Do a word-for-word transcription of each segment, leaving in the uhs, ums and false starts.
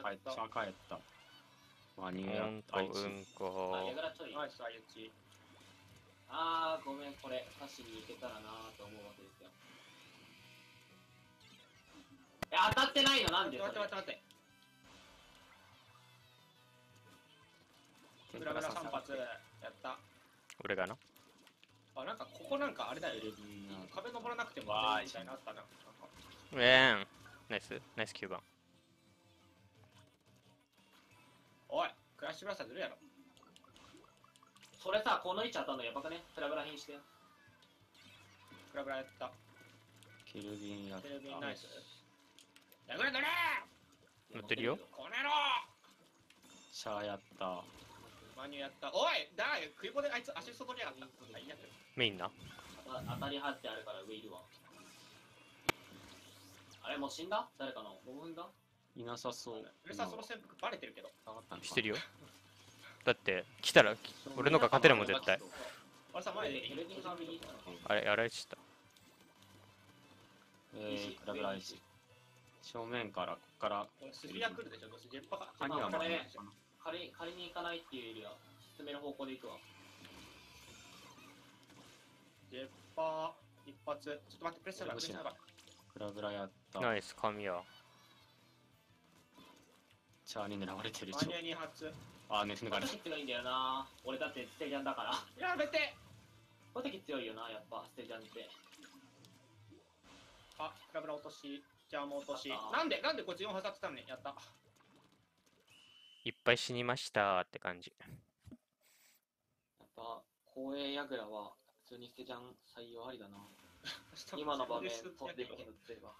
帰った。帰った。間に合うんこ、うんこ。 あ、やがらちょい。 ナイス、相打ち。 あー、ごめん、これ、刺しに行けたらなーと思うわけですよ。え、当たってないよ、なんで？ 待って待って待って。ブラブラさん発やった。 俺がな。 あ、なんかここなんかあれだよね。壁登らなくてもみたいなあったな。 ウェーン。ナイス、ナイスきゅうばん。 おい、クラッシュブラスターずるやろ。 それさ、この位置当たんのやばくね？ブラブラ変してよ。 ブラブラやった。 ケルビンやった。 ケルビンナイス。やぐれどれ乗ってるよ。 この野郎シャーやった。 マニュやった。おいだい、食い棒であいつ足外にやがった。最悪。 メインな。 当たり張ってあるから上いるわ。あれもう死んだ？誰かのもう踏んだ？ いなさそう。 うるさその潜伏バレてるけど。 してるよ。だって来たら俺のが勝てるもん絶対。 あれさ前であれやられちゃった。 えー、クラブライチ。正面からこっからスリア来るでしょ。どうせジェッパか。 ハニはまあ仮に仮に行かないっていうよりは進める方向で行くわ。 ジェッパー一発。ちょっと待って、プレッシャーだ。プレッシャーだ。 クラブラやった。 ナイス神谷。 チャーに狙われてる。 マニュに発。 あ、ね、抜かれた。 小関強いんだよな。俺だってステジャンだから。 やめて。 小関強いよな、やっぱステジャンって。 あ、クラブラ落とし。じゃあもう落とし。なんでなんでこっちよん挟ってたのね。やった。 いっぱい死にましたって感じ。 やっぱ光栄ヤグラは普通にステジャン採用ありだな。今の場面飛んでいくのってば。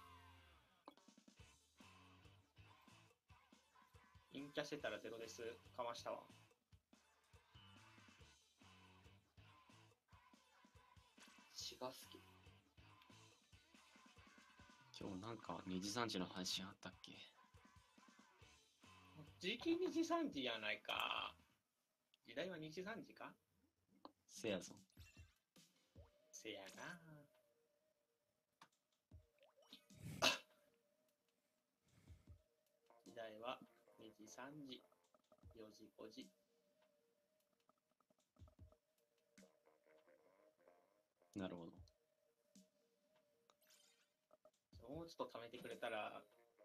インキャしてたらゼロです。かましたわ。 血が好き。 今日なんかにじさんじの配信あったっけ？ 時期にじさんじやないか。時代はにじさんじか？ せやぞ。 せやな。時代はにじさんじ、よじごじ。 なるほど。 もうちょっと貯めてくれたら、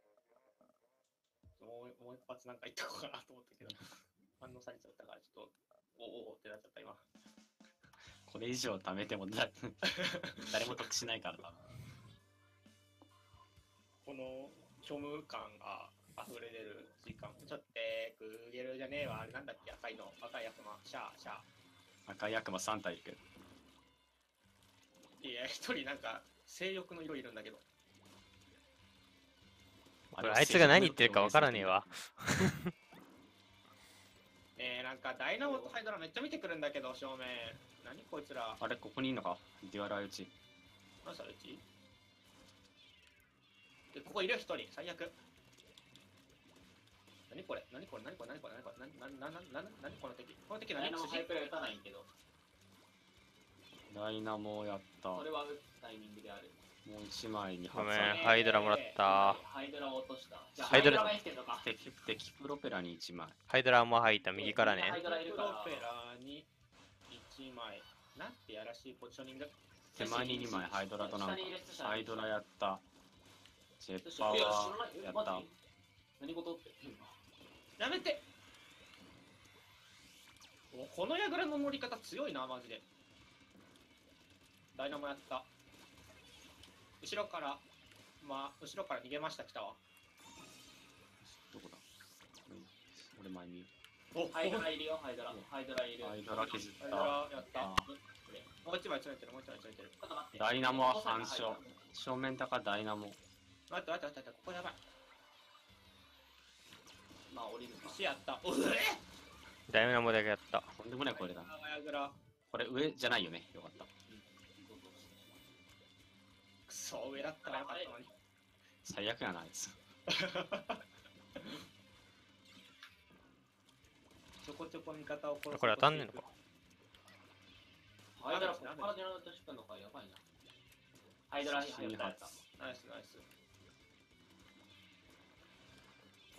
もうもう一発なんか言っとこうかなと思ったけど、反応されちゃったからちょっと、おおおってなっちゃった今。 これ以上貯めてもだ誰も得しないからな。 この虚無感が溢れ出る時間。ちょっとクーゲルじゃねえわ。あれなんだっけ、赤いの。赤い悪魔。シャー、シャー。 赤い悪魔さん体いるけど。 いや、一人なんか性欲の色いるんだけど。 あいつが何言ってるか分からねえわ。 えー、なんかダイナモとハイドラめっちゃ見てくるんだけど、正面。何こいつら。 あれ、ここにいんのか？デュアラうち。 何それうちで、ここいる一人。最悪。何これ何これ何これ何これ何これ何何何何何この敵この敵何ダイナモハイプレ打たないけど。 ダイナモやった。 それは打つタイミングである。 もう一枚にごめん、ハイドラもらった。 ハイドラを落とした。 ハイドラ敵敵プロペラにいちまい。 ハイドラも入った右からね。 ハイドラいるから。 プロペラにいちまい。なんてやらしいポジショニング。 手前ににまいハイドラとなんか。ハイドラやった。ジェッパーはやった。 何事って。 やめて。この矢倉の乗り方強いなマジで。ダイナモやった。後ろからまあ後ろから逃げました。来たわ。 どこだ？俺前見る。 お、 ハイドラいるよ。ハイドラハイドラいる。 ハイドラ削った。 ハイドラやった。もう一枚詰めてる。もう一枚詰めてる。 ダイナモは反射。正面高ダイナモ。 待って待って待って待って、ここやばい。 まあ降りるか。 石やった。おえダイナモだけやった。 とんでもないこれだ。 矢これ上じゃないよね。よかった。 くそ上だったらよかったのに。 最悪やなあいつ。 ちょこちょこ味方を殺す。 これ当たんねえのか。 ハイドラここから狙うとしてくんのかやばいな。ハイドラに入ったやつ。 ナイスナイス。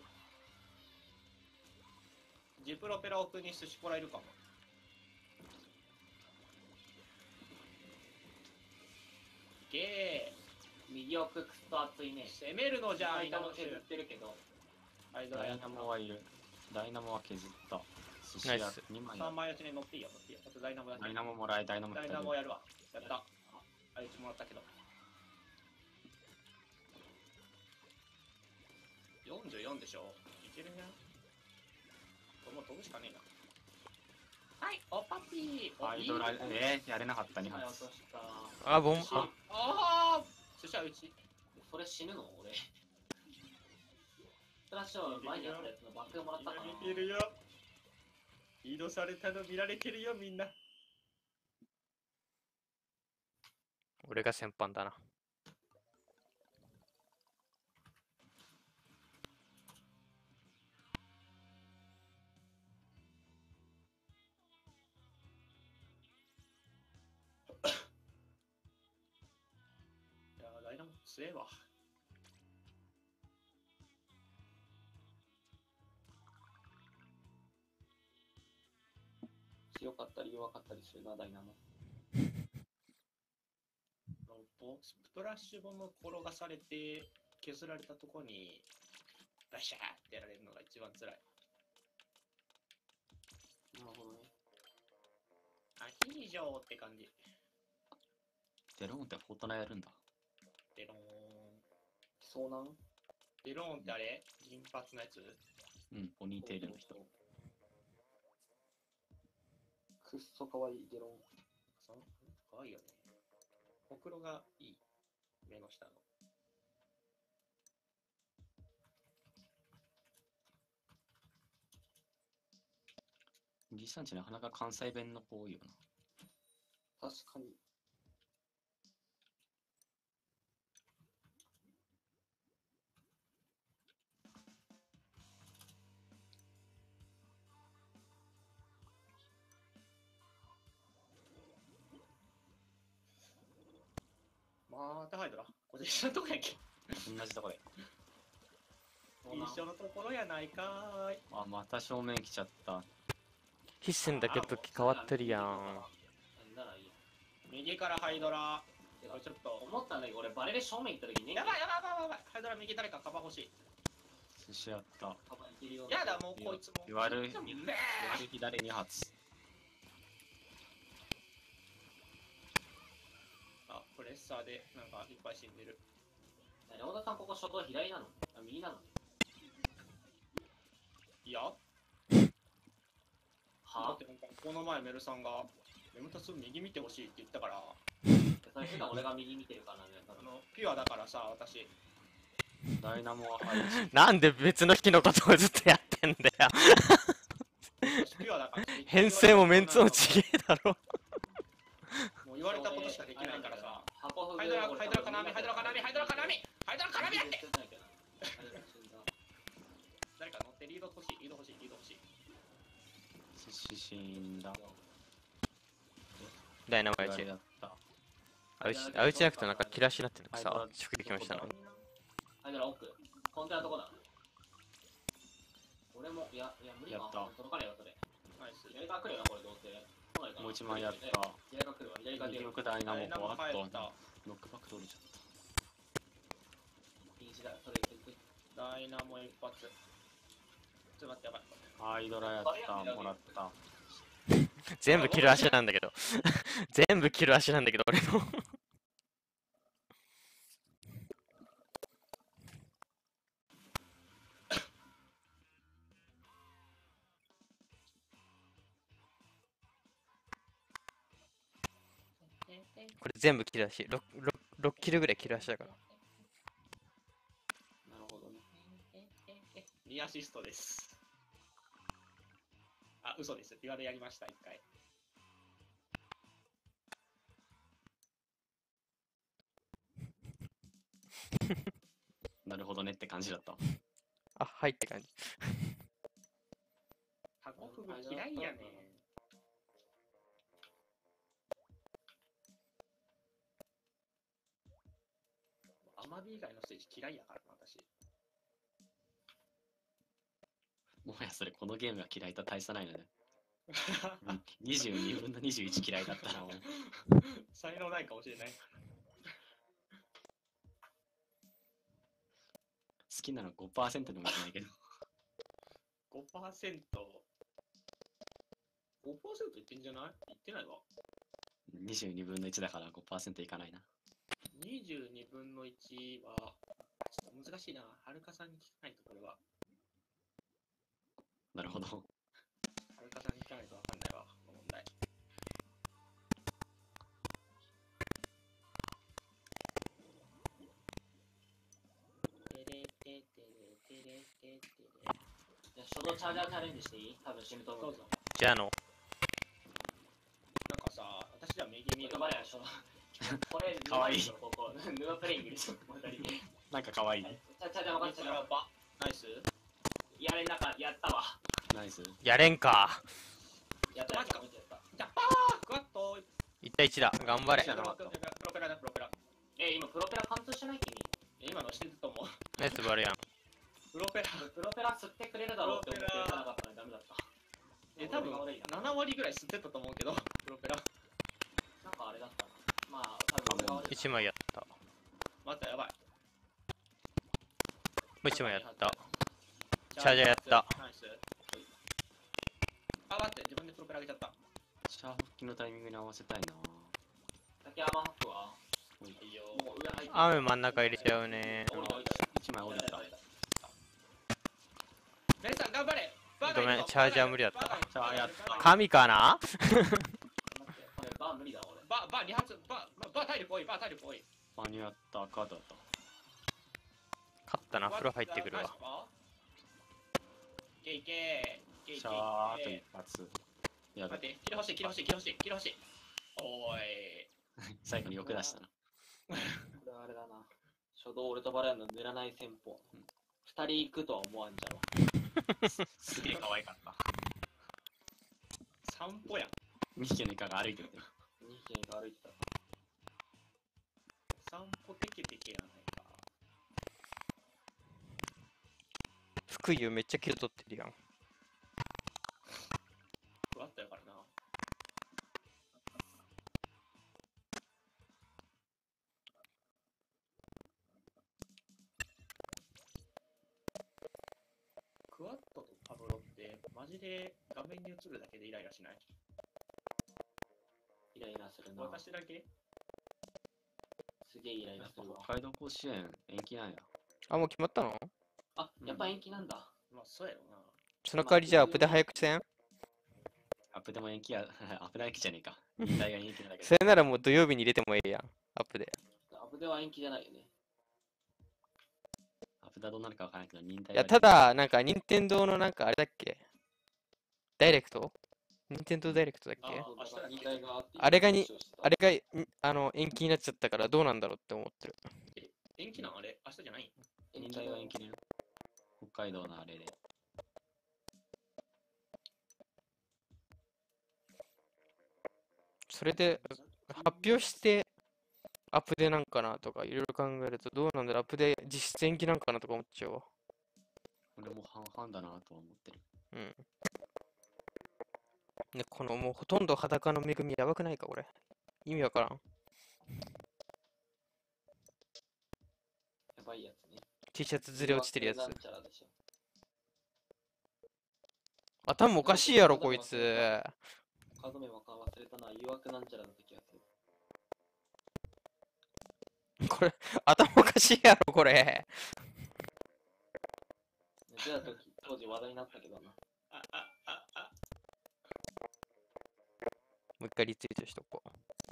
ジプロペラ奥に寿司コラいるかも。ゲ右奥くすと熱いね。 ー攻めるのじゃあ、 間も稲野削ってるけど。 アイドラやダイナモはいる。ダイナモは削った。寿司屋ナイスにまいさんまい打ちに乗っていいよ、乗っていいよ。あとダイナモだけ。 ダイナモもらえ、ダイナモダイナモやるわ。やった。あ、あいつもらったけど。よんじゅうよんでしょ。いけるね。もう飛ぶしかねえな。はい、おパピー。 アイドラ、えー、やれなかったにはい、 発落とした。 あ、ボン、 寿司あ、 ああ、寿司はうち。 それ死ぬの俺。フラッシュは前にやったやつのバックもらったかな。 見てるよ。移動されたの見られてるよ、みんな。 俺が先般だな。 いやー、ダイナモ強えわ。 強かったり弱かったりするな、ダイナモ。 スプラッシュボム転がされて削られたとこにバシャーってやられるのが一番辛い。 なるほどね。 アヒージョーって感じ。 デローンってフォートナやるんだ。 デローン。 遭難デローンってあれ銀髪のやつ。 うん、ポニーテールの人。 くっそかわいいデロン。 そうかわいいよね。ほくろがいい。目の下の。 実際地なかなか関西弁の子多いよな。 確かに。 またハイドラ。これ一緒のとこやっけ。 同じとこで。 一緒のところやないかーい。 あ、また正面来ちゃった。 必戦だけ武器変わってるやん。 ならいいや。 右からハイドラ。 てかこれちょっと。 思ったんだけど、俺バレで正面行った時にね。 やばいやばいやばいやばい。ハイドラ右誰かカバー欲しい。 寿司やった。 多分いけるような。 やだ、もうこいつも。 言われるね言われ左に発。 あ、プレッサーでなんかいっぱい死んでる。 山田さん、ここ初動左なの？あ、右なの？ いや、 はだってなんかこの前メルさんがメムタス右見てほしいって言ったから、 それ普段俺が右見てるからね。 あのピュアだからさ、私。 ダイナモは配置。 なんで別の日のことをずっとやってんだよ。 私ピュアだから。 編成もメンツもちげえだろ。 もう言われたことしかできないからさ。 箱フグハイドラ、ハイドラカナミ、ハイドラカナミ、ハイドラカナミ、ハイドラカナミやって。誰か乗ってリード欲しい、リード欲しい、リード欲しい。 寿司死んだ。 ダイナマイチ。 やった。 あうち、あうちじゃなくてなんかキラシになってるのさ、直撃ましたの。 ハイドラ奥。コンテナどこだ？俺も、いや、いや、無理か。 やった届かねえよ、それ。 ナイス。 左から来るよな、これどうせ。来ないかなもう一枚やった。 左から来るわ、左から出る。 右奥ダイナモダイナモあっと帰った。 ノックバック取れちゃっ右左、それ、 ダイナモ一発。ちょっと待って、やばい。 た。ハイドラやった。もらった。 全部キル足なんだけど。全部キル足なんだけど、俺の。これ全部キル足。ろく、ろく、ろっキルぐらいキル足だから。 なるほどね。 にアシストです。あ、嘘です。ピュアでやりました、一回。 なるほどねって感じだった。 あ、はいって感じ。 タコフグ嫌いやねん。アマビ以外のステージ嫌いやからな、私。 もはやそれこのゲームが嫌いと大差ないのね。にじゅうにぶんのにじゅういち嫌いだったらもう。 才能ないかもしれない。 好きなの ごパーセント でもいけないけど。 ごパーセント。ごパーセントいってんじゃない？いってないわ。 にじゅうにぶんのいちだから ごパーセント いかないな。 にじゅうにぶんのいちは、ちょっと難しいな。はるかさんに聞かないとこれは。 なるほど。 はるかさんに聞かないとわかんないわ、この問題。テレテテレテレテテレ。 じゃあ、初動チャージャーチャレンジしていい？多分死ぬと思う。 どうぞ。 じゃあの。 なんかさ、私じゃ右見る。 見る前や、初動。これ、 かわいいここ、ヌアプレイングでしょ、この辺り。 なんかかわいい。 チャチャージャー分かっちゃう。 ナイス。 やれなかやったわ。 ナイス。 やれんか。 やったマジかやった。 じゃあ、パークワットいち対いちだ。頑張れ。 プロペラだ、プロペラ。 え、今プロペラ貫通してない君。 今のしてると思う。 ナイスバルやん。 プロペラ。 プロペラ吸ってくれるだろうって思ってやらなかったのにダメだった。 え、多分なな割ぐらい吸ってたと思うけど、プロペラ。 なんかあれだったな。まあ、多分俺が悪いいちまいやった。もまたやばい。 ういちまいやった。チャージャーやった。 ナイス。あ、待って、自分でプロペラ上げちゃった。 シャー復帰のタイミングに合わせたいな。 竹山ハップは、 いいよ。 もう上入って雨真ん中入れちゃうね。 降りた降りた。 いちまい降りた。 メルさん頑張れ。 ごめんチャージャー無理だったチャーやった神かな。 待って、これバー無理だ俺。 ババ二発バババ体力多いバ体力多い。 パニュやったカードだった。 勝ったな。風呂入ってくるわ。 いけいけいけいけ。 シャーっと一発。やべ待って、切れ欲しい切れ欲しい切れ欲しい切れ欲しい。おーい。 最後によく出したな。 これはあれだな。初動俺とバラヤンの塗らない戦法。二人行くとは思わんじゃろ。 すげえ可愛かった。 散歩やん。 にひきのイカが歩いてる。 にひきが歩いてた。 散歩テケテケやないか。 福井めっちゃキル取ってるやん。 ふわっとやからな。 ジで画面に映るだけでイライラしない？ イライラするな。 私だけ？ すげえイライラするわ。 北海道甲子園延期なんや。 あ、もう決まったの？ あ、やっぱ延期なんだ。 まあそうやろな。 その代わりじゃあアップで早くせん？ アップでも延期や、アップで延期じゃねえか。忍耐が延期なんだけど。 それならもう土曜日に入れてもいいやん。アップで。 アブでは延期じゃないよね。 アップだどうなるかわからんけど、忍耐いや、ただ、なんか、任天堂のなんかあれだっけ、ダイレクト任天堂ダイレクトだっけ、 あ明日が忍耐があってあれがに話をしてたあれがんあの延期になっちゃったからどうなんだろうって思ってる。 延期なんあれ明日じゃない？ 延期忍耐が延期ね。北海道のあれで。 それで発表してアップでなんかなとかいろいろ考えるとどうなんだろう、アップで実質延期なんかなとか思っちゃうわ。 俺も半々だなとは思ってる。 うんね、このもうほとんど裸の恵みやばくないかこれ。意味わからん。 やばいやつね。 T シャツずれ落ちてるやつな。んちゃらでしょ。 頭おかしいやろこいつ。 カード名わかん忘れたな。誘惑なんちゃらだった気がする。 これ頭おかしいやろこれ。 出た時当時話題になったけどな。 あ、あ、あ、あ。 もう一回リツイートしとこう。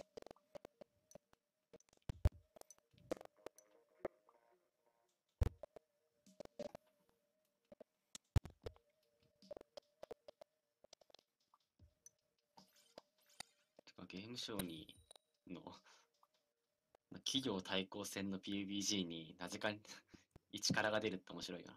てかゲームショーにの企業対抗戦の ピーユービージー になぜか一からが出るって面白いな。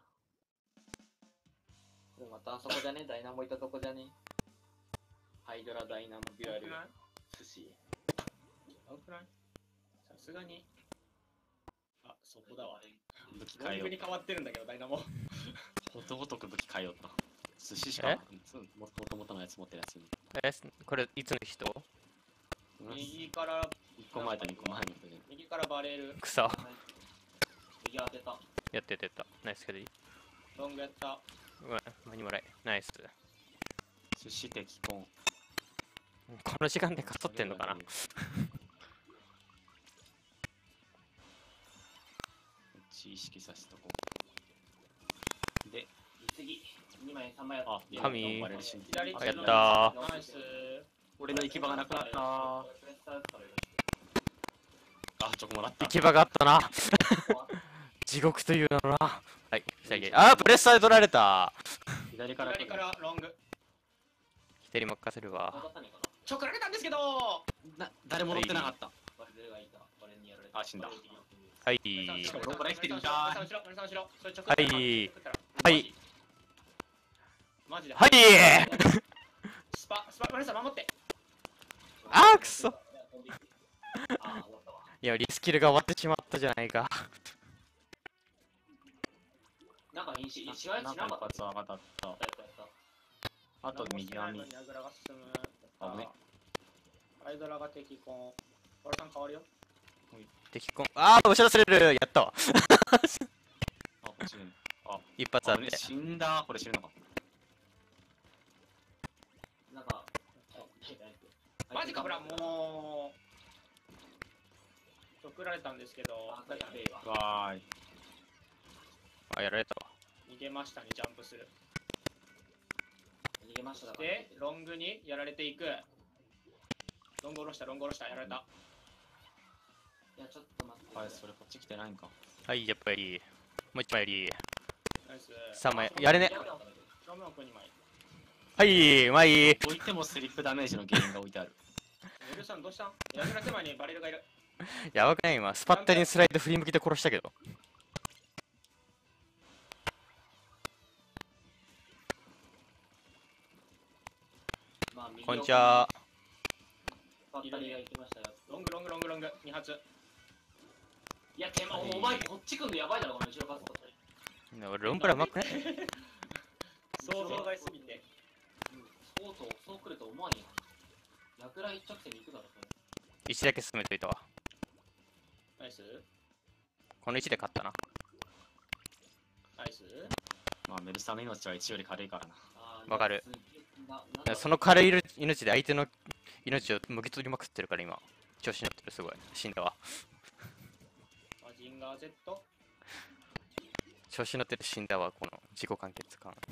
これまたあそこじゃねダイナモいたとこじゃねハイドラダイナモデュアル寿司。 青くない？さすがに。あ、そこだわ。 武器変えようロングに。変わってるんだけど、ダイナモ。 ことごとく武器変えようと。寿司しかえそうもともとのやつ持ってるやつに。 えこれいつの人？ 右から、 いっこまえとにこまえの人で。 右からバレる。 くそ。 右当てた。 やっててた。ナイスけどいい。 ロングやった。 ごめん、マニもらい。ナイス。 寿司敵コン。 この時間で勝っとってんのかな。 こっち意識させとこう。で、 次、にまいさんまいやあって。 神バレルシン左あやっのたナイス。 俺の行き場がなくなったー。あ、チョコもらった。 行き場があったな。地獄という名のな。はい、左あー、プレッサーで取られた。 左から来る左からロング。 左任せるわ。 ちょくられたんですけど。 な誰も乗ってなかった。あ、死んだ。 はい。 しかもロングライフティーみたい。 は。 はいい。はい。 マジで。 はい。 スパ、スパ、マレさん守って。 あー、くそ。いや、リスキルが終わってしまったじゃないか。 なんかいいし、市街地なんか一発は当たった。あと右網。 ニャグラが進む。 あね。 アイドラが敵コン。ワルさん変わるよ。 敵コン。あー、後ろすれる。やったわ。 あ、こっちね。あ、 一発あってあれ。死んだ。これ死ぬのか。 なんか、 マジか、ほら、もう。送られたんですけど、 あ、やべえわ。 わーい。 あ、やられたわ。 逃げましたね、ジャンプする。 逃げましただから。 で、ロングにやられていく。ロング下ろした、ロング下ろした、やられた。 いや、ちょっと待って。 はい、それこっち来てないんか。 はい、やっぱり。もう一枚やり。 ナイス。 さんまい。やれね。 ロムオクにまい。 はい、うまい。 置いてもスリップダメージのゲームが置いてある。 ウルさんどうしたん？ヤグラ手前にバレルがいる。 やばくない今。スパッタリンスライド振り向きで殺したけど。 まあ、右こんにちは。 バッタリーが行きましたよ。 ロングロングロングロングに発。 いや、手間、お前こっち来んのやばいだろ、この後ろから。 俺、ロンプラうまくない？ 想像外すぎて。 そうと、そう来ると思わんや。ヤグラ一直線に行くだろ、それ。 いちだけ進めといたわ。 ナイスこのいちで勝ったな。 ナイス。 まあ、メルサの命はいちより軽いからな。 あわかる。 すげえななんだろうだからその軽い命で相手の命をもぎ取りまくってるから今。調子に乗ってる、すごい。死んだわ。 マジンガー Z。 調子に乗ってる死んだわ、この自己完結感。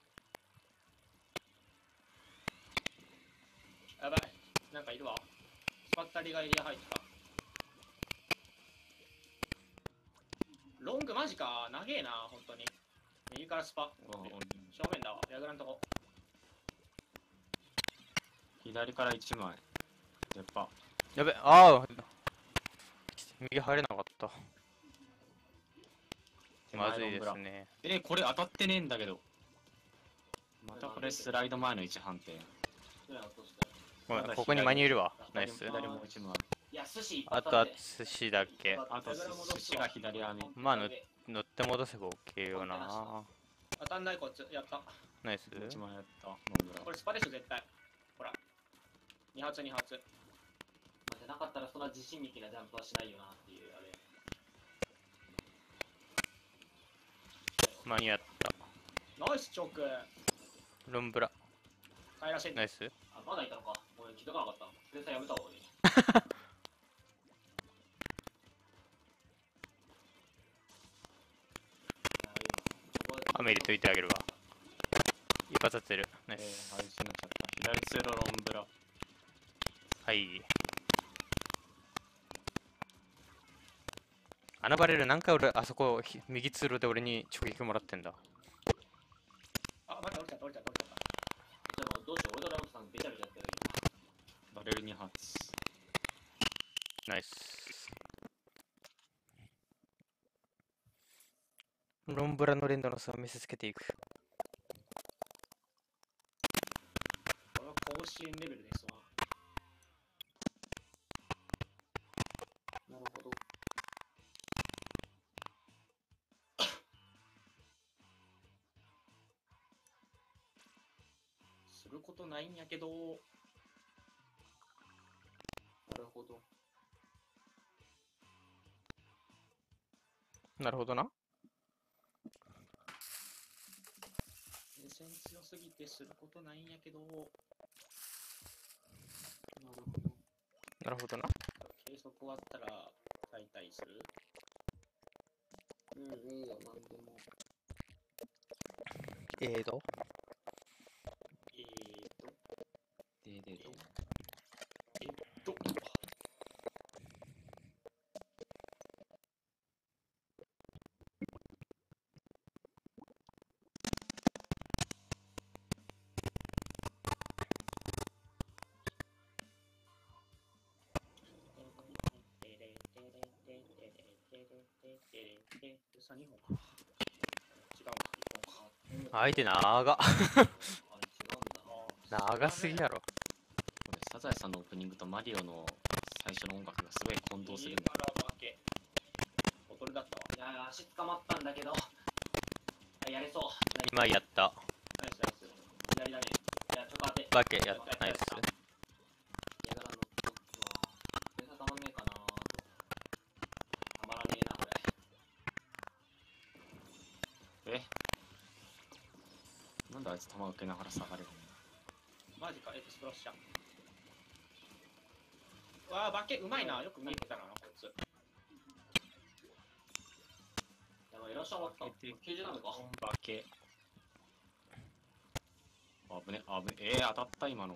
やばい。なんかいるわ。スパッタリがエリア入った。ロングマジか。長えな、本当に。右からスパ。 うわ正面だわ。ヤグラのとこ。 左からいちまい。やっぱ、 やべ、ああ右入れなかった。 手まずいで前ロンブラすね。 えー、これ当たってねえんだけど。またこれスライド前の一判定。 どうやら落としたよごめん、 まだここに間にいるわ。ナイス。 左も一枚。 いや、寿司一あとは発で寿司だけ。 あと寿司が左網。 まあ、の乗って戻せば OK よな。 当たんないこっち。やった。 ナイス。 一枚やった。ロンブラこ。れスパでしょ、絶対。ほら。に発に発。 まあじゃなかったらそんな自信力なジャンプはしないよなっていうあれ。 間に合った。 ナイスチョーク。 ロンブラ。 帰らせんナイス。 あ、まだいたのか。俺気づかなかった。連載やめた方がいい。 雨入れといてあげるわ。一発当てる。ナイえー、 ス。 配信になっちゃった。左通路ロンブラ。 はい。あのバレル何回俺、あそこ、ひ右通路で俺に直撃もらってんだ。 あ、待って、降りちゃった、降りちゃった、降りちゃった。 でもどうしよう、俺とラムさんべちゃべちゃやってる。 バレルに発。 ナイス。ロンブラの連動の差を見せつけていく。 これは甲子園レベルですわ。 なるほど。 することないんやけど。 なるほど。 なるほどな。 目線強すぎてすることないんやけど。 なるほど。 なるほどな。 計測終わったら大体する。 うん、いいよ、なんでも。 えーと。 えーと、 ででで。 えーと。さ、にほんか。違うか、いっぽんか。 相手長っ。 あれ違うんだ。 長すぎやろ。 これサザエさんのオープニングとマリオの最初の音楽がすごい混同するんだ。 右から負け。ボトルだったわ。 いや、足捕まったんだけど。あ、やれそう。 今やった。 ナイスナイス。 左だね。いや、ちょっと当て。 バケやった。ナイス。 やがらのトップは。連載たまんねえかな。たまらねえな、これ。 えなんであいつ球受けながら下がれるの。 マジか、エクスプロッシャー。うわあ、バケうまいな。よく見えてたな、こいつ。 やばい、いらっしゃいまった。きゅうじゅうななか。 バケ。あぶね、あぶね。えー、当たった今の。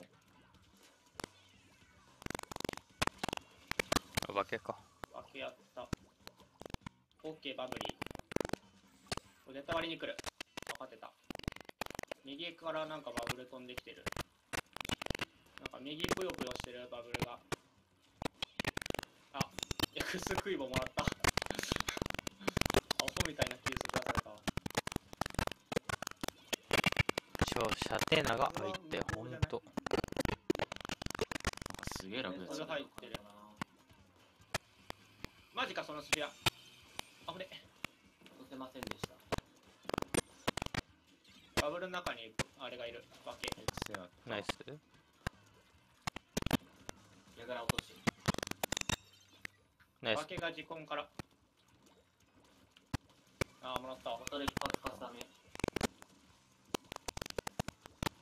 バケか。 バケやった。オッケー、バブリー。これ絶対割りに来る。分かってた。右からなんかバブル飛んできてる。なんか右ぷよぷよしてるバブルが。あ、エクスクイボもらった。アホみたいな休息出されたわ。 超射程長入ってほんと。 すげえラグですそれ入ってる。マジか、そのスフィア。あぶね。 落とせませんでした。 バブルの中にあれがいる。バケ。 エクセラナイス。 やがら落とし。 ナイス。 バケが時コンから。あー、もらったわボ。トル一発カスタメ。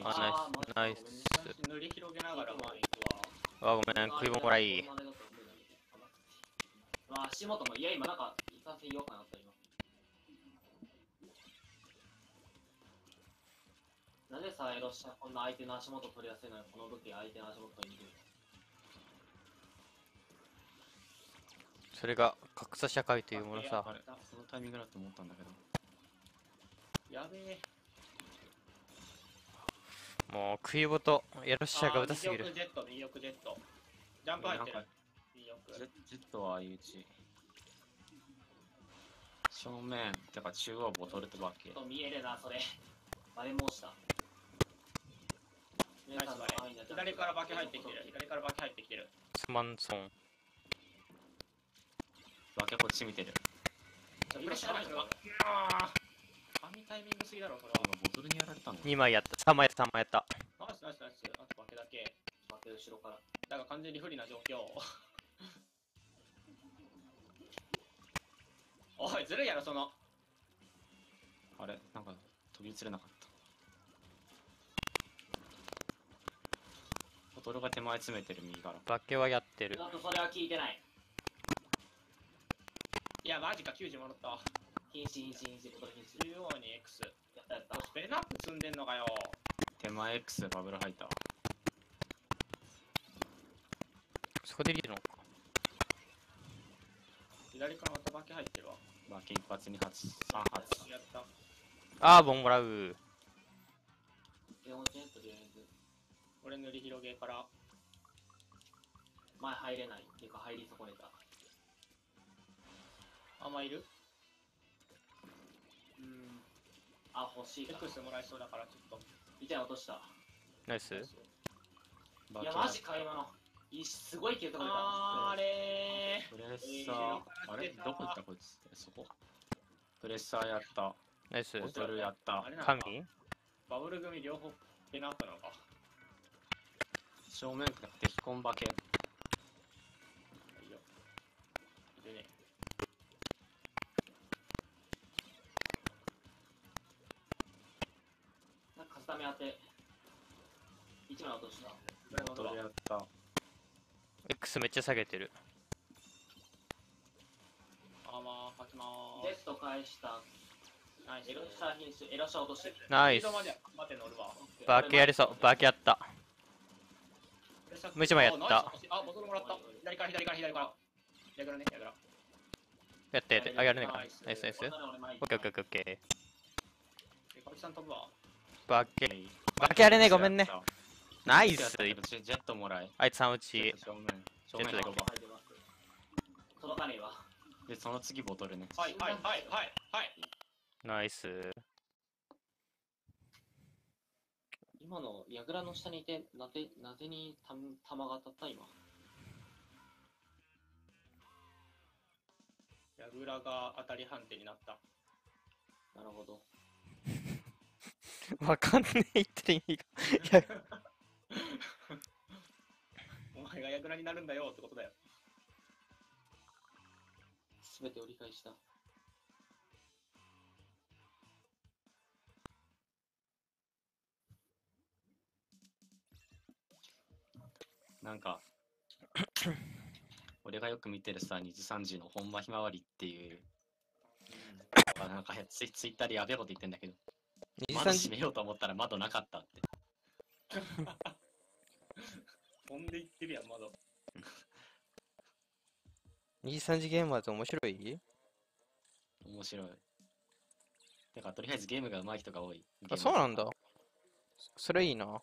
ああーナイスナイス。 塗り広げながら前行くわ。 あ、ごめん、食い物もらい。 まあ、足元も、いや、今なんか、いかせようかなと今。なぜさえロシアこんな相手の足元取りやすいのに、この武器相手の足元取りにくい。 それが格差社会というものさ。 あれそのタイミングだと思ったんだけど。 やべえ。 もう食い物やろしゃがうたすぎるあー右。奥ジェット、右奥ジェット。ジャンプ入ってるなんか。 右奥。 ジェジェットは相打ち。正面、てか中央ボトルとバケ。 と見えるな、それ。バレ申した。 ナイスバレー。左からバケ入ってきてる。左からバケ入ってきてる。 つまんそん。 バケこっち見てる。 プレッシャーないのか。神タイミングすぎだろ、それは。 今ボトルにやられたの。 にまいやった。さんまいやった、さんまいやった。 ナイスナイスナイス。あとバケだけ。 バケ後ろから。 だが完全に不利な状況。おい、ずるいやろ、その。 あれなんか飛び移れなかった。ボトルが手前詰めてる右から。 バケはやってる。 あとそれは聞いてない。 いや、マジか、きゅうじゅうもらった。 禁止、禁止、禁止、ボトル禁止。 中央に X。 やったやった。 ベナップ積んでんのかよ。 手前 X バブル入った。 そこでリードのか。 左からまたバケ入ってるわ。 バケ一発二発三発。 やった。 あー、ボンもらう。 レオンチェンとりあえず。 俺塗り広げから。 前入れない。っていうか入り損ねた。 あんまいるうーん。あ、欲しいかな。 X もらえそうだからちょっと。 いち落とした。 ナイス。 いや、マジか、今の。いいすごい気が取れた。 あれプレッサー、あれどこ行ったこいつってそこ。プレッサーやった。 ナイス。 ボトルやったあ。れなのか神バブル組両方ペナットなのか。 正面敵コンバケ。 いいよ。でね。 なんか固め当て。いち枚落とした。 ボトルやった。 X めっちゃ下げてる。 アーマー書きまーす。 ジェット返した。 ナイス。 エロシャ品種、エロシャ落としてる。 ナイススピード。まで待って乗るわ。 バケやりそう。バケやった。もう一枚やったあ、ボトルもらった。左から左から左から。左からね、左から。 やってやって。あ、やるねか。ナイナイススナイス。 俺俺前オッケーオッケーオッケーオッケえ、かぶさん飛ぶわ。 ー。バケ。バケやれね、ごめんね。ナイス。 ジェットもらえ。 あいつさん打ち。 正面。正ジェットだけ面ロバ。 届かねえわ。 で、その次ボトルね。 はいはいはいはいはい。 ナイス。 今の矢倉の下にいて、なぜ、なぜにた弾が当たった今。 ヤグラが当たり判定になった。 なるほど。 わかんねえ言ってる意味が。いやお前がヤグラになるんだよってことだよ。 すべてを理解した。 なんか、俺がよく見てるさ、にじさんじの本間ひまわりっていう、あなんかツイツイッターでやべえこと言ってんだけど、 にじ窓さんじ閉めようと思ったら窓なかったって。 飛んでいってるやん、窓。 にじさんじゲームだと面白い？ 面白い。だからとりあえずゲームが上手い人が多い。 あ、そうなんだ。それいいな。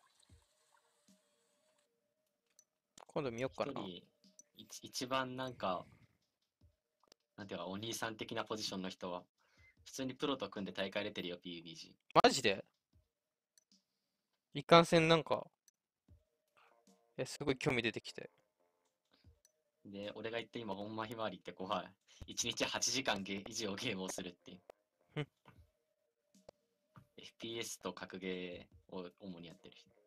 今度見よっかな。 一人一一番なんか、なんていうか、お兄さん的なポジションの人は、普通にプロと組んで大会出てるよ、ピーユービージー。 マジで一貫戦なんか、え、すごい興味出てきて。 で、俺が言って今、本間ひまわりって子は、いちにちはちじかんゲ以上ゲームをするっていうふん。 エフピーエス と格ゲーを主にやってる人。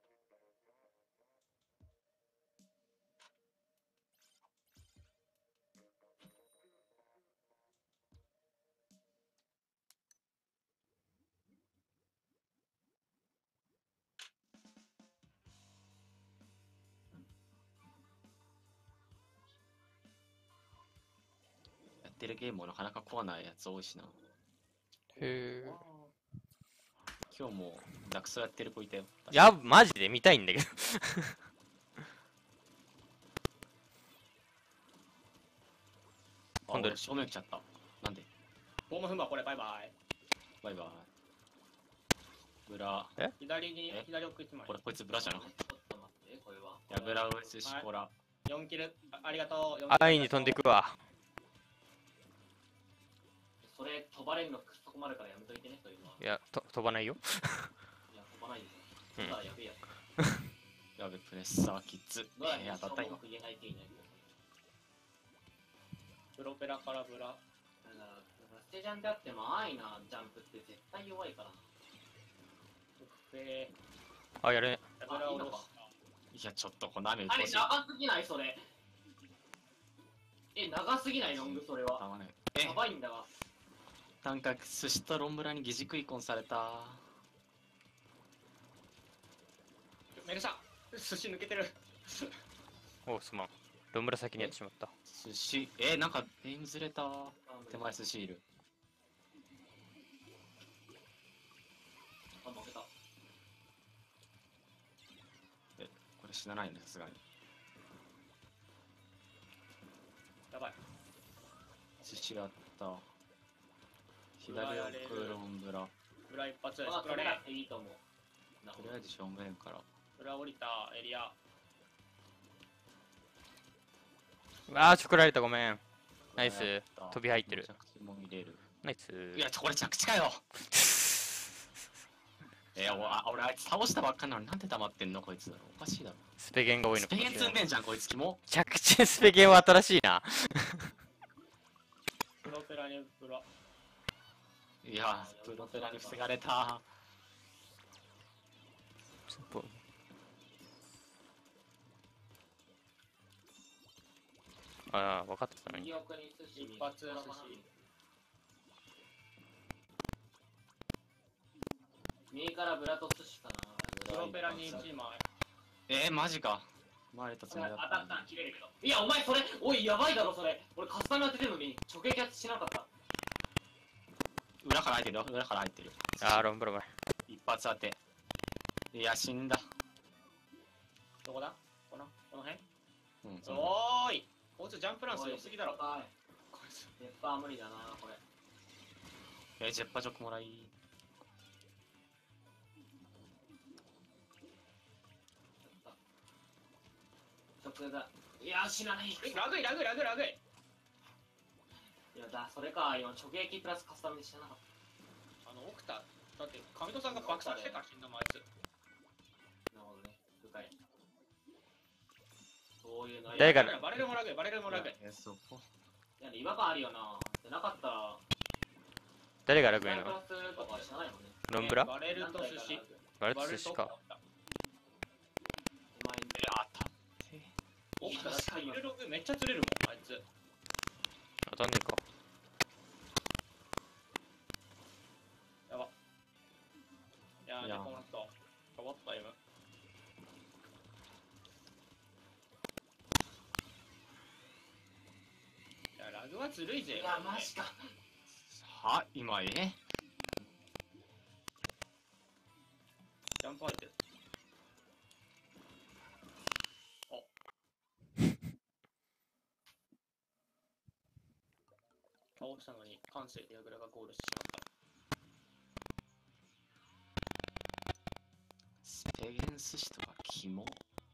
ってるゲームもなかなかコアなやつ多いしな。 へえ。 今日もダクソやってる子いたよ。 いや、マジで見たいんだけど。 今度正面来ちゃった。なんでホーム踏んばこれバイバイ。 バイバイ。ブラ。 左にえ左奥行ってまいこれこいつブラじゃな。 ちょっと待って、これは。 いや、ブラウスシコラ。 よんキルあありがとう。 安易に飛んでくわ。 それ、飛ばれるのくっそ困るからやめといてね、そういうのは。 いや、と飛ばないよ。 いや、飛ばないでうんすよ。だからやべえやつ。 やべ、プレッサーキッズ。 どうやっえー、当たった今。 言えないといないけど。 プロペラからブラ。 だから、だからステジャンであっても、安易なジャンプって絶対弱いから。 えあ、やるね。 ー、ブラを下ろした。 いや、ちょっとこの雨あれ、 しい。 長すぎないそれ。え、長すぎないロングそれは。 たまねえや、ばいんだわ。 なんか寿司とロンブラに疑似食い婚された。 メグさん寿司抜けてる。 おう、すまん。ロンブラ先にやってしまった。 寿司、えー、なんかエイムずれた。手前寿司いる。 あ、負けた。 え、これ死なないよね、さすがに。 やばい。 寿司やった。左奥ロンブラ。 ブラ一発。 まあ、 プロレ取れなくていいと思う。なるほどとりあえず正面から。 ブラ降りたエリア。 あー、ちょくられた、ごめん。ナイスやった飛び入ってる着地も見れる。 ナイス。 いや、これ着地かよ。えー、おあ俺あいつ倒したばっかなのになんで黙ってんのこいつ。おかしいだろ。 スペゲンが多いのスペインかもしれない。 積んでんじゃん、こいつキモ。 着地スペゲンは新しいな。 プロペラにブラ。 いや、プロペラに防がれた。 ああ、分かってたのに。 右奥に寿司一発寿司。 右からブラと寿司かな。 プロペラにいちまい。 えー、マジか。回れたつもりだった当たった、切れるけど。いや、お前それ、おい、やばいだろ、それ。俺カスタムやってるのに直撃やつしなかった。 裏から入ってるよ、裏から入ってる。 ああ、ロンブラ前。 一発当て。いや、死んだ。 どこだこのこの辺うん、そのおーいこいつジャンプランス良すぎだろ。 はい。 こいつペッパー無理だな、これ。 えー、ジェッパジョクもらい。 直だ。いや、死なない。 えラグいラグいラグいラグい。 いやだ、それか、今直撃プラスカスタムで知らなかっあの奥田だって上戸さんが爆散してから死んだもんあいつ。 た。なるほどね。深い。そういうのは。 誰がだからバレルもラグいバレルもラグい。 えー、そこ。 いや、違和感あるよな。でなかったら、 誰がラグいのプラスとか知らないもんね。 ロンブラバレルと寿司。 バレッバレルとト寿司か。 お前えー、当たって。 奥田スキルログめっちゃ釣れるもんあいつ。 当たんねえか。 やば。いやーいやねこの人変わった今。いやラグはずるいぜ。 いや、マジか。 は今えジャンプ入ってる。倒したのに感性でヤグラがゴールしてしまった。 スペゲン寿司とかキモ。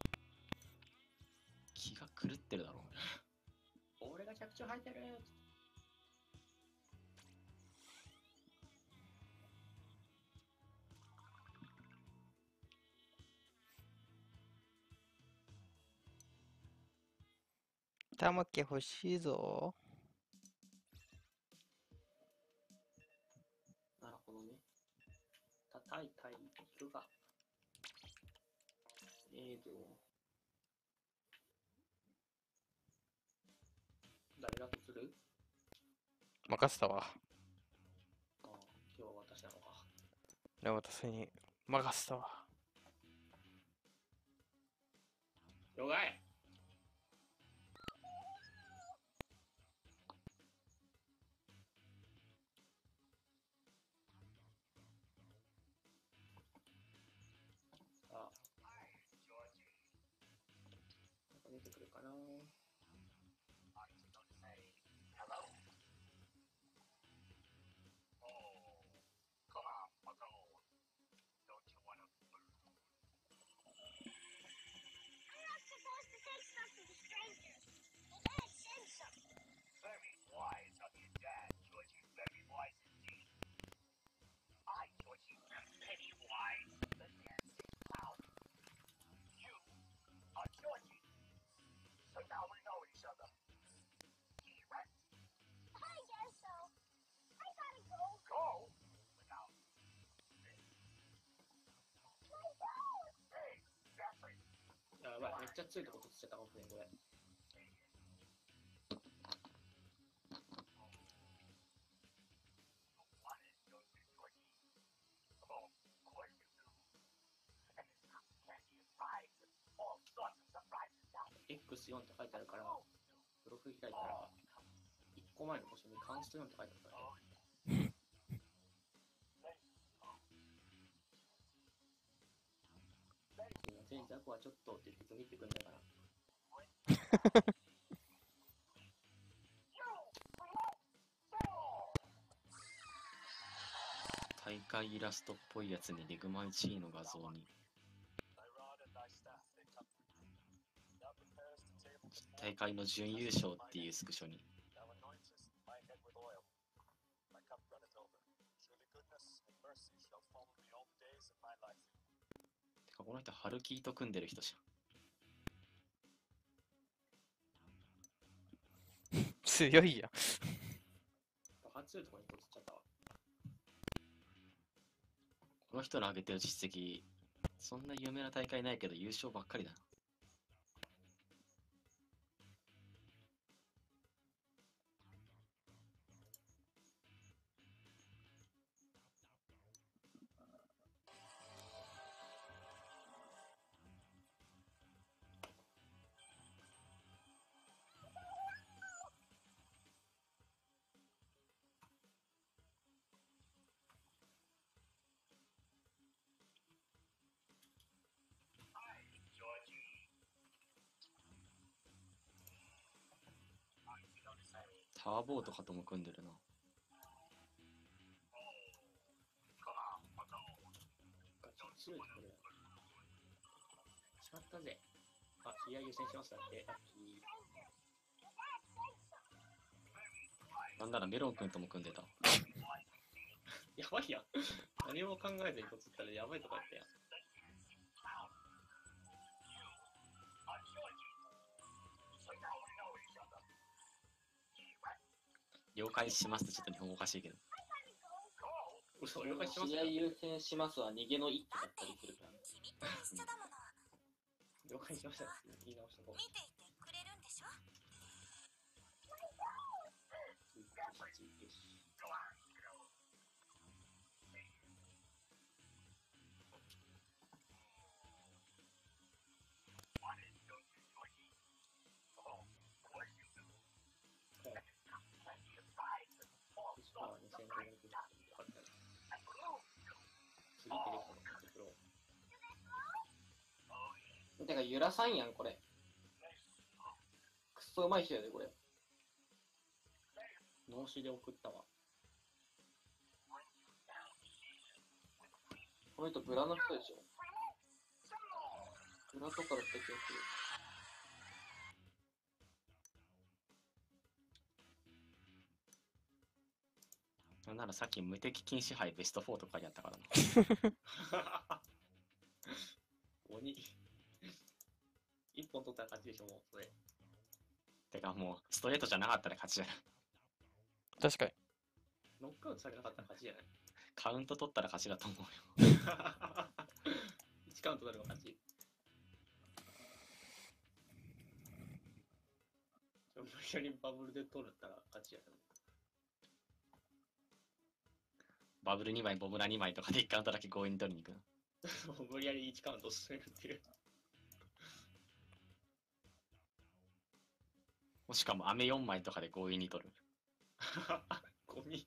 気が狂ってるだろ。 俺が着地入ってる。 玉木欲しいぞ。 なるほどね。 叩いたいくが。 えーと、 誰が釣る？ 任せたわ。 ああ、今日は私なのか。 でも私に任せたわ。 了解。 出てくるかな。やばい、めっちゃ強いとこ取っちゃったかもしれん、これ。エックスよん って書いてあるから、ブロック開いたら、いっこまえの星にカンストよんって書いてあるからね。すいません、ザコはちょっとって言って見てくんだから。 大会イラストっぽいやつにリグマいちいの画像に大会の準優勝っていうスクショにてかこの人ハルキーと組んでる人じゃん強いやバカ強いとこに取っちゃったわ。 この人の上げてる実績そんな有名な大会ないけど優勝ばっかりだな。ターボーとかとも組んでるな。 ガチ強いとこれ。しまったぜ。あ、ヒア優先しますだって。ラッキー。 なんならメロン君とも組んでた。 やばいやん。何も考えずにとつったらやばいとか言ったやん。 了解しますってちょっと日本語おかしいけど。 嘘、了解します試合優先しますは逃げの一手だったりするからね。 了解しましたって言い直した方がいい。 見ていてくれるんでしょ。 てか、ゆらさんやん、これ。くっそうまい人やで、これ。 脳死で送ったわ。 この人、ブラの人でしょ。ブラとかだった気がする。 なんならさっき無敵禁止杯ベストフォーとかやったからな。 鬼。一本取ったら勝ちでしょ、もう、それ。 てかもう、ストレートじゃなかったら勝ちじゃない。 確かにノックアウトされなかったら勝ちじゃない。 カウント取ったら勝ちだと思うよ。 いちカウント取れば勝ち。無理やりバブルで取れたら勝ちやな。 バブルにまい、ボブラにまいとかでいちカウントだけ強引に取りに行くな。 無理やりいちカウント進めるっていう。 しかも飴よんまいとかで強引に取る。 ゴミ。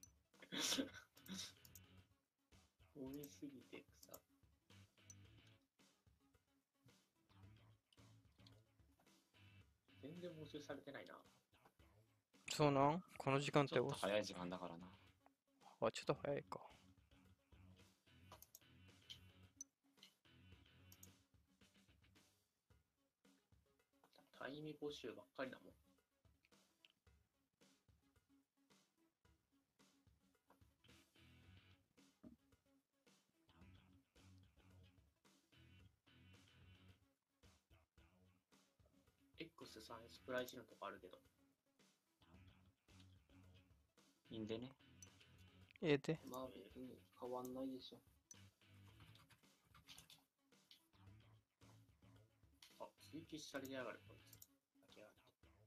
ゴミすぎて草。 然募集されてないな。 そうなんこの時間帯遅い。 ちょっと早い時間だからな。 あ、ちょっと早いか。 タイミ募集ばっかりだもん。X さんスプライチのとこあるけど。 いいんでね。 ええで。 まあ別に変わんないでしょ。 あ、追記されやがるこいつ。開けやがって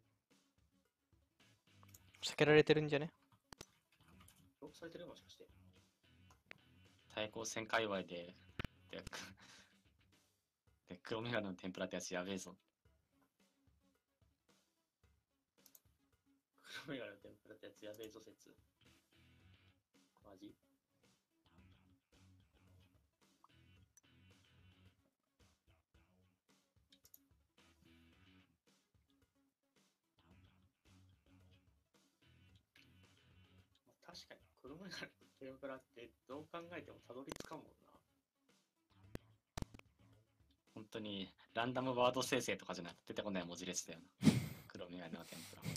避けられてるんじゃね？ ロックされてるもしかして。 対抗戦界隈で、で、で黒メガネの天ぷらってやつやべえぞ。 黒メガネの天ぷらってやつやべえぞ説。マジ？まあ確かに黒メガネの天ぷらってどう考えてもたどり着かんもんな。 本当にランダムワード生成とかじゃなくて出てこない文字列だよな。黒メガネの天ぷら。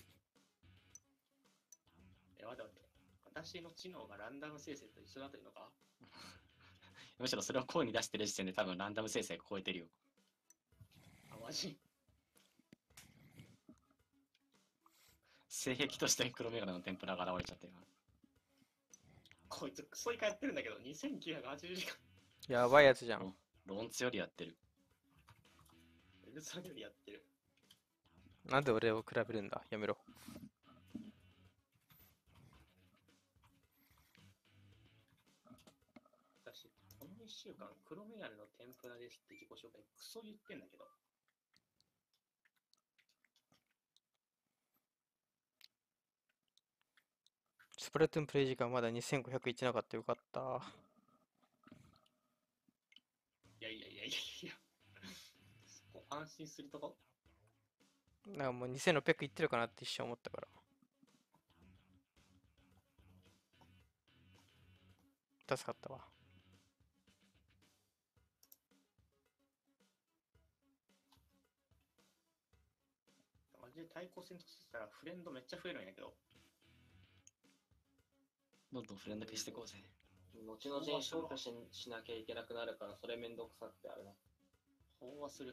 え、待って待って。私の知能がランダム生成と一緒だというのか？ むしろそれを声に出してる時点で多分ランダム生成超えてるよ。 あ、マジ？ 性癖として黒メガネの天ぷらが現れちゃってるな。 こいつクソイカやってるんだけど、にせんきゅうひゃくはちじゅうじかん。 やばいやつじゃん。 ローンツよりやってる。 ウェブさんよりやってる。 なんで俺を比べるんだやめろ。 私、このいっしゅうかん、黒メガネの天ぷらですって自己紹介クソ言ってんだけど。 スプラトゥーンプレイ時間まだにせんごひゃくいってなかった。よかった。 いやいやいやいやいや。そこ安心するとこ？ なんかもうにせんろっぴゃくいってるかなって一瞬思ったから。助かったわ。 マジで対抗戦としたらフレンドめっちゃ増えるんやけど。 どんどんフレンド消していこうぜ。 後々に消去ししなきゃいけなくなるから、それめんどくさってあれだ。 飽和する。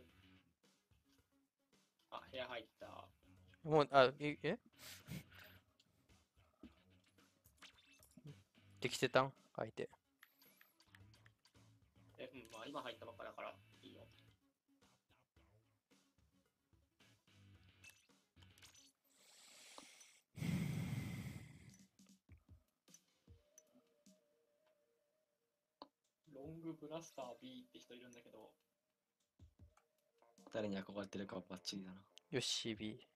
あ、部屋入った。 もう、あ、ええできてたん相手。 え、うん、まあ今入ったばっかだからいいよ。ロングブラスター B って人いるんだけど、 誰に憧れてるかはバッチリだな。 よし、シービー。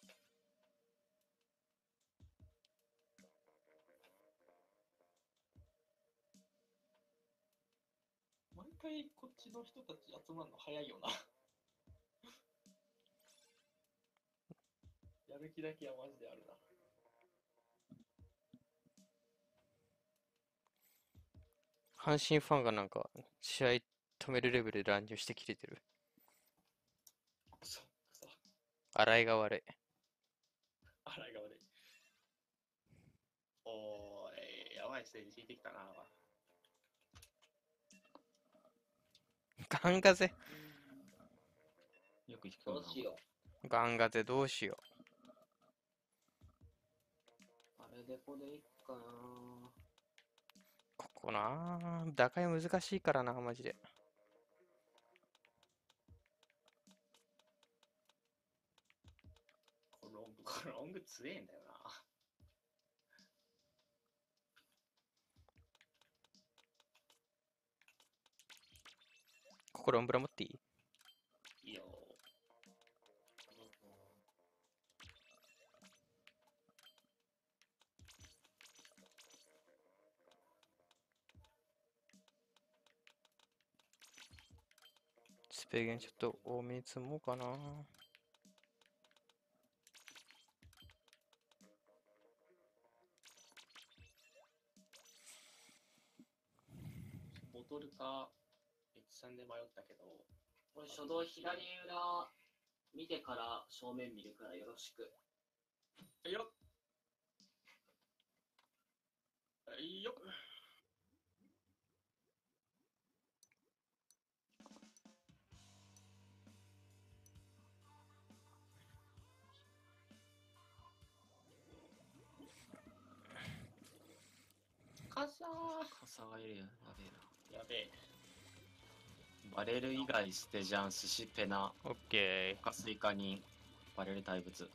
毎回こっちの人たち集まるの早いよな。やる気だけはマジであるな。 阪神ファンがなんか、試合止めるレベルで乱入してきれてる。 くそ、くそ。 洗いが悪い。 洗いが悪い。おーい、やばいステージ引いてきたな。 ガンガゼ。 よく聞くよな。 どうしよう。 ガンガゼどうしよあれでこでいっかな。 う。ここなぁ。打開難しいからな、マジで。 このロング、このロング強えんだよな。 ここロンブラ持っていい？ いいよ。 スペーゲンちょっと多めに積もうかな。 さ、いちさんで迷ったけど、 これ初動左裏見てから正面見るからよろしく。 はいよはいよ傘傘がいるよ。やべえな。 やべえ。 バレル以外ステジャン、寿司ペナ、 オッケ他スイカにバレル対物。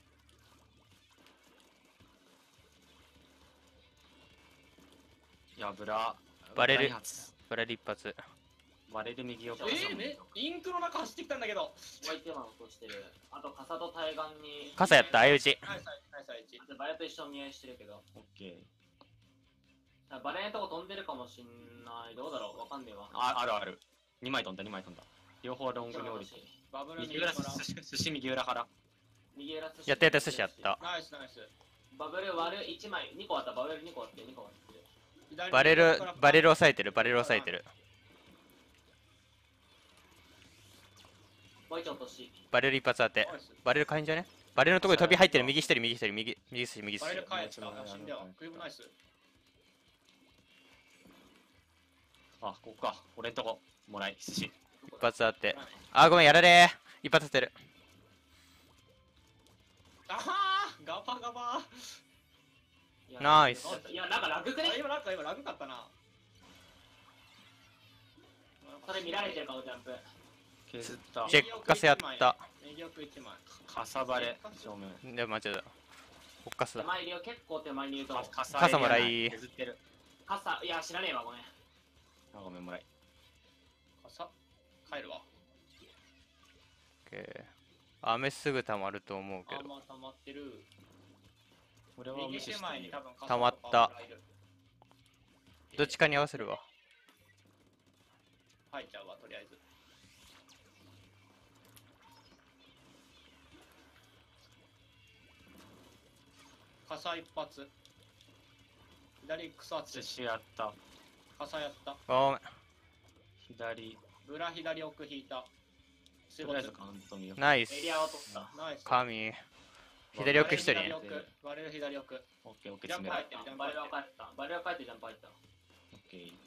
いや、ブラ、 バレルブラ二発ー。バレル一発。 バレル右をえー、めインクの中走ってきたんだけど。 ホワイトマン落としてる。あと傘と対岸に。 傘やった相打ち。 ナイスナイスナイスナイスバレと一緒に見合いしてるけど。 オッケー。 バレのとこ飛んでるかもしんない。どうだろうわかんねえわ。 あ、あるある。にまい飛んだ、にまい飛んだ。両方ロングに降りて。 バブル右裏、 右から。 寿司寿司右裏から。 右裏寿司。 やったやった寿司やった。 ナイスナイス。 バブル割るいちまい。にこあった。バブルにこあってにこ割ってる。 左バレル右から、 バレル押さえてる、バレル押さえてる。 もう一丁落とし。 バレル一発当てナイス。 バレルかいんじゃね？バレルのとこに飛び入ってる、右一人、右一人、右、右寿司、右寿司バレ。ル帰った。死んだよ。クイブナイス。 あ、ここか。俺んとこ。もらい、寿司。 一発当て。あ、ごめん、やられー。一発当てる。 あはーガバガバいやナイス。 いや、なんかラグくねあ今なんか今ラグかったな。 それ見られてるかも、ジャンプ。 削った。 チェッカスやった。 右奥いちまい。 かさばれ、正面。 でも間違えた。フォッカスだ。 手前に言う、結構手前に言うと。 か傘傘もらい削ってる。 傘、いや、知らねえわ、ごめん。 あ、ごめん、もらい。 傘帰るわ。 オッケー。雨すぐ溜まると思うけど。 あんま溜まってる。 俺は無右手視してるよ。 前に多分傘溜まったとかがいる。 どっちかに合わせるわ。 入っちゃうわ、とりあえず。傘一発。左草寿つ。 司やった。 傘やった。 ごめん。 左、 ブラ左奥引いた。水没とりあえずカウント見よう。 ナイスエ。リアを取った。 ナイス。 神。左奥一人。 左奥バレル左奥。 オッケー、オッケー、 ジャンプ詰めろ。 入ってるジャンプバレル入ってる。 は帰った。バレルは帰ってジャンプ入った。 オッケー。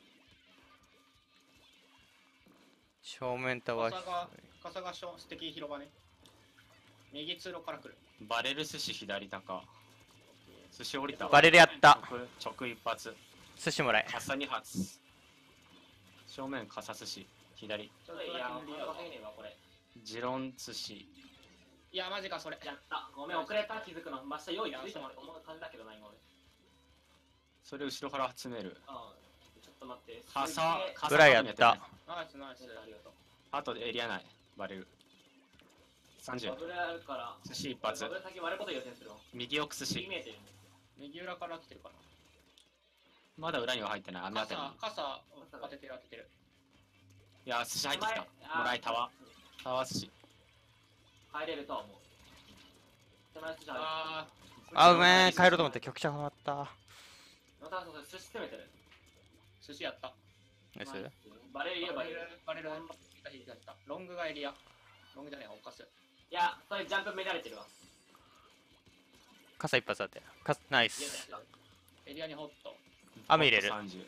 正面タワー傘が、傘が素敵広場ね。右通路から来る。 バレル寿司左高。寿司降りた。 バレルやった。 直直一発。 寿司もらえ。 傘二発。正面傘寿司。左。 ちょっといや、こだけ無理やわれわけねえわ、これ。 ジロン寿司。 いや、マジか、それ。 やった。ごめん、遅れた。気づくの。真下用意ついたまで思う感じだけどな、今俺。 それ後ろから詰める。 うん。ちょっと待って。 傘すげえ、 傘ぐらいやったナイスナイス。 ありがとう。 あとでエリア内。バレル。さんじゅうバ。ブルあるから。 寿司一発バブ。ル先割ること優先するわ。 右奥寿司。 右見えてる。 右裏から来てるかな。 まだ裏には入ってない。雨当たりに傘、。傘、当ててる当ててる。 いや、寿司入ってきた。もらいタワー。タワー寿司。 入れるとは思う。手前寿司入る。 ああ、ごめん。帰ろうと思って局者変わった。 またそう寿司攻めてる。 ー、寿司やった。 ナイス。 バレル言えばいい。いバレル、バレル、左だった。ロングがエリア。ロングじゃねえ、おかす。 や、それジャンプ見られてるわ。 傘一発当て。かナイ嫌なやス。 つだ。 エリアにホット。 雨入れる。 さんじゅう。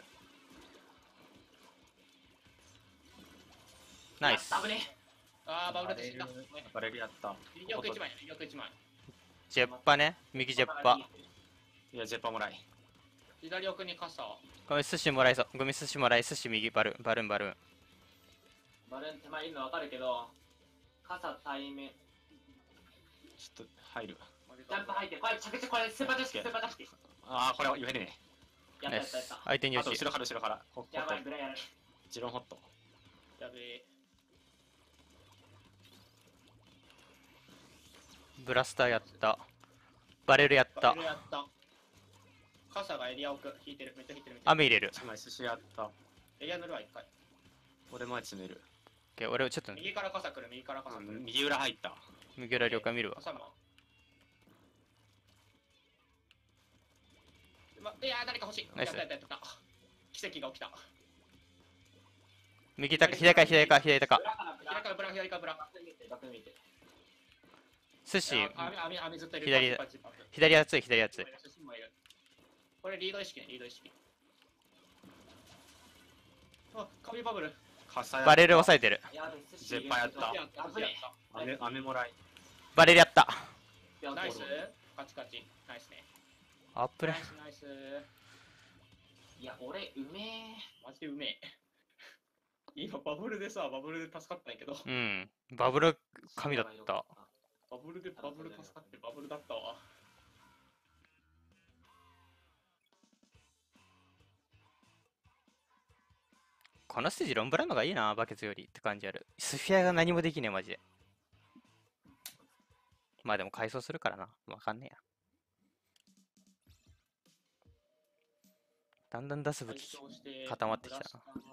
ナイス。 危ねあー、バブルで死んだ。 バレルやった。 右奥いちまい、右奥いちまい。 ジェッパね。右ジェッパ。 いや、ジェッパもらい。 左奥に傘。 ごめん、寿司もらえそう。ごめん、寿司もらえ。寿司右バルーン、バルーン、バルーン。 バルーン手前いるの分かるけど、傘対面。 ちょっと入る。 ジャンプ入って、これ着地、これスーパージャスティスーパージャスティああ、これは言えるね。 やったやったやった。 あと、 相手によし後。ろから後ろから。ホッやばい、 ト。 ブラやる。 ジロンホット。 やべえ。 ブラスターやった。バレルやったバレ。ルやった。傘がエリア奥引いてる。めっちゃ引いてる。めっちゃ引いてる雨入れる。 いちまい寿司やった。 エリア塗るわ、一回。 俺前詰める。 オッケー、俺ちょっと右から傘来る、右から傘来る。 右裏入った。 右裏了解見るわ。 傘も。ま、いやー、誰か欲しい。 ナイスやったやったやった。奇跡が起きた。 右高、左か、左か、左高。 裏からブラ左からブラ、左からブラ。 バック見て、バック見て。 寿司、 あ網、網、網ずっといる。 左パチパチパチ左熱い、左熱い。 寿司もいる。これリード意識ね、リード意識。あ、紙バブル。 火災バレル押さえてる。 やべ、寿司絶対やったやった、 危ね雨雨もらい。 バレルやった。 え。 ナイス。カチカチ。ナイスね。 アップレナイ。ス、ナイス。 いや、俺、うめえ。 マジでうめえ。今バブルでさ、バブルで助かったんやけど。 うん。バブル神だった。 バブルでバブル助かってバブルだったわ。 このステージロンブランドがいいな、バケツよりって感じある。スフィアが何もできねえ、マジで。まあでも改装するからな。わかんねえや。だんだん出す武器固まってきたな。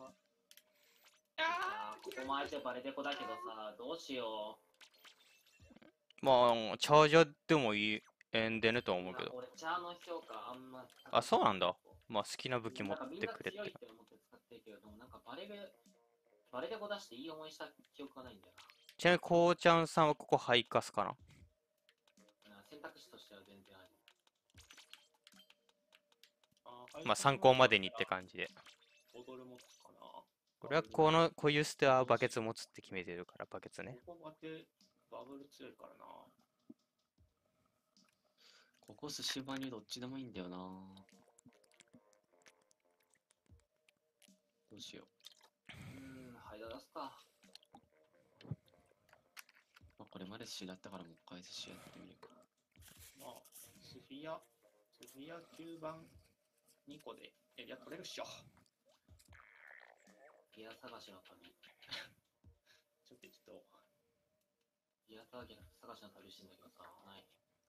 あーここも相手バレデコだけどさ、どうしよまあ、チャージャーでもいいえんでねとはう。 思うけど。 俺、チャーの評価あんま。 あ、そうなんだ。まあ好きな武器持ってくれってなんかみんな強いって思って使ってるけど、でもなんかバレル、バレデコ出していい思いした記憶がないんだよちなみにこうちゃんさんはここハイカスかな。 な。選択肢としては全然ある。 まあ参考までにって感じで。 踊る持つかな。 俺はこの固有ステはバケツ持つって決めてるからバケツね。 ここ待ってバブル強いからな。 ここ寿司場にどっちでもいいんだよな。どうしようーん、はいだ出すか。 う。まあ、これまで寿司だったからもう一回寿司やってみるか。 まあ、スフィア、スフィアきゅうばんにこでエリア取れるっしょ。 ギア探しの旅。 ちょっとちょっと。 ギア探しの旅してんだけどさ、ない。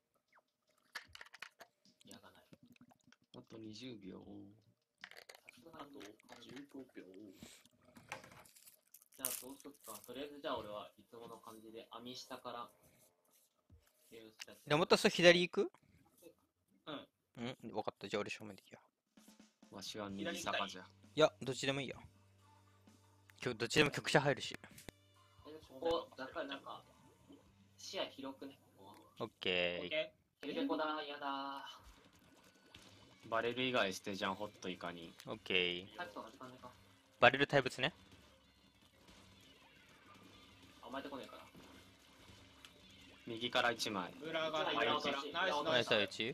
ギアがない。 あとにじゅうびょう。 あとじゅうごびょう。 じゃあどうすっか。とりあえずじゃあ俺はいつもの感じで網下から。 でもっとそ左行く。 うん。 うん、分かった。じゃあ俺正面でいいや。 わしは右坂じゃ。 いや、どっちでもいいよ。今日どっちでも局者入るし。 ここ、だからなんか、視野広くね。 オッケー。 オッケヘルベコだ、やだバレル以外してじゃん、ホットイカに。 オッケー。 ー。さっきと同じ感じか。 バレる対物ね。 甘えてこねえから。 右からいちまい。 ー。裏がはいナイスはいナイスナイスナイス。 相打ち。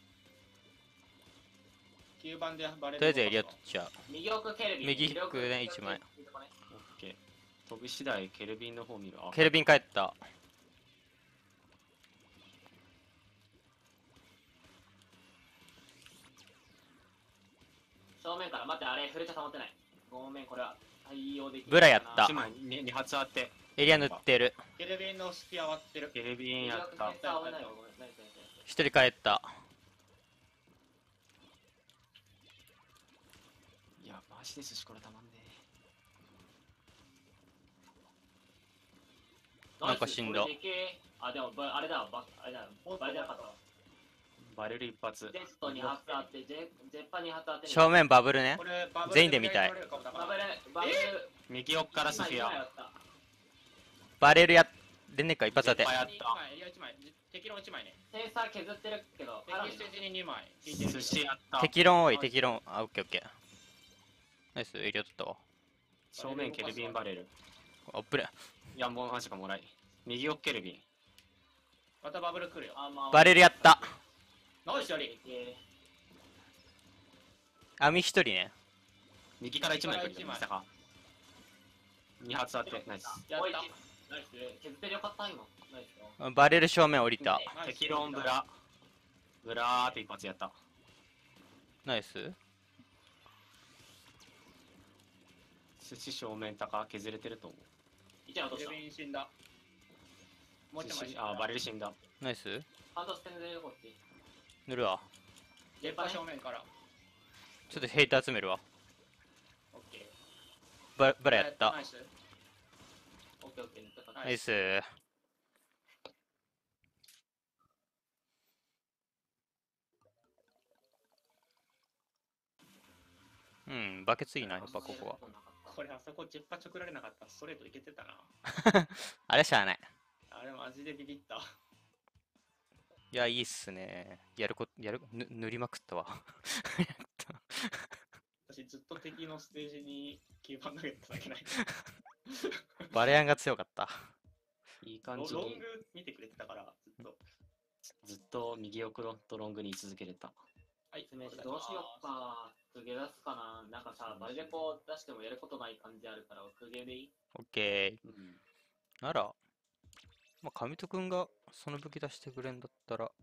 きゅうばんでバレル。 とりあえずエリア取っちゃう。 右奥ケルビン。 右フックね一枚。 オッケー。飛び次第ケルビンの方見る。あ、 ケルビン帰った。 正面から待って、あれ、フレチャ溜まってない。ごめん、これは対応できない。 ブラやったいちまいにに発あって。 エリア塗ってる。 ケルビンのスピア割ってる。 ケルビンやった。 右奥フレチャ合わないわごめん何何何一人帰った。 いや、マジで寿司これたまんねなんか死んだナイスこれでけえあ、でも、ばあれだわ、ばあれだわ、バレなかったわ。 え。バレル一発。 テストに発あって、ジェジェッパに発あって。 正面バブルねこ。れバブル全員で見たい取れるかもだからバブル、バブル。 右奥からスフィア。 今今やったバレルやでねっか一発当ていっぱい。やっいちた。 枚エリアいちまい。敵論いちまいね。 センサー削ってるけど、絡敵ステージににまい。 寿司やった。 敵論多い、敵論。あ、オッケーオッケー。ナイス、エリア取ったわ。 正面ケルビンバレル。 あっぶれ。 いや、もうマジかもらい。右奥ケルビン。 またバブル来るよ。 あまあバレルやった。 ナイスより。 え網一人ね。 右からいちまい来る右から一枚右坂。に発あって。ナイス。 ー、おいやった。 ナイス。削ってるよかった、今。ナイスよ。 バレル正面降りた。 ナイス敵論ブラ。ブラーって一発やった。 ナイス。 寿司正面高削れてると思う。 一枚落とケルした。 ビン死んだ。もう一枚死んだ。 寿司あ、バレル死んだ。 ナイス。 ハンドステンでこっち。 塗るわ。 ジェッパ正面から。 ちょっとヘイト集めるわ。 オッケー。 バブラやったナ。イス。 オッケーオッケー。だからナイス。うん、バケツいいな、やっぱここは。 これあそこジェッパチョクられなかったらストレートいけてたな。 あれしゃあない。 あれマジでビビった。 いや、いいっすね。やるこ、やる、ぬ塗りまくったわ。やった私ずっと敵のステージにキューバン投げてただけない。 バレアンが強かった。 いい感じにロロング見てくれてたから、ずっと。 ずっと右奥とロングに居続けれた。 はい、 どうしよっか。公家出すかな。なんかさ、バリレコ出してもやることない感じあるから、公家でいい？ オッケー。 うん、 なら、まあ、神戸くんがその武器出してくれんだったら、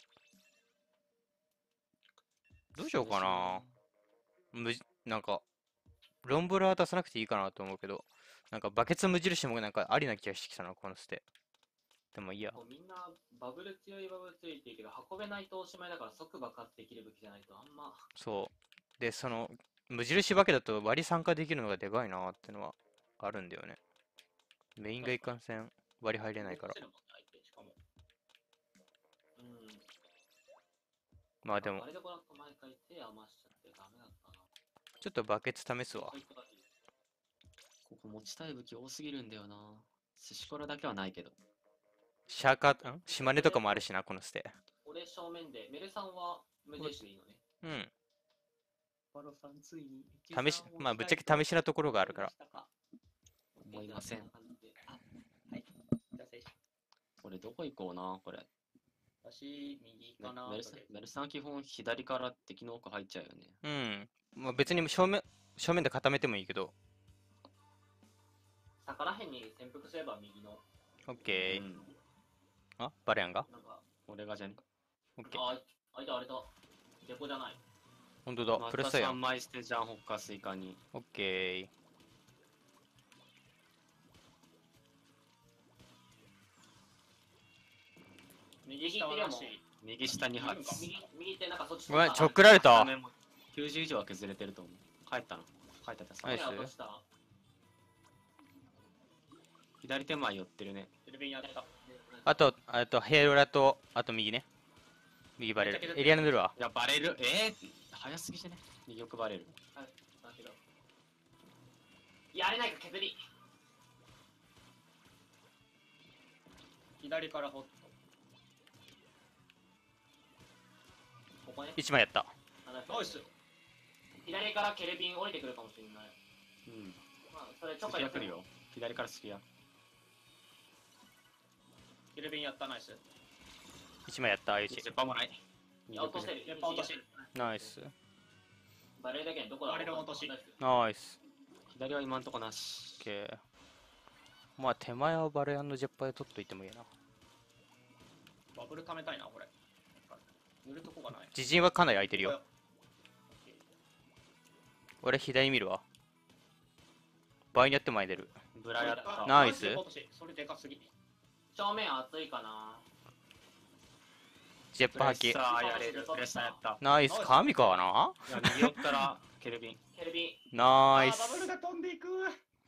どうしようかな。むじ、なんか、ロンブラは出さなくていいかなと思うけど、なんかバケツ無印もなんかありな気がしてきたな、このステ。でもいいや。 こうみんなバブル強いバブル強いって言うけど、運べないとおしまいだから即爆発できる武器じゃないとあんま。 そう。で、その、無印バケだと割り参加できるのがでかいなってのはあるんだよね。メインがいかんせん割り入れないから。 動かせるもんね相手しかもうん。 まあでもバ、リレコだと毎回手余しちゃってダメだったな。 ちょっとバケツ試すわそう。いうことだけどここ持ちたい武器多すぎるんだよな。寿司コラだけはないけど。 シャーカー、ん島根とかもあるしな、このステ。 俺正面で、メルさんは無印でいいのね。 うん。 バロさんついに試し、まあぶっちゃけ試しなところがあるから。 思いません。 はいじゃあ失礼しこれどこ行こうな、これ。 私右かなメルさんメルさんは基本左から敵の奥入っちゃうよね。 うん。まあ別に正面、正面で固めてもいいけど。 坂らへんに潜伏すれば右の。 オッケー。 うん。 あバレアンがなんか、 俺がじゃね。 オッケー。 あ、あいたあれだ。デポじゃない。 ほんとだ。 まプレスタやん。 さん枚捨てじゃん、ほっかスイカに。 オッケー。 右下はなし右下に発。 右、右ってなんかそっちごめん、ちょっくられた。 画面もきゅうじゅう以上は削れてると思う。帰ったな。帰ったさ。 ナイス落とした。 左手前寄ってるね。 テレビにやったあと、あと、ヘイロラと、あと右ね。右バレる。エリアの出るわ。 いや、バレる。えー、早すぎじゃね右奥バレる。 だけど。やれないか削り。 左からホットここね。 一枚やった。 ナイス左からケルビン降りてくるかもしれない。 うん。 まあ、それちょっスフィア来るよ。左からスフィア。 テレビにやったナイス一枚やった、相打ち。 ジェッパもない。右奥で落とせる。 やっぱ落としナイス。 バレルだけどどこだバレル落としナイス。 左は今んとこなしオッ。ケー。まあ、手前はバレアンのジェッパで取っといてもいいな。 バブル貯めたいなこれ塗るとこがない自陣はかなり空いてるよ。俺左見るわ。場合によって前出る。 ブラやった。 ナイスそれでかすぎ正面熱いかな。 ジェップレッパ吐き。 サーやれる。プレッサーやった。 ナイス。神かないや、右奥からケルビン。 ケルビン。 ナイスあーバブルが飛んでいく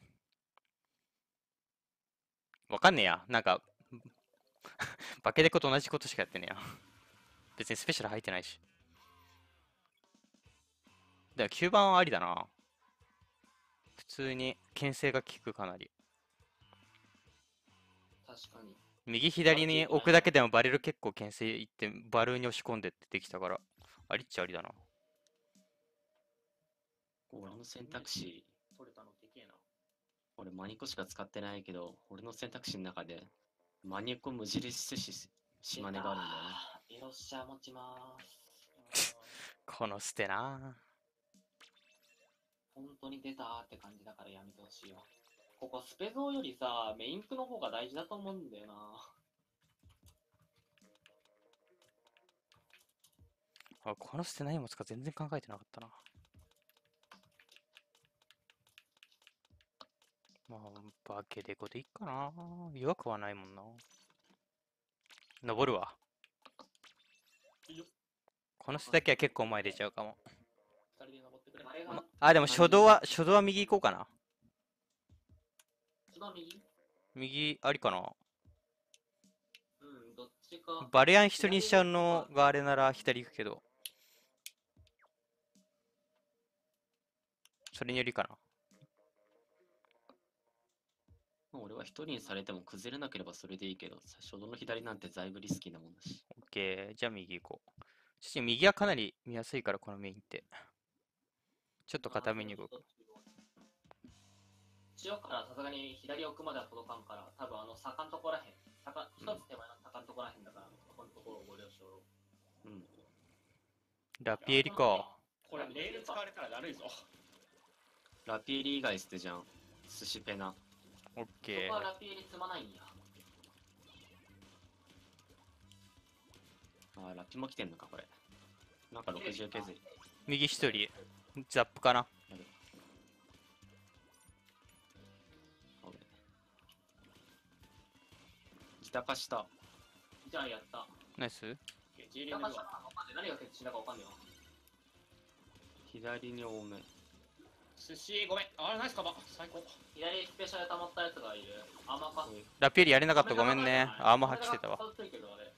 わかんねえや。なんか、バケデコと同じことしかやってねえや。別にスペシャル入ってないし。だからきゅうばんはありだな。普通に牽制が効くかなり。 確かに。 右左に置くだけでもバレル結構牽制いってバルーンに押し込んでってできたから、ありっちゃありだな。 俺の選択肢、 取れたのでけえな俺マニコしか使ってないけど、俺の選択肢の中で、マニコ無印し島根があるんだよね。 エロッシャー持ちまーす。 この捨てな。 本当に出たーって感じだからやめてほしいわ。ここスペゾーよりさ、メインクの方が大事だと思うんだよな。 あ、この捨て何持つか全然考えてなかったな。まあ、バケデコでいいかな。弱くはないもんな。登るわ。 いいよこの捨てだけは結構前出ちゃうかも。 二人で登ってくれあれがま、あ、でも初動は、初動は右行こうかな。 一番右。 右ありかな。 うん、どっちか。 バレアン一人にしちゃうのがあれなら左行くけど。それによりかな。 まあ俺は一人にされても崩れなければそれでいいけど、初動の左なんてだいぶリスキーなもんだし。 オッケー。じゃあ右行こう。ちょっと右はかなり見やすいから、このメインって。ちょっと固めに動く。 中央からさすがに左奥までは届かんから、多分あの坂のとこらへん、坂、一つ手前の坂のとこらへんだから、このところをご了承。 うん。 ラピエリか。 これレール使われたらだるいぞ。 ラピエリ以外捨てじゃん。寿司ペナ。 オッそケー。 こはラピエリ積まないんや。 あー、ラピも来てんのか、これ。なんかろくじゅう削り。 右一人。ザップかな。 自高した。 じゃあやった。 ナイス。 ジーリング高さがわかんない。何が決定したかわかんないわ。 左に多め。 寿司ごめん。あれナイスカバー。最高。 左スペシャル溜まったやつがいる。甘か。 ラピエリやれなかった。ごめんね。アーマー発揮してたわ。 これがけどあれ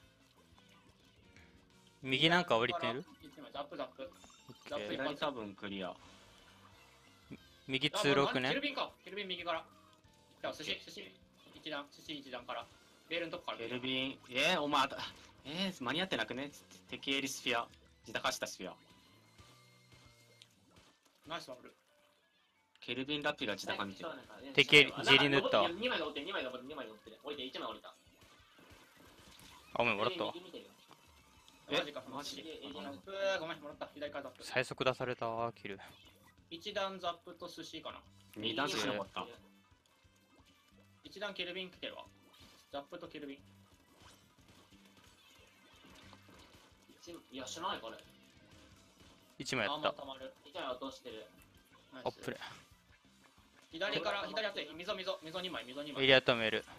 右なんか降りてる？ ザップザップ。 オッケー。 左多分クリア。 右通路ケねル。ビンか。ケルビン右から。じゃあ寿司、寿司。一段、寿司一段から。レールのとこから。 ケルビン、えー、お前あた、えー、間に合ってなくね敵エリスフィア。自高したスフィア。 ナイスバブル。 ケルビンラピが自高見てる。 敵エリジェリー塗ったわ。 にまい乗ってる、にまい乗ってる、にまい乗ってる。降りて、いちまい降りた。 あ、ごめん、もらったわ。 右見てるよえマジか、 マジ寿司ザップごめん、もらった。左からザップ。 最速出されたわ、キル。 一段ザップと寿司かな。 二段寿司残った。 一段ケルビン来てるわ。ザップとケルビン。 いや、知らないこれ。 一枚やあんまった。 たまる。 いちまい落としてる。 ナイスオップレ。 左から、左熱い。溝、溝、溝にまい、溝にまい。 エリア止める。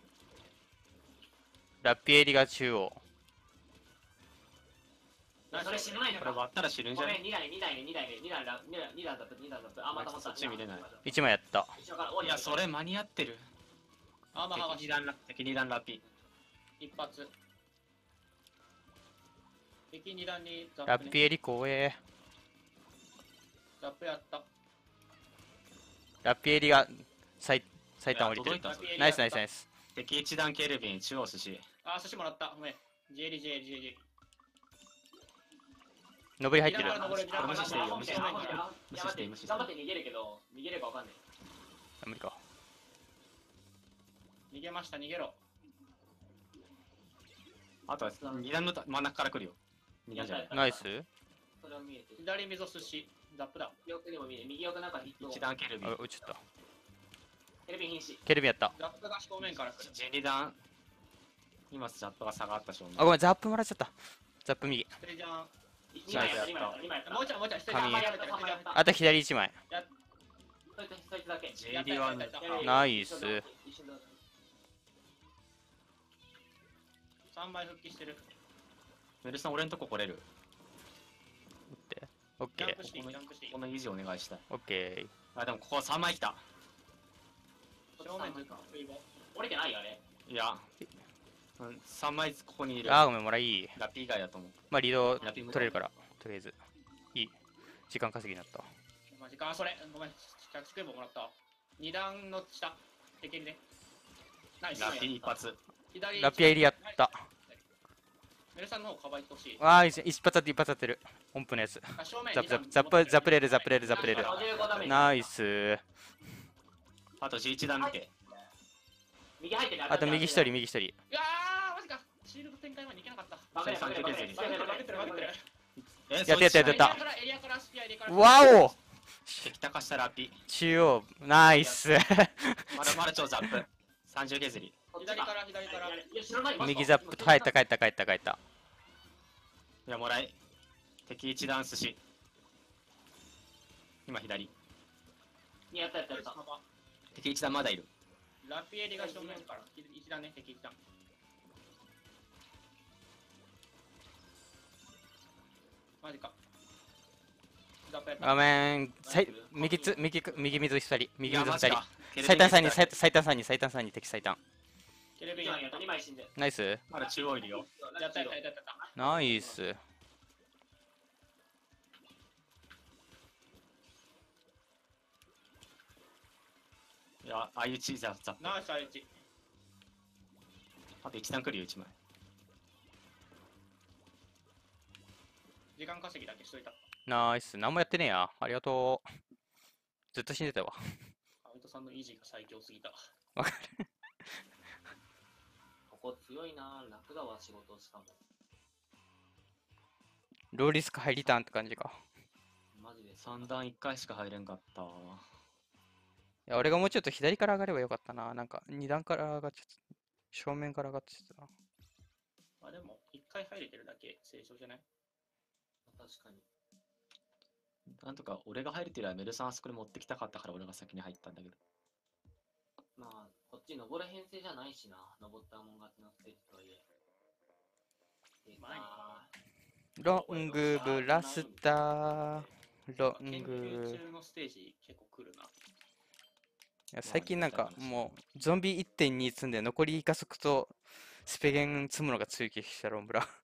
ラピエリが中央。 それ知らないのか。 これ割ったら死ぬんじゃねごめん、にだい、にだいめ、にだいめ、にだいめ、にだいだった、にだいだった。あ、またまた。 そっち見れない。 一枚やった。 いや、それ間に合ってる。 アーマー剥がし敵二段ラ敵二段ラピ。 一発。敵二段にザップ、ね。 ラピエリ怖え。 ザップやった。 ラピエリが最最短降りてるいや届いた。 ナイスナイスナイス。 敵一段ケルビン、中央寿司。 あ、寿司もらった。ごめん。ジェリジェリジェリ。 上り入ってる。 左から登れ左から無視していいよ無視していい正面から無視していい無視していい頑張って逃げるけど、逃げれるかわかんない。 あ無理か。 逃げました、逃げろ。 あとは二段の真ん中から来るよ。二段じゃない。 ナイス。 それは見えてる。 左溝寿司。ザップだ。 右奥にも見える。右奥なんかヒット。 一段ケルビあ、 ン。 落ちた。 テレビ瀕死。 ケルビンやった。 ザップが正面から来る。 ジェリダン。今ジャットが下がった正面。 あ、ごめん、ザップもらっちゃった。ザップ右。 ステジャン。 にまいやった、にまいやった、にまいやった。 もうちょい、もうちょい、ステジャ神ン前やめてる。ステジャンあと左一枚。 そいつそいつだけ。 ジェリはねナイス。 一瞬ださんまい復帰してる。 メルさん、俺んとこ来れる。 オッケー。 ジャンプしていい、ジャンプしていいこ。の維持お願いしたい。 オッケー。 あ、でもここさんまい来た。 正面ずっと水棒。 降りてないよあれ。 いや。うんさんまいここにいる。 あー、ごめん、もらいい。 ラピ以外だと思う。 まあ、リードラピも取れるから、とりあえず。いい。時間稼ぎになった。 マジか、あそれ。ごめん。着地クエボもらった。二段の下。敵にね。ナイス。 ラピ一発。 左。 ラピエリやった。 メルさんの方かばいてほしい。 わー、一発当て一発当てる。音符のやつ。 あ正面ザップザップ、 二段ザップ、ザップレール、ザップレール、ザップレール。 ごじゅうごダメージ。 ナイス。 あとじゅういち段見て。 右入ってる。 あと右一人、右一人。 いやー、マジか。シールド展開までいけなかった。 バグれバグれバグれバグってる、バグってる、バグってる。 え、 やったやったやったやったエリアから、エリアから、スピア、エリアから。 わお敵高したラピ。 中央、ナイス。 まだまだ超ザップ。さんじゅう削り。 左から、左から。 いや知らない。 右ザップ、帰った帰った帰った帰った。 いや、もらい。敵一段寿司。今左。 やったやったやった。 敵一段まだいる。 ラピエリが正面から。一段ね、敵一段。マジか。ザップやった。 ごめん、さい右つ、右く、右水二人、右水二人。 人最短さんに、最最短さんに、最短さんに、敵最短。 テレビにまいやった、にまい死んで。 ナイス。 まだ中央いるよ。 やったやったやったやった。 ナイス。 いや、相打ちじゃザップ。 ナイス相打ち。 あと一段来るよ、一枚。 時間稼ぎだけしといた。 ナイス。何もやってねえや。ありがとう。ずっと死んでたわ。 アウトさんの維持が最強すぎた。 わかる。 ここ強いな。楽だわ、仕事しかも。 ローリスクハイリターンって感じか。 マジで。 三段一回しか入れんかった。 いや、俺がもうちょっと左から上がればよかったな。なんか二段から上がっちゃった。正面から上がっちゃったな。 まあでも、一回入れてるだけ正常じゃない？ 確かに。 なんとか俺が入れてるらメルさんあそこに持ってきたかったから俺が先に入ったんだけど。 まあ、こっち登る編成じゃないしな。登ったもん勝ちのステージとはいえ。で前にあロングブラスター。ロン研グ。 究中のステージ結構来るな。 いや最近なんかもうゾンビ いってんに 積んで残り加速とスペゲン積むのが強い気がしたロンブラ。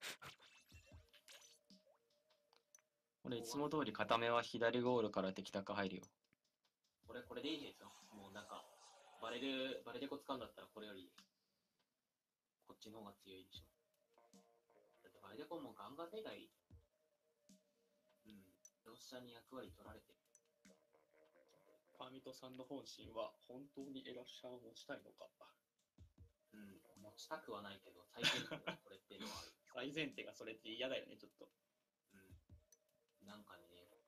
俺いつも通り片目は左ゴールから敵高入るよ。 これ、これでいいですよ。もうなんか、バレる、バレデコ使うんだったらこれより、こっちの方が強いでしょ。だってバレデコもガンガン以外、うん、ロシアに役割取られてる。 ファミトさんの本心は本当にエラッシャーを持ちたいのか。 うん、持ちたくはないけど、最低限これっていうのはある。 最前提がそれって嫌だよね、ちょっと。 うん。なんかね、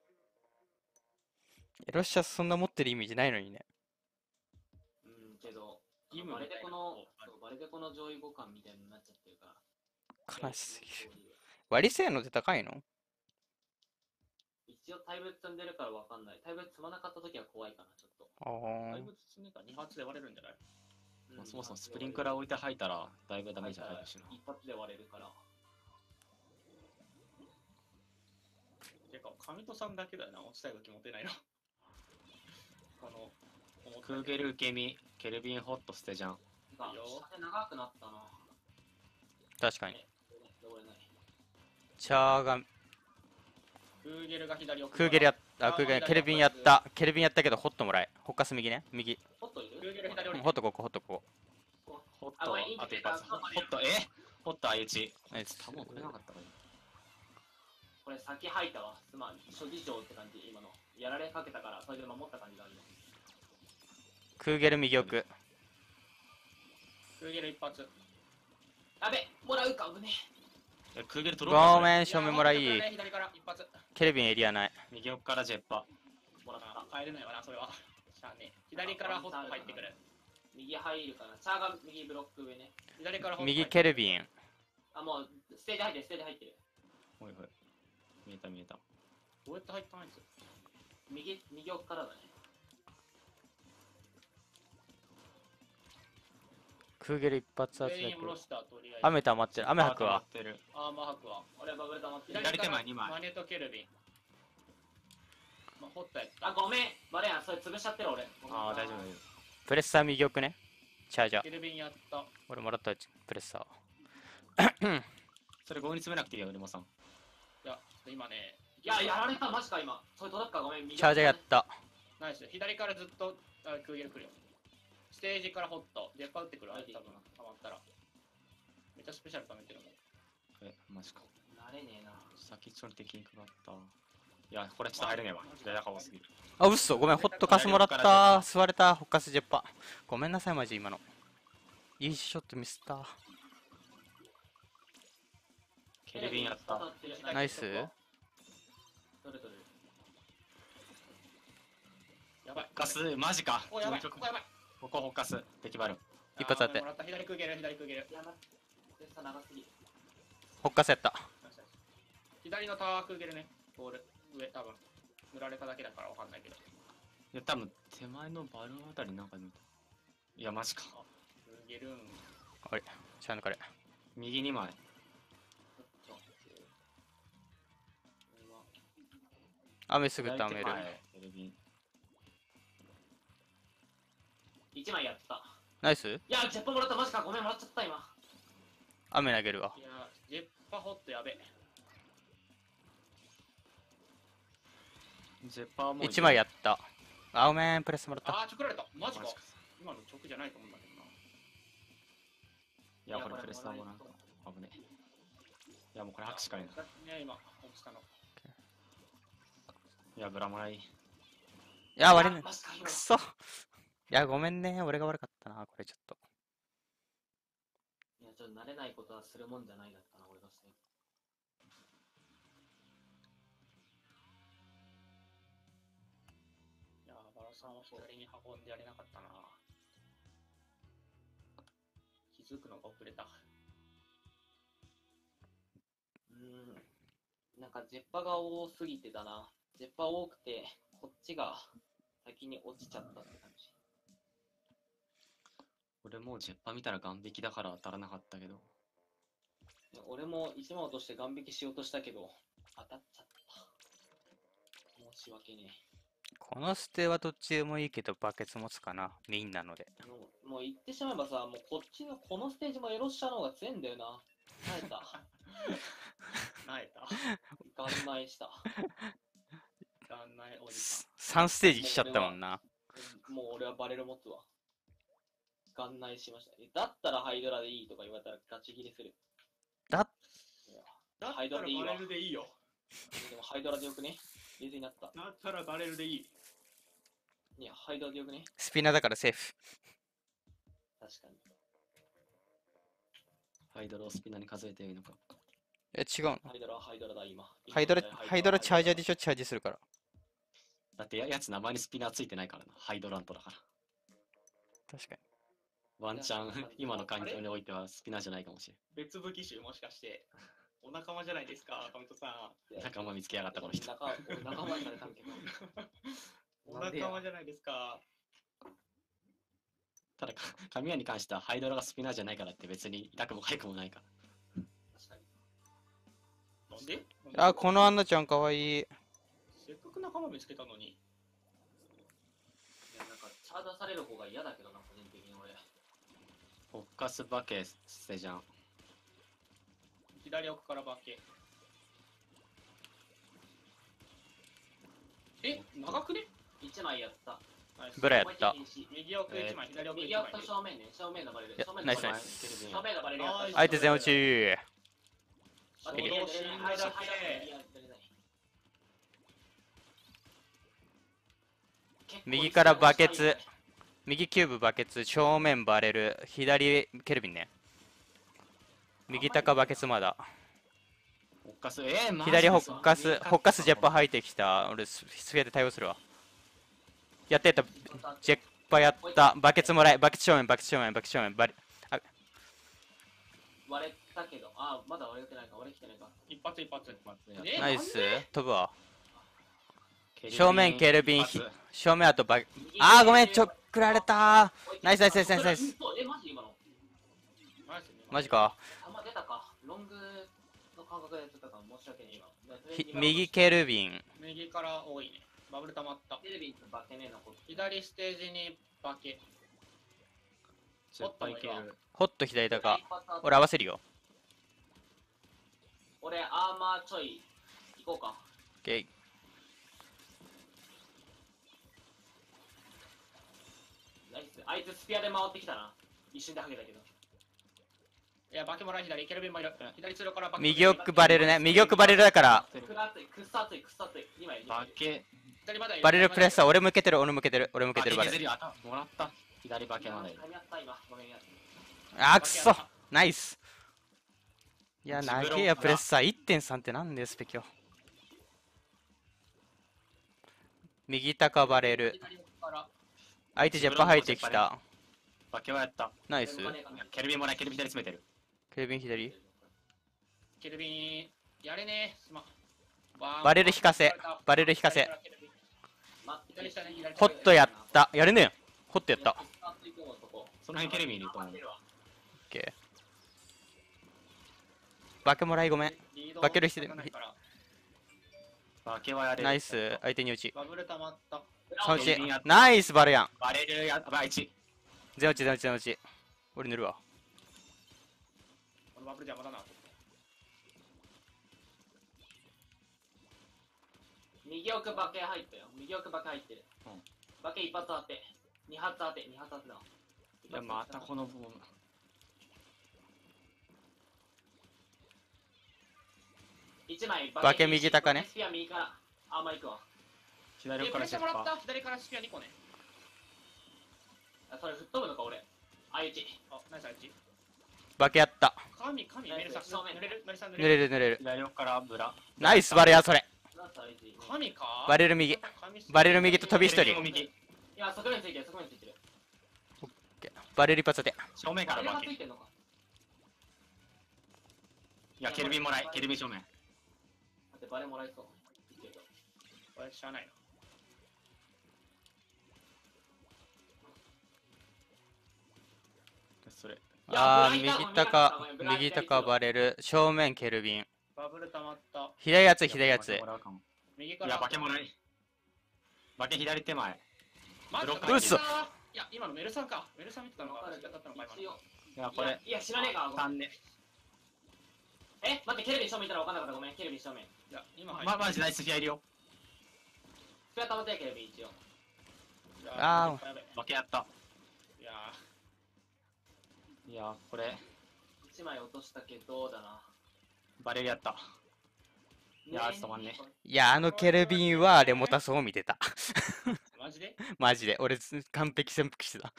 エロシャスそんな持ってるイメージないのにね。 うん、けど、 義務バレデコのみたいな、 そうバレデコの上位互換みたいになっちゃってるから。 悲しすぎる。割り性能って高いの？ 一応対物積んでるからわかんない。対物積まなかったときは怖いかな、ちょっと。 あだいぶ進んでたらに発で割れるんじゃない？ うんまあそもそもスプリンクラー置いて入ったらだいぶダメージ入るしな。 一発で割れるから。 てか、上戸さんだけだよな、落ちたいが気持てないの。この、思ったけどクーゲル受け身、ケルビンホット捨てじゃん。 なんか、 いいよ下で長くなったな。 確かに。 ね、登れない。 チャーが、 クーゲルが左奥。 クーゲルやっあた、クーゲル、 左ケルビンやった。ケルビンやったけど、ホットもらえ。ホッカス右ね。右。 ホットいるクーゲル左降りホットここ、ホットこホット、 あごめんインあと一発。 テリあホット、えホット相打ち。 ナイス弾送れなかったかな。 これ先吐いたわ。すまん。諸事情って感じ、今の。やられかけたから、それで守った感じがあるよ。 クーゲル右奥。 クーゲル一発。 やべもらうか、危ねえクーゲル取ろうか。 ごめん、正面もらい。 や左から一発。 ケルビンエリアない。 右奥からジェッパ。 え。もらった。 あ、帰れないわな、それは。しゃあねえ。左からホット入ってくる。 右入るかな。チャーが右ブロック上ね。 左からホット入右ってくる。 ケルビン。 あ、もう、ステージ入ってる、ステージ入ってる。 ほいほい。見えた見えた。 どうやって入ったんですよ。 右、右奥からだね。 クーゲル一発当てたけど全員下ろ。した、とりあえず。 雨溜まってる。雨吐くわ。 ってる。 アーマーハクは。 俺はバブル溜まってる。 左手前に枚マネとケルビン。まあ、ホットやった。 あ、ごめん。バレやん、それ潰しちゃってる俺。ごめんああ、大丈夫大丈プレッサー右奥ね。チャージャー。 ケルビンやった。 俺もらったプレッサー。 夫。それ強に詰めなくていいよ、俺もさん。 いや、今ね。 いや、やられた、マジか、今。それ届くか、ごめん。右チャージャーやった。 ナイス。左からずっとあクーゲル来るよ。ステージからホット。ジェッパ打ってくるわ、多分。溜まったら。めっちゃスペシャル溜めてるもん。 え、マジか。 なれねえな。 先っちょに敵にかかった。いや、これちょっと入れねえわ。左が多すぎる。 あ、うっそ。ごめん、ホットカスもらった。吸われた。ホッカスジェッパ。ごめんなさい、マジ今の。いいショットミスった。 ケルビンやった。 ナイス。 取る取る。 やばい。 ガス、マジか。 お、やばい。 こここやばい。 こほかす。敵バル。 一発当てあーもらった。左クーゲル、左クーゲル。 いや、待って。さ長すぎる。 ホッカスやった。 左のタワークーゲルね。ボール。上、多分。塗られただけだからわかんないけど。 いや、多分手前のバルあたりなんか見た。いや、マジか。 クーゲルン。 あれ、チャンのカレー。 右に枚。 雨すぐ溜める。 はいケルビン。 一枚やった。 ナイス。 いや、ジェットもらった、マジか。ごめん、もらっちゃった、今。 雨投げるわい。やー、ジェッパホットやべ。 ジェッパーも一枚やった。あ、ごめん、プレスもらった。 あー、ちょくられた。マジか。 今の直じゃないと思うんだけどな。 いや、 いやこれプレスターもこれもなんか、危ねえ。いや、もうこれ拍手かいな。 だね、今、落ちたの。 いや、ブラもらい。 いや、割れねマジか今くそ。いや、ごめんね。俺が悪かったな、これちょっと。 いや、ちょっと慣れないことはするもんじゃないだったな、俺の視点。 いやー、バラさんは左に運んでやれなかったな。気づくのが遅れた。 うーん。なんか、ジェッパが多すぎてだな。ジェッパ多くて、こっちが先に落ちちゃったって感じ。 俺もうジェッパ見たら眼引きだから当たらなかったけど。 いや俺も一枚落として眼引きしようとしたけど、当たっちゃった。申し訳ねこの捨てはどっちでもいいけど、バケツ持つかな。メインなので。 え。もうもう言ってしまえばさ、もうこっちのこのステージもエロシャの方が強いんだよな。耐えた。 なえた。 眼内した。 がんないおじさん。 さんステージ来ちゃったもんな。 もう俺はバレル持つわ。眼内しました。えだったらハイドラでいいとか言われたらガチ切れする。 だいやだったハイドラでいいわらバレルでいいよ。 でもハイドラでよくね。冷静になった。 だったらバレルでいい。 いや、ハイドラでよくね。 スピナーだからセーフ。 確かに。 ハイドロをスピナーに数えていいのか。 え、違うの。 ハイドラはハイドラだ、今。 ハイドラ、ハイドラチャージャーでししょ、チャージするから。 だってややつ名前にスピナーついてないからな。ハイドラントだから。 確かに。 ワンチャンいや、 今の環境においてはスピナーじゃないかもしれ別武器種もしかして。お仲間じゃないですか、カミトさん。 ん。仲間見つけやがったこの人。 仲俺仲間にされたんけど。 お仲間じゃないですか。 ただ、か神谷に関してはハイドラがスピナーじゃないからって別に痛くも痒くもないから。 確かに。 なんであ、このアンナちゃんかわいい。 せっかく仲間見つけたのに。 いや、なんか、チャージされる方が嫌だけどな、個人的に俺。 フォッカスバケステじゃん。 左奥からバケ。え、長くね？ 一枚やった。 ナイスブラやった。 右奥いち枚、左奥いち枚右奥。と正面ね、正面がバレる。 いや正面ナイスナイがバレる。 ス正面がバレるやつ。 相手全落ち。 待って、 いけるいやいやいやハイドラ、ハイドラいや出れない結構右からバケツ。右キューブバケツ、正面バレル、左ケルビンね。右高バケツまだ。 フォッカス、えー、マジ左ホでそうッカス、ホッカスジェッパ入ってきた。俺ススフィアで対応するわ。やってた。ジェッパやった。バケツもらえ。バケツ正面、バケツ正面、バケツ正面。バレあ割れたけど、あ、まだ割れてないか、割れきてないか。 一発一発。 ええナイス。飛ぶわ。 ケルビン正面ケルビン、 一発正面あとバケあーごめん、ちょっくられたー。ナイスナイスナイスナイスナイス。 嘘え、マジ今の。 ナイスねマジか。 弾出たか。ロングの感覚でやってたから申し訳ない今。 ひ右ケルビン。 右から多いね。バブル溜まった。 テレビとバケねえのこと。 左ステージにバケ。 ジェッパいける。 ホット左高。俺合わせるよ。 俺、アーマーちょい、行こうか。 オッケー。 ナイス。あいつスピアで回ってきたな。一瞬でハゲたけど。 いや、バケもらい左、ケルビンもいる。左通路からバケ。 右奥バレルね。右奥バレルだから。 くっ熱い、くっさ熱い、くっさ熱い。にまい、にまい。 バケ、 左まだいるバレルプレッサー、俺向けてる、俺向けてる、俺向けバケてるバレル。 削り頭もらった。左バケまで。 噛み合った今。ごめんや。 あーくそナイス。いや、 ジブロ長えやプレッサー いってんさん ってなんだよ、スペキョ。右高バレル。 左奥から。 相手ジェッパ入ってきた。 バケはやった。 ナイス。 お金がケルビンもらい、ケルビン左詰めてる。 ケルビン左。 ケルビン、やれねえ。すまん。わーバレル引かせ。バレル引かせ。 待って左下ね、左下ホットやった。やるね。ホットやった。オッくっさ熱いと思うとこその辺ケルビンいると思う。 ケー。バケもらいごめん。バケルしてバケはやれる。 ナイス。相手に打ち。 バブル溜まった。 そのうちケルビンやっ。たナイスバルやん。 バレルや、ばいち。 全落ち全落ち全落ち。俺塗るわ。 このバブル邪魔だな。 右奥バケ入ったよ。右奥バケ入ってる。 うんバケ一発当て。 に発当て、に発当てだ。 いや、またこのボム。 一枚化け右高ね。 スピア右からあんま行くわ。 え、 左かプレッシャーもらっらジェッパー。 た。左からスピアにこね。 あそれ吹っ飛ぶのか俺。相打ち。 あ、ナイスあいち。 化けあった。 神、神、メルさん。 正面濡れる、メルさん濡濡れる。 れる濡れる。 左奥からブラ。 ナイスバレやそれ。 なんつ相打ち。 神かバレル右。 神すぎバレル右と飛び一人。 テレビも右。 いや、側面ついてる、側面ついてる。 バレル一発で。 正面かあれがらバケ。いついてんのか。 や、ケルビンもらい。ケルビン正面。 だってバレもらえそう。いけるよこれ知らないな。 それ。 いやあー、 ブライト右高ブライト、 右高バレル、正面ケルビン。 バブル溜まった。 左やつ、左やつバケ。もらうかも右から。 いや、バケもらい。バケ左手前。 マジかブロック嘘いや、今のメルさんか。メルさん見てたのか。私が当たったのか、今の。 一応。 いや、これ。 いや、知らねえか。 さんね。 え、待って、ケルビン正面いたら分かんなかった。ごめん、ケルビン正面。 いや、今入ま、マジナイスフィアいるよ。 スピア溜まってケルビン一応。 いやあーやべいバケやった。 やいや、これ。 一枚落としたけど、だな。 バレルやった。いやー、止まんね。 いや、あのケルビンはあれ持たそう見てた。 ーマジでマジで。俺、完璧潜伏してた。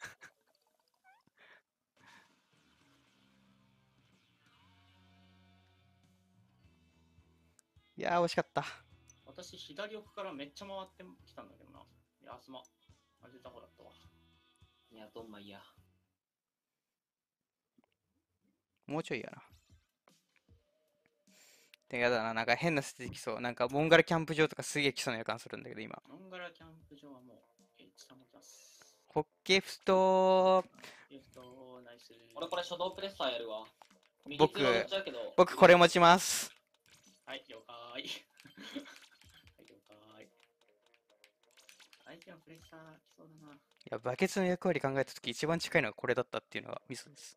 いやー、惜しかった。 私、左奥からめっちゃ回ってきたんだけどな。いや、すまん。マジでタコだったわ。 いや、どんまいや。 もうちょいやな。てやだな、なんか変な捨ててきそう。なんか、モンガルキャンプ場とかすげえ来そうな予感するんだけど、今。 モンガラキャンプ場はもう、H 保ってます。 ホッケフトえっと、ナイス。 俺これ初動プレッサーやるわ。 僕右手乗っちゃうけど僕これ持ちます。 はい、了解。はい、了解。相手はプレッシャー来そうだな。 いや、バケツの役割考えたとき一番近いのがこれだったっていうのがミソです。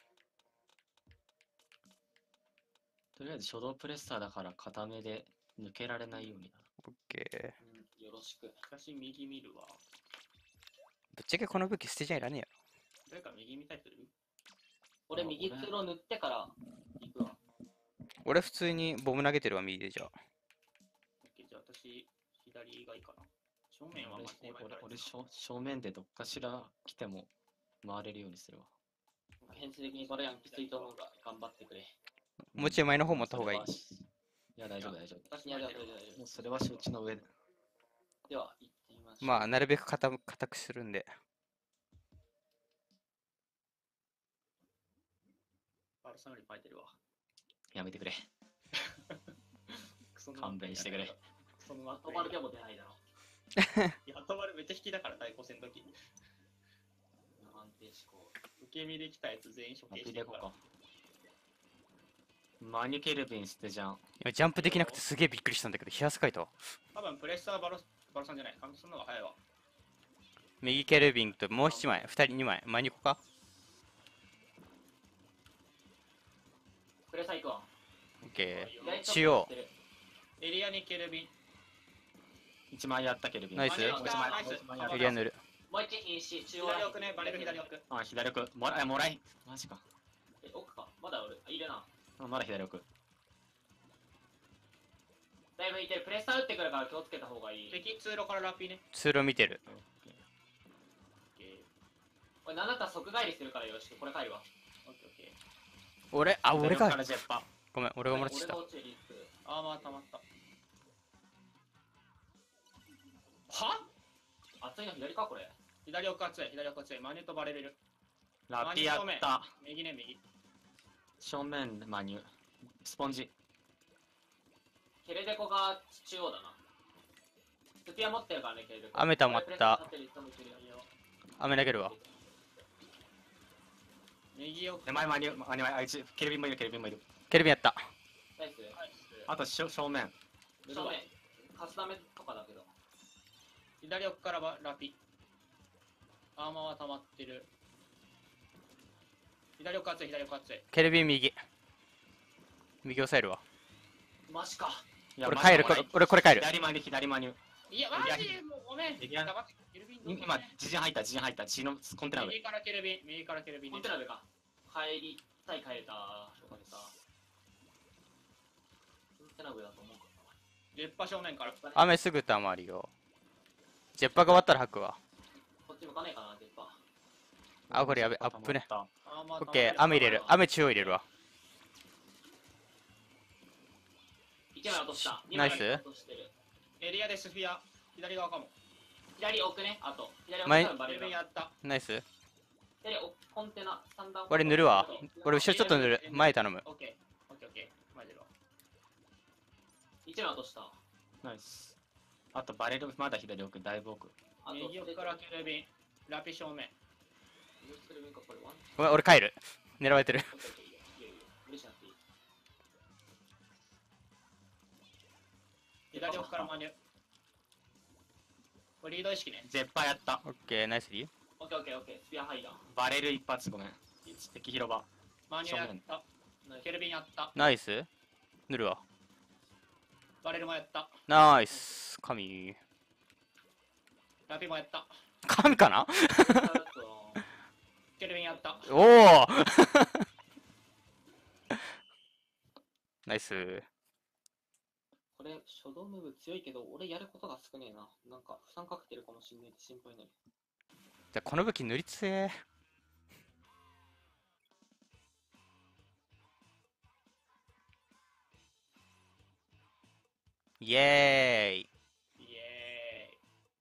とりあえず初動プレッサーだから固めで抜けられないようにな。 オッケー。 うん、よろしく。 しかし、右見るわ。 ぶっちゃけこの武器捨てちゃいらねえよ。 誰か右見たい人いる俺右通路塗ってから行くわ。 俺普通にボム投げてるわ、右でじゃあ。 オッケー、じゃあ私、左がいいかな。正面は俺マジで今俺俺正正面でどっかしら来ても回れるようにするわ。 変数的にこれやんきついと思うから頑張ってくれ。 もうちょい前の方持った方がいい。 それはいや、大丈夫、大丈夫。 私にやるやるやるやるもうそれは承知の上で。 では、行ってみましょう。 まあ、なるべく固く固くするんで。 バルサノリ書いてるわ。 やめてくれ。 クソの勘弁してくれ。 クソのまとまるでも出ないだろいや、トバルめっちゃ引きだから対抗戦の時。 う。安定思考。 受け身できたやつ全員処ア刑してるから。 ピでこうか。マニュケルビン捨てじゃん。 今ジャンプできなくてすげえびっくりしたんだけど、冷やすかいたわ。 多分プレッサーバロバロさんじゃない。カウントするのが早いわ。 右ケルビンともう一枚、二人二枚。マニコかプレッサー行くわ。 オッケ左中央ちょっとやってるエリアにケルビン。 一枚やったケルビン。 ナイスもう一枚ナイスもう一枚やっー。エリア塗る。 もう一品詞、中央左奥ね、バレル左奥。 た。あ、左奥。もらえ、もらい。マジか。 え、奥か。まだ俺、あいるな。 あまだ左奥。 だいぶいてる。プレッサー打ってくるから気をつけた方がいい。 敵通路からラッピーね。 通路見てる。 オッケー俺、なんだったら即帰りするからよろしく。これ帰るわ。 オッケーオッケー。 俺、あ、俺左奥からジェッパ。 ごめん、俺がもらってた俺が。落ちるリスク。 アーマー溜まった。は熱いの左かこれ。 左奥熱い、左奥熱い。マニュとバレれる。 ラピやった。 右ね、右。 正面マニュ。スポンジ。 ケレデコが中央だな。スピア持ってるからね、ケレデコ。 雨溜まった俺プレッサー立ってる人もいるよ雨投げるわ。 右奥。 手前マニュ。マニュ、あいつ。ケルビンもいる、ケルビンもいる。 ケルビンやった。 ナイス。 あと正正面。 正面。カスタメとかだけど。 左奥からバラピ。アーマーは溜まってる。左奥熱い、左奥熱い。 ケルビン右。右押さえるわ。 マジか。 いや俺帰る、 マジこれ俺これ帰る。 左マニュ、左マニュ。 いや、マジでもうごめん。 いや黙って。ケルビンどうぞ今、自陣入った、自陣入った、血のコンテナ上。 右からケルビン、右からケルビンコンテナ上か。帰りたい帰れた。よかった。コンテナ上だと思うか熱波正面から。 ら。 雨すぐたまるよ。ジェッパが終わったら吐くわ。 こっち向かねえかな、鉄板。 あ、これやべ、アップね。 あーまあオッケー、雨入れる。雨中央入れるわ。 いちまい落とした。 ナイスにまい落としてる。 エリアでスフィア。左側かも。 左奥ね、あと。左奥前多分バレるな。 ケルビンやった。 ナイス。 左奥、コンテナ、三段。 俺塗るわ。俺後ろちょっと塗る。前頼む。 オッケー。オッケーオッケー。前出るわ。 いちまい落とした。 ナイス。あと、バレルまだ左奥、だいぶ奥。 あと、 右奥からケルビン。ラピ正面。 右奥から上かこれワンごめん、俺帰る。狙われてる。 オッケーオッケーいいよいいよいいよ無理しなくていい。 左奥からマニュ。これリード意識ね。 ジェッパーやった。 オッケー、ナイスリー。 オッケーオッケーオッケー。スピアハイだ。 バレル一発、ごめん。敵広場。 マニュやった。ケルビンやった。 ナイス。塗るわ。 バレルもやった。 ナイス。神。 ラピもやった。 神かなケルビンやった。 おおナイス。 これ、初動ムーブ強いけど、俺やることが少ねえな。なんか、負担かけてるかもしんないって心配になる。 じゃあこの武器塗りつえ。イエーイ。 イエ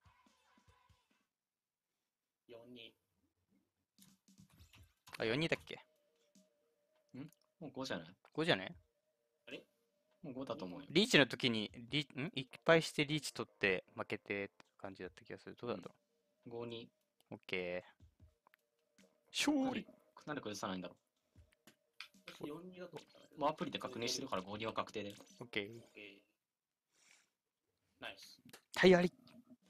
ーイ。よんに。 あ、よにんだっけ？ もうごじゃない？ ご じゃね？ もうごだと思うよ。 リーチの時にリ、んいっぱいしてリーチ取って負けてって感じだった気がする。どうなんだろごに。 う。オッケー。勝利。 なんで崩さないんだろ私よんにだと思ったんだけう。 ど。 もうアプリで確認してるからごには確定で。 オッケー。 オッケーナイス。 タイヤリ。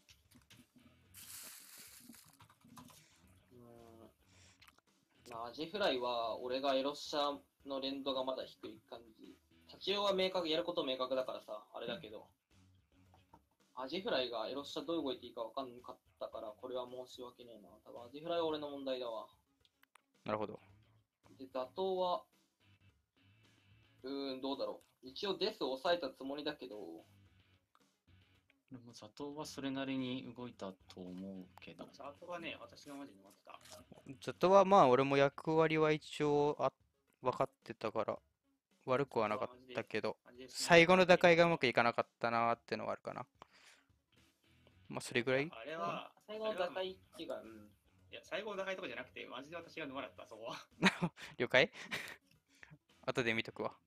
うーん。まあ、アジフライは、俺がエロッシャの連動がまだ低い感じ。立ち寄は明確、やること明確だからさ、あれだけど。アジフライがエロッシャどう動いていいか分かんなかったから、これは申し訳ねえな。多分アジフライは俺の問題だわ。 なるほど。 で、打倒は、うーん、どうだろう。一応デスを抑えたつもりだけど、 でも佐藤はそれなりに動いたと思うけど。 サートはね、私がマジで待ってた。 ずっとはまあ俺も役割は一応あ分かってたから悪くはなかったけど、 マジで最後の打開がうまくいかなかったなーってのはあるかな。まあそれぐらい。 あれは、 最後の打開違う。うん。 いや、最後の打開とかじゃなくて、マジで私が沼だった、そこは。 了解後で見とくわ。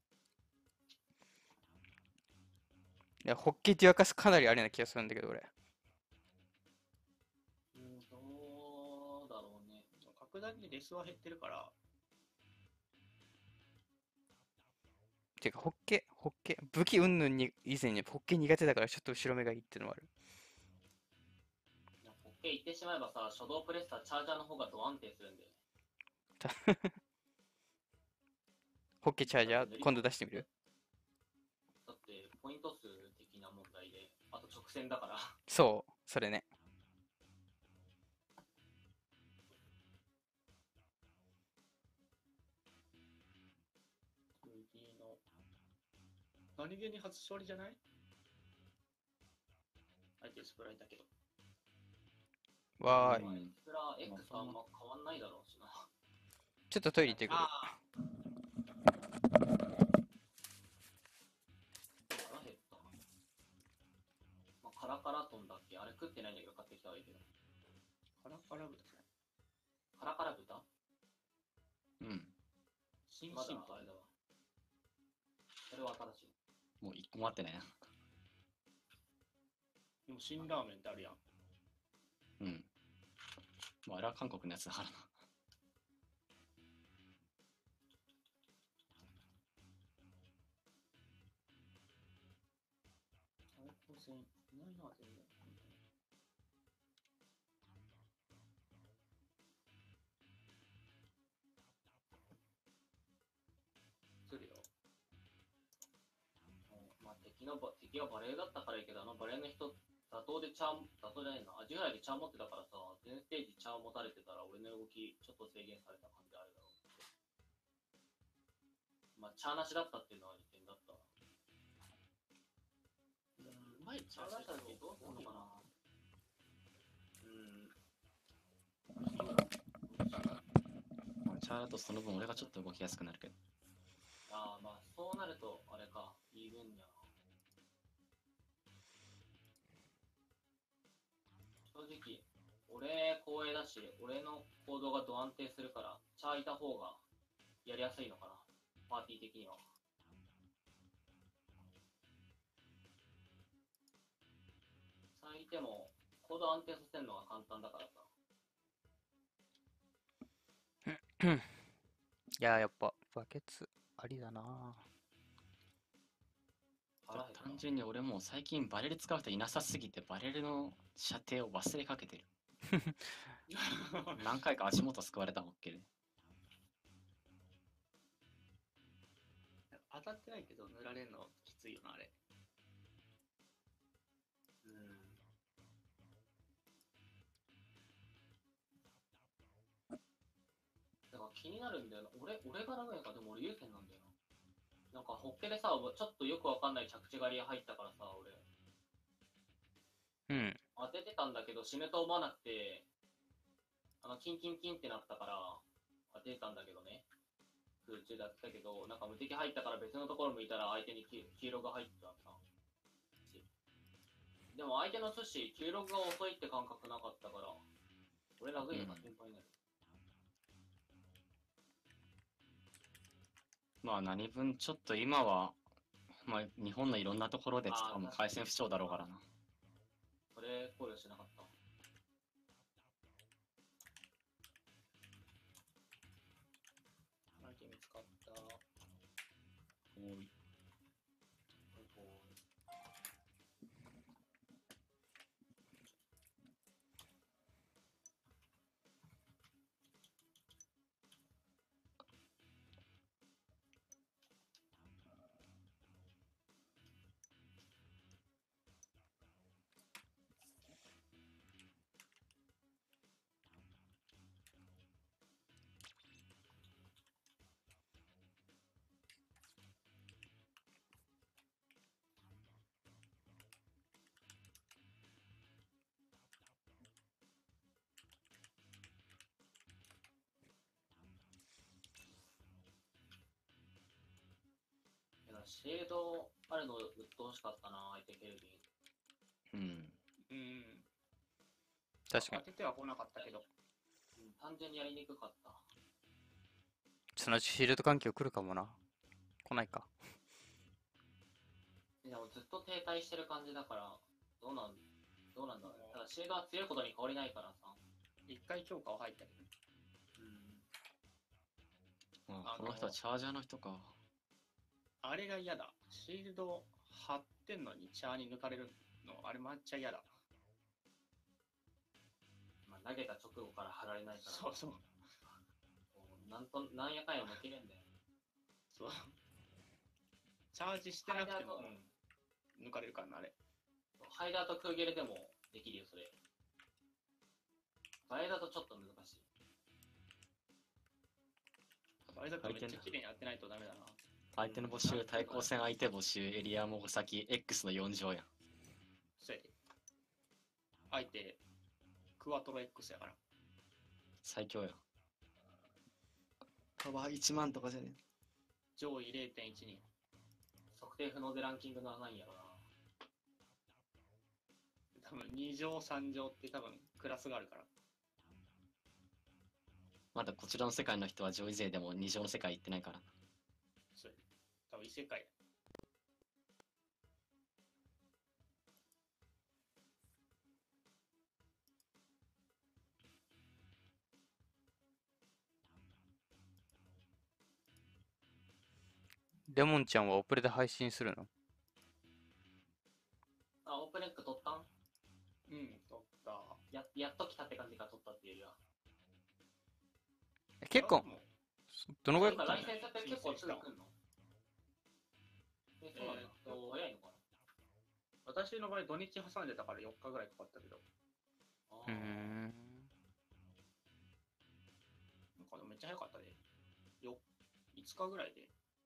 いや、ホッケーデュアカスかなりありな気がするんだけど俺。 うん、どうだろうね。 格段にレスは減ってるから、 てかホッケー、ホッケー、武器云々に以前にホッケー苦手だからちょっと後ろ目がいいっていうのもある。 いやオッケー言ってしまえばさ、初動プレッサー、チャージャーの方がド安定するんだよね。 ホッケーチャージャー今度出してみる？ だって、ポイント数的な問題で、あと直線だから。 そう、それね。 右の。何気に初勝利じゃない？相手スプライだけど。 わーい。 うんスプラ X はあんま変わんないだろうしな。 ちょっとトイレ行ってくる。 あ腹減った。まあ、カラカラトンだっけあれ食ってないんだけど買ってきたはいいけど。 カラカラ豚じゃない。 カラカラ豚うん。 まだ新進歩あれだわ。それは新しい。 もう一個もあってないな。 でも辛ラーメンってあるやん。 うん。もうあれは韓国のやつだからな。 最高戦、いないな、全然。来るよ。 うんまあ、敵のバ敵がバレーだったからいいけど、あのバレーの人、 打倒でチャー、打倒じゃないな、アジフライでチャー持ってたからさ、全ステージチャー持たれてたら俺の動きちょっと制限された感じあるだろうって。まあ、チャーなしだったっていうのは利点だった。 うん、 うまいチャーなしだけどどうすんのかな。 まあチャーだとその分俺がちょっと動きやすくなるけど。 ああ、まあ、そうなると、あれか、いい分にゃ。正直、俺、光栄だし、俺の行動がド安定するから、チャーいた方がやりやすいのかな、パーティー的には。チャーいても、行動安定させるのが簡単だからさ。 いや、やっぱ、バケツ、ありだな。 腹減った単純に俺もう最近バレル使う人いなさすぎて、バレルの射程を忘れかけてる。何回か足元救われたもんけど。 当たってないけど塗られるのきついよな、あれ。 うん。だから気になるんだよな。俺、俺がダメか、でも俺優先なんだよな。なんかホッケでさ、ちょっとよくわかんない着地狩り入ったからさ、俺。 うん。 当ててたんだけど死ぬと思わなくて、あの、キンキンキンってなったから、当ててたんだけどね。空中で当てたけど、なんか無敵入ったから別のところ向いたら相手に黄黄色が入ってたさ。でも相手の寿司、黄色が遅いって感覚なかったから、俺ラグいのが心配になる。 まあ何分ちょっと今は、まあ日本のいろんなところであー多分回線不調だろうからな。 それ考慮してなかった。 アイテム見つかった。 おい。 シェードあるのうっとうしかったな、相手ケルビン。 うん。 うん。 確かに。 当てては来なかったけど。 うん、単純にやりにくかった。 そのうちシールド環境来るかもな。来ないか。 でもずっと停滞してる感じだから、どうなん、どうなんだろう。ただシェードは強いことに変わりないからさ。 一回強化は入ったけど。 うん。 まあ、 あのこの人はチャージャーの人か。 あれが嫌だ。シールド貼ってんのにチャーに抜かれるの、あれめっちゃ嫌だ。 まあ、投げた直後から貼られないから。 そうそう。 なんと、なんやかんや抜けるんだよ。 そう。チャージしてなくても、 ハイダーとうん、抜かれるからな、あれ。 ハイダーとクーゲルでもできるよ、それ。バエだとちょっと難しい。 あれだとめっちゃ綺麗にやってないとダメだな。 相手の募集、対抗戦相手募集、エリアも先、X のよん乗やん。 そうやで。相手、クワトロ X やから。 最強やん。パワーいちまんとかじゃね上位 れいてんいちに。 測定不能でランキングならないんやろな。 多分に乗さん乗って多分クラスがあるから。 まだこちらの世界の人は上位勢でもに乗の世界行ってないから。 そうやで。多分異世界や。 レモンちゃんはオプレで配信するの？ あ、オープンレック取ったん？ うん、取った。 や、やっと来たって感じか、取ったっていうよりは。 え結構、 もうどのぐらい今、ライセンスって結構すぐ来んの？え、そうなんだ。 えーっと早いのかな？ 私の場合土日挟んでたからよっかぐらいかかったけど、 あうーーん。 なんかめっちゃ早かったで。よいつかぐらいで。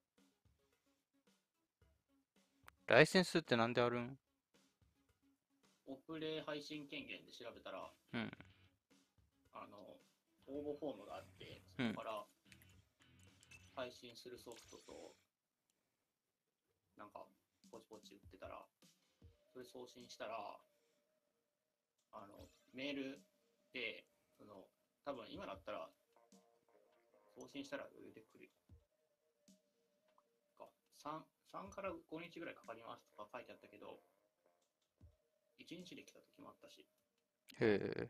ライセンスってなんであるん？ オプレイ配信権限で調べたら、 うん。 あの、応募フォームがあって、そこから配信するソフトと、なんか、ポチポチ売ってたら、それ送信したら、あの、メールで、その、多分今だったら、送信したら出てくる。か 3, 3からごにちぐらいかかりますとか書いてあったけど、いちにちで来た時もあったし、 へえ。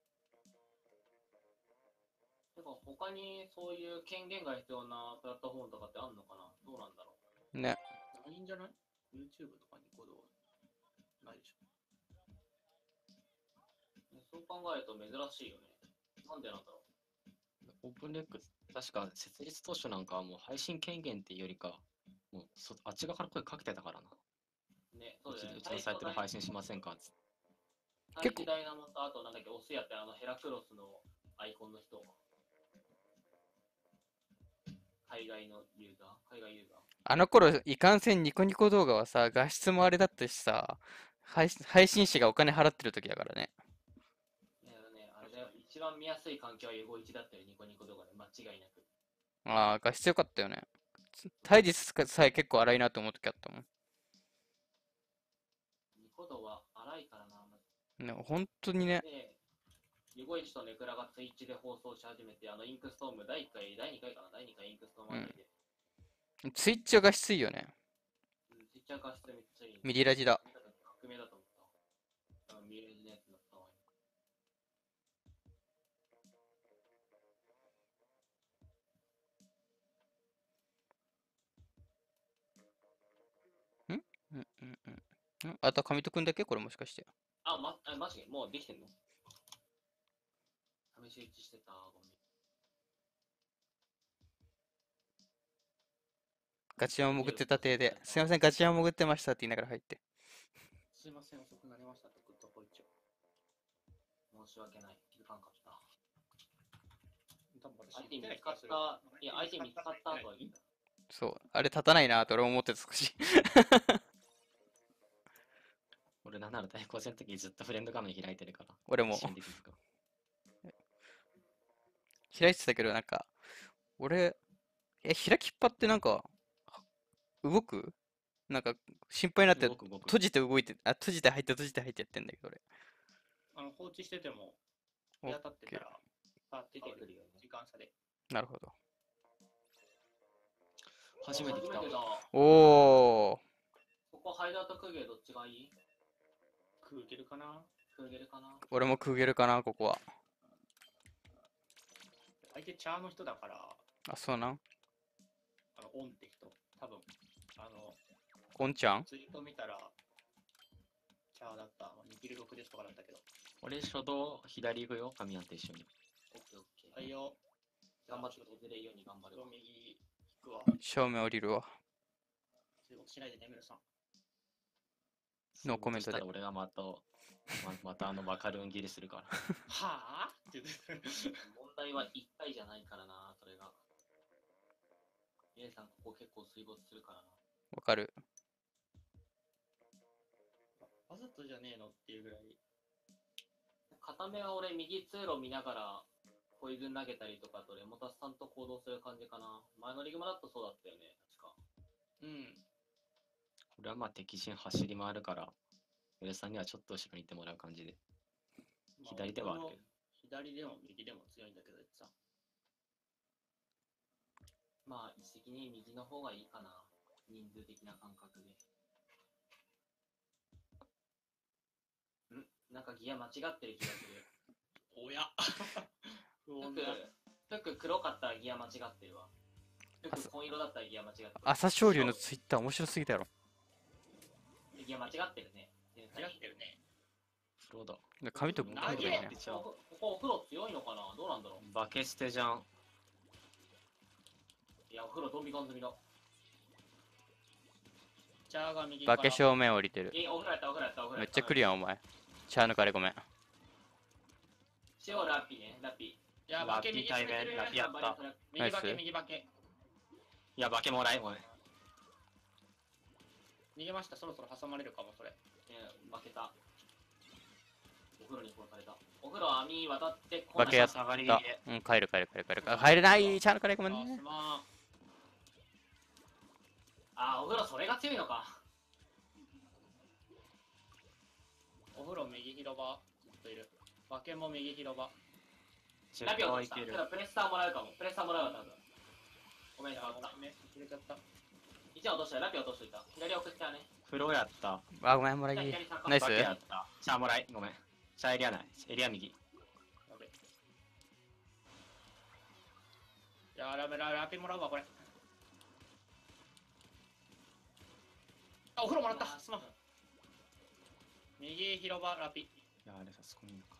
てか他にそういう権限が必要なプラットフォームとかってあんのかな。どうなんだろう。 ね。 ないんじゃない？ YouTube とかにコードないでしょ。 そう考えると珍しいよね。なんでなんだろオープンレック、確か設立当初なんかはもう配信権限っていうよりか、もうそあっち側から声かけてたからな。 う。ね、そううだよね。 ちうちのサイトで配信しませんかっつって。 大気ダイナモとあとなんだっけ、オスヤってあのヘラクロスのアイコンの人。海外のユーザー海外ユーザーあの頃、いかんせんニコニコ動画はさ、画質もあれだったしさ、配信配信者がお金払ってる時だからね。 ねあのね、あれだよ、一番見やすい環境はユゴイチだったよ、ニコニコ動画で、間違いなく。 ああ、画質良かったよね。タイディスさえ結構荒いなと思う時あったもん。 ニコ動は荒いからな。 ね、本当にね。 で、ユゴイチとネクラがツイッチで放送し始めて、あのインクストームだいいっかい、だいにかいかな、だいにかいインクストームあたりで。 ツイッチは画質いいよね。 うん、ツイッチャー画質めっちゃいい。 ミリラジだ。 革命だと思った。あのミリラジのやつだったわ。 うんうんうん。んあと紙とくんだけこれもしかして。 あ、ま、あ、マジでもうできてんの試し打ちしてた。ごめん。 ガチヤン潜ってた体で、すいません、ガチヤン潜ってましたって言いながら入って。 すいません、遅くなりましたってグッドポイチョ。 申し訳ない。気づかんかった。 多分私相手言ってない見つかっ気がするた、いや、相手見つかった後はいいんだ。 そう。あれ立たないなと俺も思ってた少し。 俺なんなら対抗戦の時ずっとフレンド画面開いてるから。 俺も一瞬で気づくわ開いてたけど、なんか、俺、え、開きっぱってなんか、動くなんか、心配になって、 動く動く閉じて動いて、あ、閉じて入って閉じて入ってやってんだけど、俺。 あの放置してても、 オッ日当たってケーたら、あ、出てくるよ出てくるよね。 時間差で。 なるほど。 初めて来た初めてだ。 おー。 ここハイダーとクーゲルどっちがいい？ クーゲルかな？ クーゲルかな。 俺もクーゲルかな、ここは。 相手チャーの人だから、 あ、そうなん。 あの、オンって人、多分あの、 ゴンちゃんツイート見たら、チャーだった。にキルろくですとかだったけど。 俺初動左行くよ、神谷と一緒に。 オッケーオッケー。 はいよ。 頑張って崩れるように頑張るわ。 右引くわ。 正面降りるわ。 追告しないでね、メルさん。 ノーコメントでそしたら俺がまた、ままたあのバカルーン切りするから。 はぁって言って問題はいっかいじゃないからな、それが。皆さん、ここ結構水没するからな。 わかる。 わざとじゃねえのっていうぐらい。 片目は俺、右通路見ながら、ポイズン投げたりとかとレモタスさんと行動する感じかな。前のリグマだとそうだったよね、確か。 うん。 俺はまあ敵陣走り回るから、上さんにはちょっと後ろにいてもらう感じで。 まあ左ではあるけど。 左でも右でも強いんだけど、さ。 まあ、一石に右の方がいいかな。人数的な感覚で。んなんかギア間違ってる気がする。 おや不穏服だ。、 服黒かったらギア間違ってるわ。服紺色だったらギア間違ってる。 朝青龍のツイッター面白すぎたやろ。 ギア間違ってるね。 間違ってるね。 フローだ。 で紙と投紙とげかいいね。 ここここお風呂強いのかな。どうなんだろう。 バケ捨てじゃん。 いや、お風呂ドンビガン済みだ。 チャーが右から。 バケ正面降りてる。 え、お風呂やった、お風呂やった、お風呂やった。 めっちゃ来るやん、お前。チャー抜かれごめん。 塩ラッピーね、ラッピいや、バケ右ラッピー対面ラッピーやった右バケ、 ナイス右バケ。 いや、化けもらえ、おい。 逃げました、そろそろ挟まれるかも、それ。 ー。ね、負けた。お風呂に殺された。お風呂網渡ってこバケやっ下がりた。うん、帰る帰る帰る帰る。あ、帰れないチャー抜かれごめんあ、 ねす。まん。 あ、お風呂それが強いのか。 お風呂右広場、ずっといる。バケも右広場。 絶ラピオ落とした。 対いけるた。だプレッサーもらうかも。プレッサーもらうわ、多分。ごめん、 いや変わった。 ごめんね、入れちゃった。 一応落としたよ。ラピオ落としといた。左送ったね。 風呂やった。 あ、ごめん、もらい。 左左参加ナイスバケやった。シャーもらい、ごめん。シャーエリアない。エリア右。 やべ。いや、ラメラ、ラピもらうわ、これ。あ、お風呂もらった。すまん。右広場、ラピ。 いや、あれさ、そこにいるのか。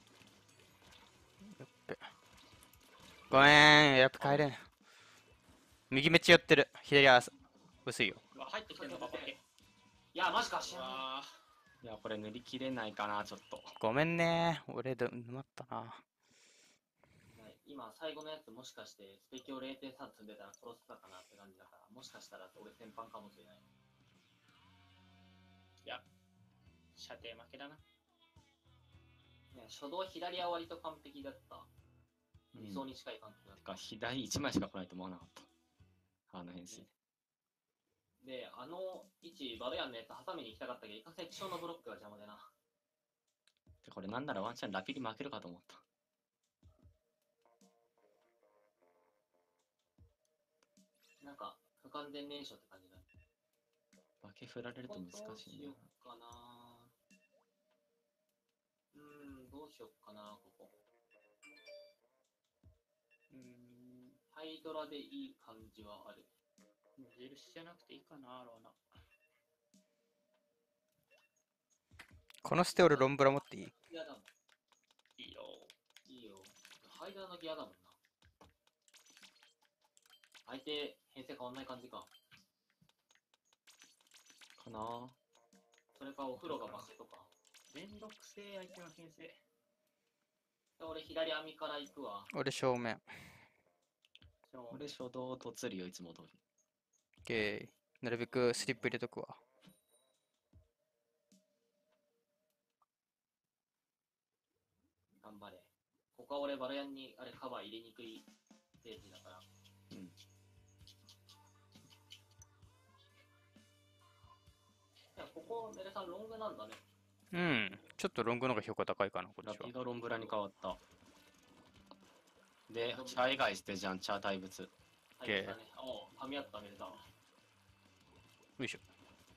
ごめん、やっぱ帰れん。右めっちゃ寄ってる。左は薄いよ。 うわ、入ってきてんのか、バケ。 いや、マジか、知うらない。 わいや、これ塗り切れないかな、ちょっと。 ごめんね。俺で沼ったな。 はい今、最後のやつもしかして、スペキを れいてんさん 積んでたら殺せたかなって感じだから、もしかしたら俺先般かもしれない。 いや、射程負けだな。 ね、初動左は割と完璧だった。 うん理想に近い感じだってた。 か、左いちまいしか来ないと思わなかった。あの編成。 で、あの位置、バルヤンのやつ挟みに行きたかったけど、いかせ液晶のブロックが邪魔でな。 で、これなんならワンチャンラピリ負けるかと思った。 なんか、不完全燃焼って感じだ。 化け振られると難しいなどうしよ。っかな。うーん、どうしよっかな、ここ。 うーん、 ハイドラでいい感じはある。 無印じゃなくていいかな、ローナ。 この捨て俺ロンブラ持っていい？ 嫌だもん。 いいよ。 いいよ。ハイドラのギアだもんな。相手、編成変わんない感じか。 かな。 それかお風呂がバケとか。 めんどくせえ相手の編成。 で俺左網から行くわ。 俺正面。 そう俺初動とつるよ、いつも通り。 オッケー。なるべくスリップ入れとくわ。 頑張れ。ここは俺バルヤンにあれカバー入れにくいステージだから。 うん。 いや、ここメレさんロングなんだね。 うん。ちょっとロングの方が評価高いかな、こっちはラピ。がロンブラに変わった。で、チャー以外してじゃん、チャー対物。 はい、だね。おう、噛み合ったメレさん。 よいしょ。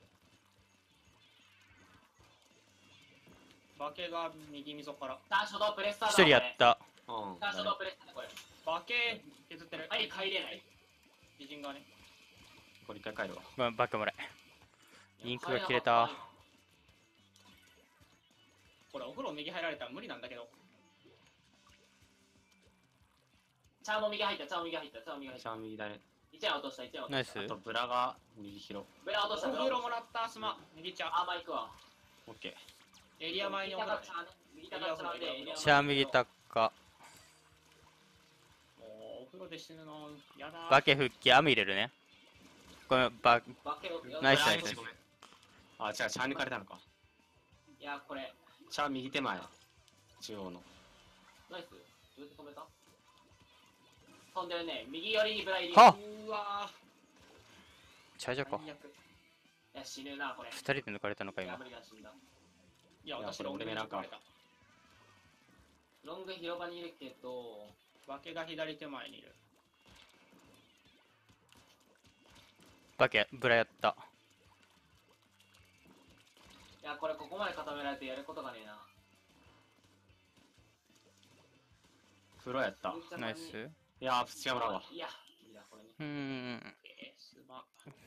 バケが右溝から。 さあ、初動プレッサーだ。 一人やった。 うん。 さあ、初動プレッサーだ、これ。 バケ削ってる。 はい、帰れない。 自陣がね。 これ一回帰るわ。 ごめん、バックもらえ。インクが切れた。 これお風呂右入られたら無理なんだけど。 チャーも右入った、チャーも右入った、チャーも右入っチた。 ャー右だね。 いちえん落とした、いちえん落とした。 ナイスあとブラが右広。 ブラ落とした、 おブラ落とした。 風呂もらったすま。右ちゃん。 あー、まあ行くわ。 オッケー。 エリア前にお風呂。 右高チャーで、エリア前シャー右高。 もうお風呂で死ぬのやだー。 バケ復帰、網入れるね。ごめん、ババケをナイスブラナイスごめんあ、違う、チャー抜かれたのか。 いや、これ、 チャー右手前。中央の。 ナイス。どうやって止めた飛んでるね。右寄りにブラ入り。 はっうわチャージャーか。 ー最悪。 いや、死ぬな、これ。 二人で抜かれたのか、 いや、 今無。理だ、死んだ。 いや、 いやこれ私ロング俺狙うかに取られた。 ロング広場にいるけど、 バケが左手前にいる。 バケ、ブラやった。 いや、これここまで固められてやることがねえな。 風呂やった。 ナイス。 いやー、違うもらうわ。 いや、いや、これね。 うーん。 えー、すま。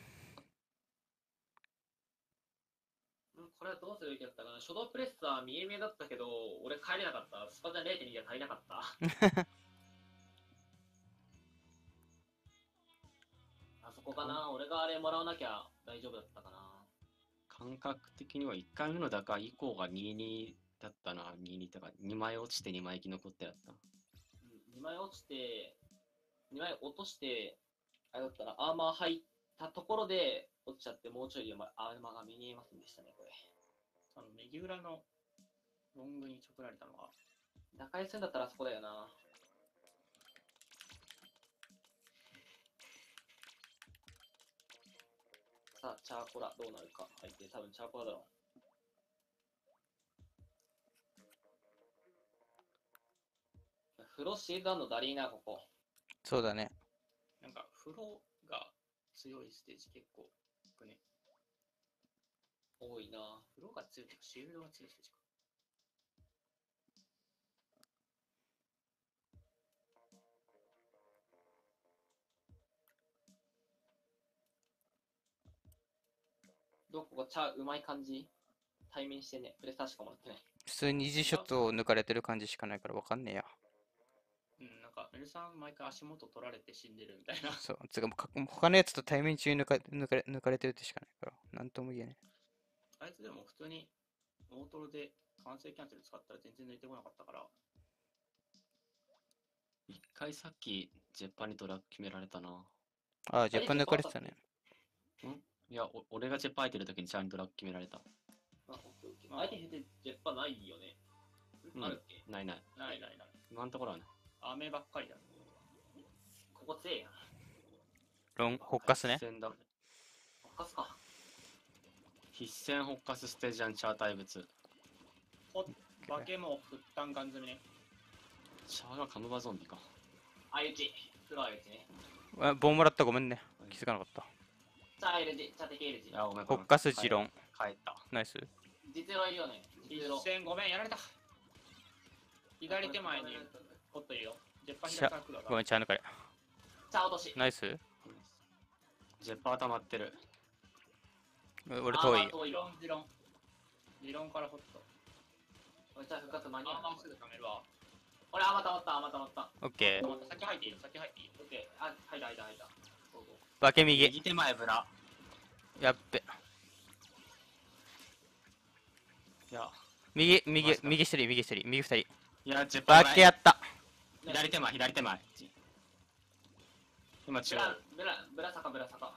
うんこれはどうするべきだったかな。初動プレッサー見え見えだったけど、俺帰れなかった。スパジャン れいてんに じゃ足りなかった。あそこかな。俺があれもらわなきゃ大丈夫だったかな。 感覚的にはいっかいめの打開以降がにたいにだったな。にたいにとかにまい落ちてにまい生き残ってだった。 にまい落ちて、にまい落として、あれだったらアーマー入ったところで落ちちゃって、もうちょいアーマーが見えませんでしたね、これ。 あの右裏のロングにチョクられたのが、 打開するんだったらあそこだよな。さあ、チャーコラどうなるか。相手、多分チャーコラだろう。フロシールドダリーナ、ここ。 そうだね。 なんかフローが強いステージ結構聞くね。 多いな。 フローが強いというかシールドが強いステージか。 どうここ、チャーうまい感じ対面してね、プレスターしかもらってない。 普通にイージーショットを抜かれてる感じしかないからわかんねえや。 うん、なんかメルさん毎回足元取られて死んでるみたいな。 そう。つうかもうか他のやつと対面中に抜か抜かれ抜かれてるってしかないから。なんとも言えない。 あいつでも普通に大トロで完成キャンセル使ったら全然抜いてこなかったから。 一回さっきジェッパにドラッグ決められたな。 ああ、ジャパン抜かれてたね。 いや、お俺がジェッパ空いてる時にチャーにドラッグ決められた。 あ、オッケーオッケー。相手でジェッパないよね。 うんあるっけないない。 ないないない。 今のところはね。 雨ばっかりだ。 ここ強えやん。 ロン、ホッカスね。 必戦だ。 ほっかすか。 必戦ホッカスステージアンチャー対物。 ほ化けも振ったんガン積みね。 チャーがカムバゾンビか。 相打ち。フロア打ちね。 あ棒もらったごめんね。気づかなかった。 チャー L 字、チャー敵 L 字い。や、ごめんごめん。 ホッカス持論。 帰った。 ナイス。 実ロいるよね。実一ロ。 戦ごめん、やられた。左手前にホットいるよ。ジェッパー左から来るわ。 ごめん、チャー抜かれ。 チャー落とし。 ナイス。 ジェッパー溜まってる。 俺遠いよ。 遠いわ理論、。理論。理論からホット。 俺チャー復活間に合うあー、まっすぐ貯めるわ。 俺、あまたまった、あまたまった。 オッケー。 また先入っていいよ、先入っていいよ。 オッケー。あ、入った入った入った。そうそう。 化け右。 右手前ブラ。 やっべ。 いや、 右、 マ右ジ、か右一人、右一人、右二人。 いや、ジェッパー化けやった。 左手前、左手前。今中央。 ブラ、ブラ、ブラ坂、ブラ坂。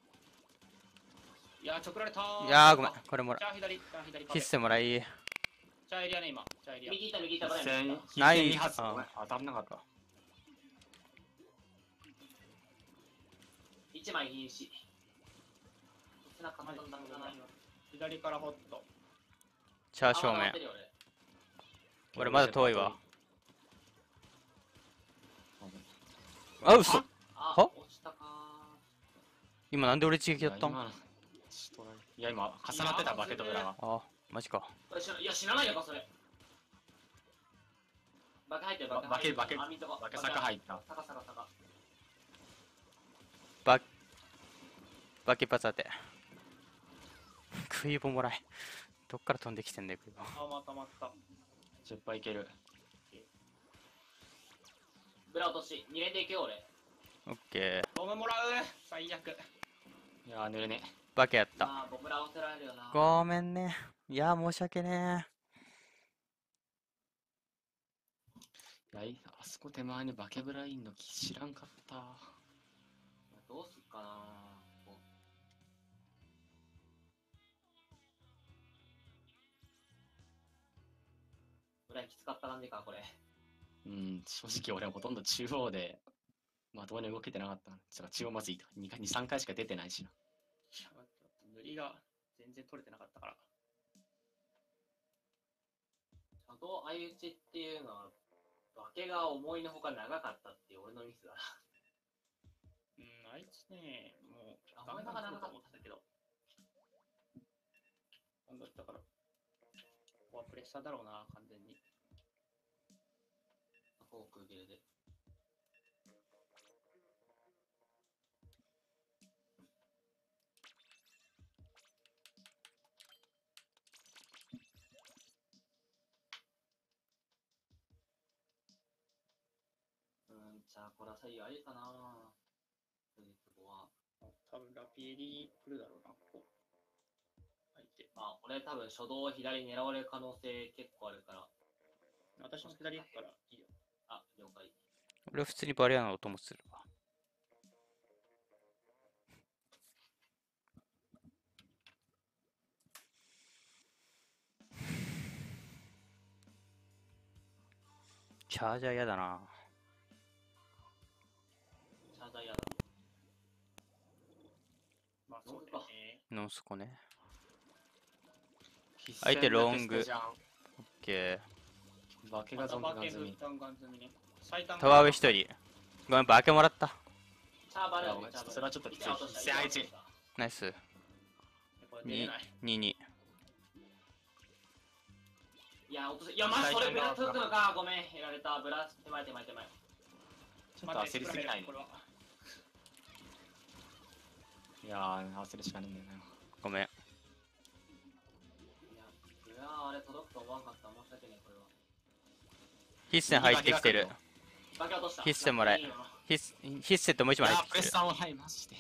いやー、ちょくられたー。 いやー、ごめん。これもらチャー左、チャー左。 必須もらい。 チャーエリアね、今。チャーエリア。 右行った、右行った、ブラ必戦、 イン行っ必ない戦に発。 あごめん当たんなかった。 た。一枚瀕死。背中はい飛んだんだな。 左からホット。 チャー正面あ回って。るよ俺俺まだ遠いわ。 ああ、嘘。 あ、 は落ちたか今なんで俺一撃やったん？ いや今のちょっといや、今、重なってたバケとブラが。 あ、マジか。 ー。これ知らいや、知らないよか、それ。バケ入ってる、 ばバケ入ってる。 バケ網とかバケ坂入った。 坂坂坂。 ババケパツ当て。食い棒もらえ。どっから飛んできてんだよ、食い棒。 あ、またまた。 ジェッパーいける。 ブラ落とし、に連で行くよ、俺。 オッケー。 ゴムもらう最悪。 いやー、濡れね。 バケやった。 ああ、僕ら合わせられるよな。 ごめんね。いや、申し訳ねいや、いあそこ手前にバケブラインの木知らんかった。 どうすっかな。こうぐらいきつかった感じか、これ。 うん、正直俺はほとんど中央でまともに動けてなかった。つうか中央まずいと。にかい、に、さんかいしか出てないしな。 いや、待って待って塗りが全然取れてなかったから。 ちゃんと相打ちっていうのは、化けが思いのほか長かったっていう俺のミスだな。 うん、あいつね、もう、 あガンガン思いのほか長かっ来ると思ってたけど。頑張ったから。ここはプレッシャーだろうな、完全に。 フォーク切れで。うーん、じゃあこれは左右ありかな。というとこは。 多分ラピエリ来るだろうな、ここ。相手。 まあ、俺多分初動左狙われる可能性結構あるから。 私も左行くからいいよ。 あ、了解。 俺は普通にバリアの音もするわ。チャージャーやだな。 チャージャーやだ。 まあそうだよね。 ノンスコね。 必相手戦ロングだけ捨てじゃん。 オッケ化けまたがゾンビガン済みバケフッ。タンガン済みね。最短ー。タワー上一人。ごめん、バケもらった。 チャーバルいやごめんちょっとそれはちょっときつい落とした必戦相手一番落としナイス。 これ出れない。 にに。 たいや、落とす。いや、マジそれブラ続くのか。ごめん、やられた。ブラ、手前手前手前。 ちょっと焦りすぎないこれは。 いやー、焦るしかねえんだよな。 ごめん。 いや、いやあれ届くと思わんかった。申し訳ねえ、これは。 必戦入ってきてる。 バケ落とした。 必戦もらえいいよ必必戦ともう一枚いやー、 入ってきてる。 プレッサーをはい、マジで。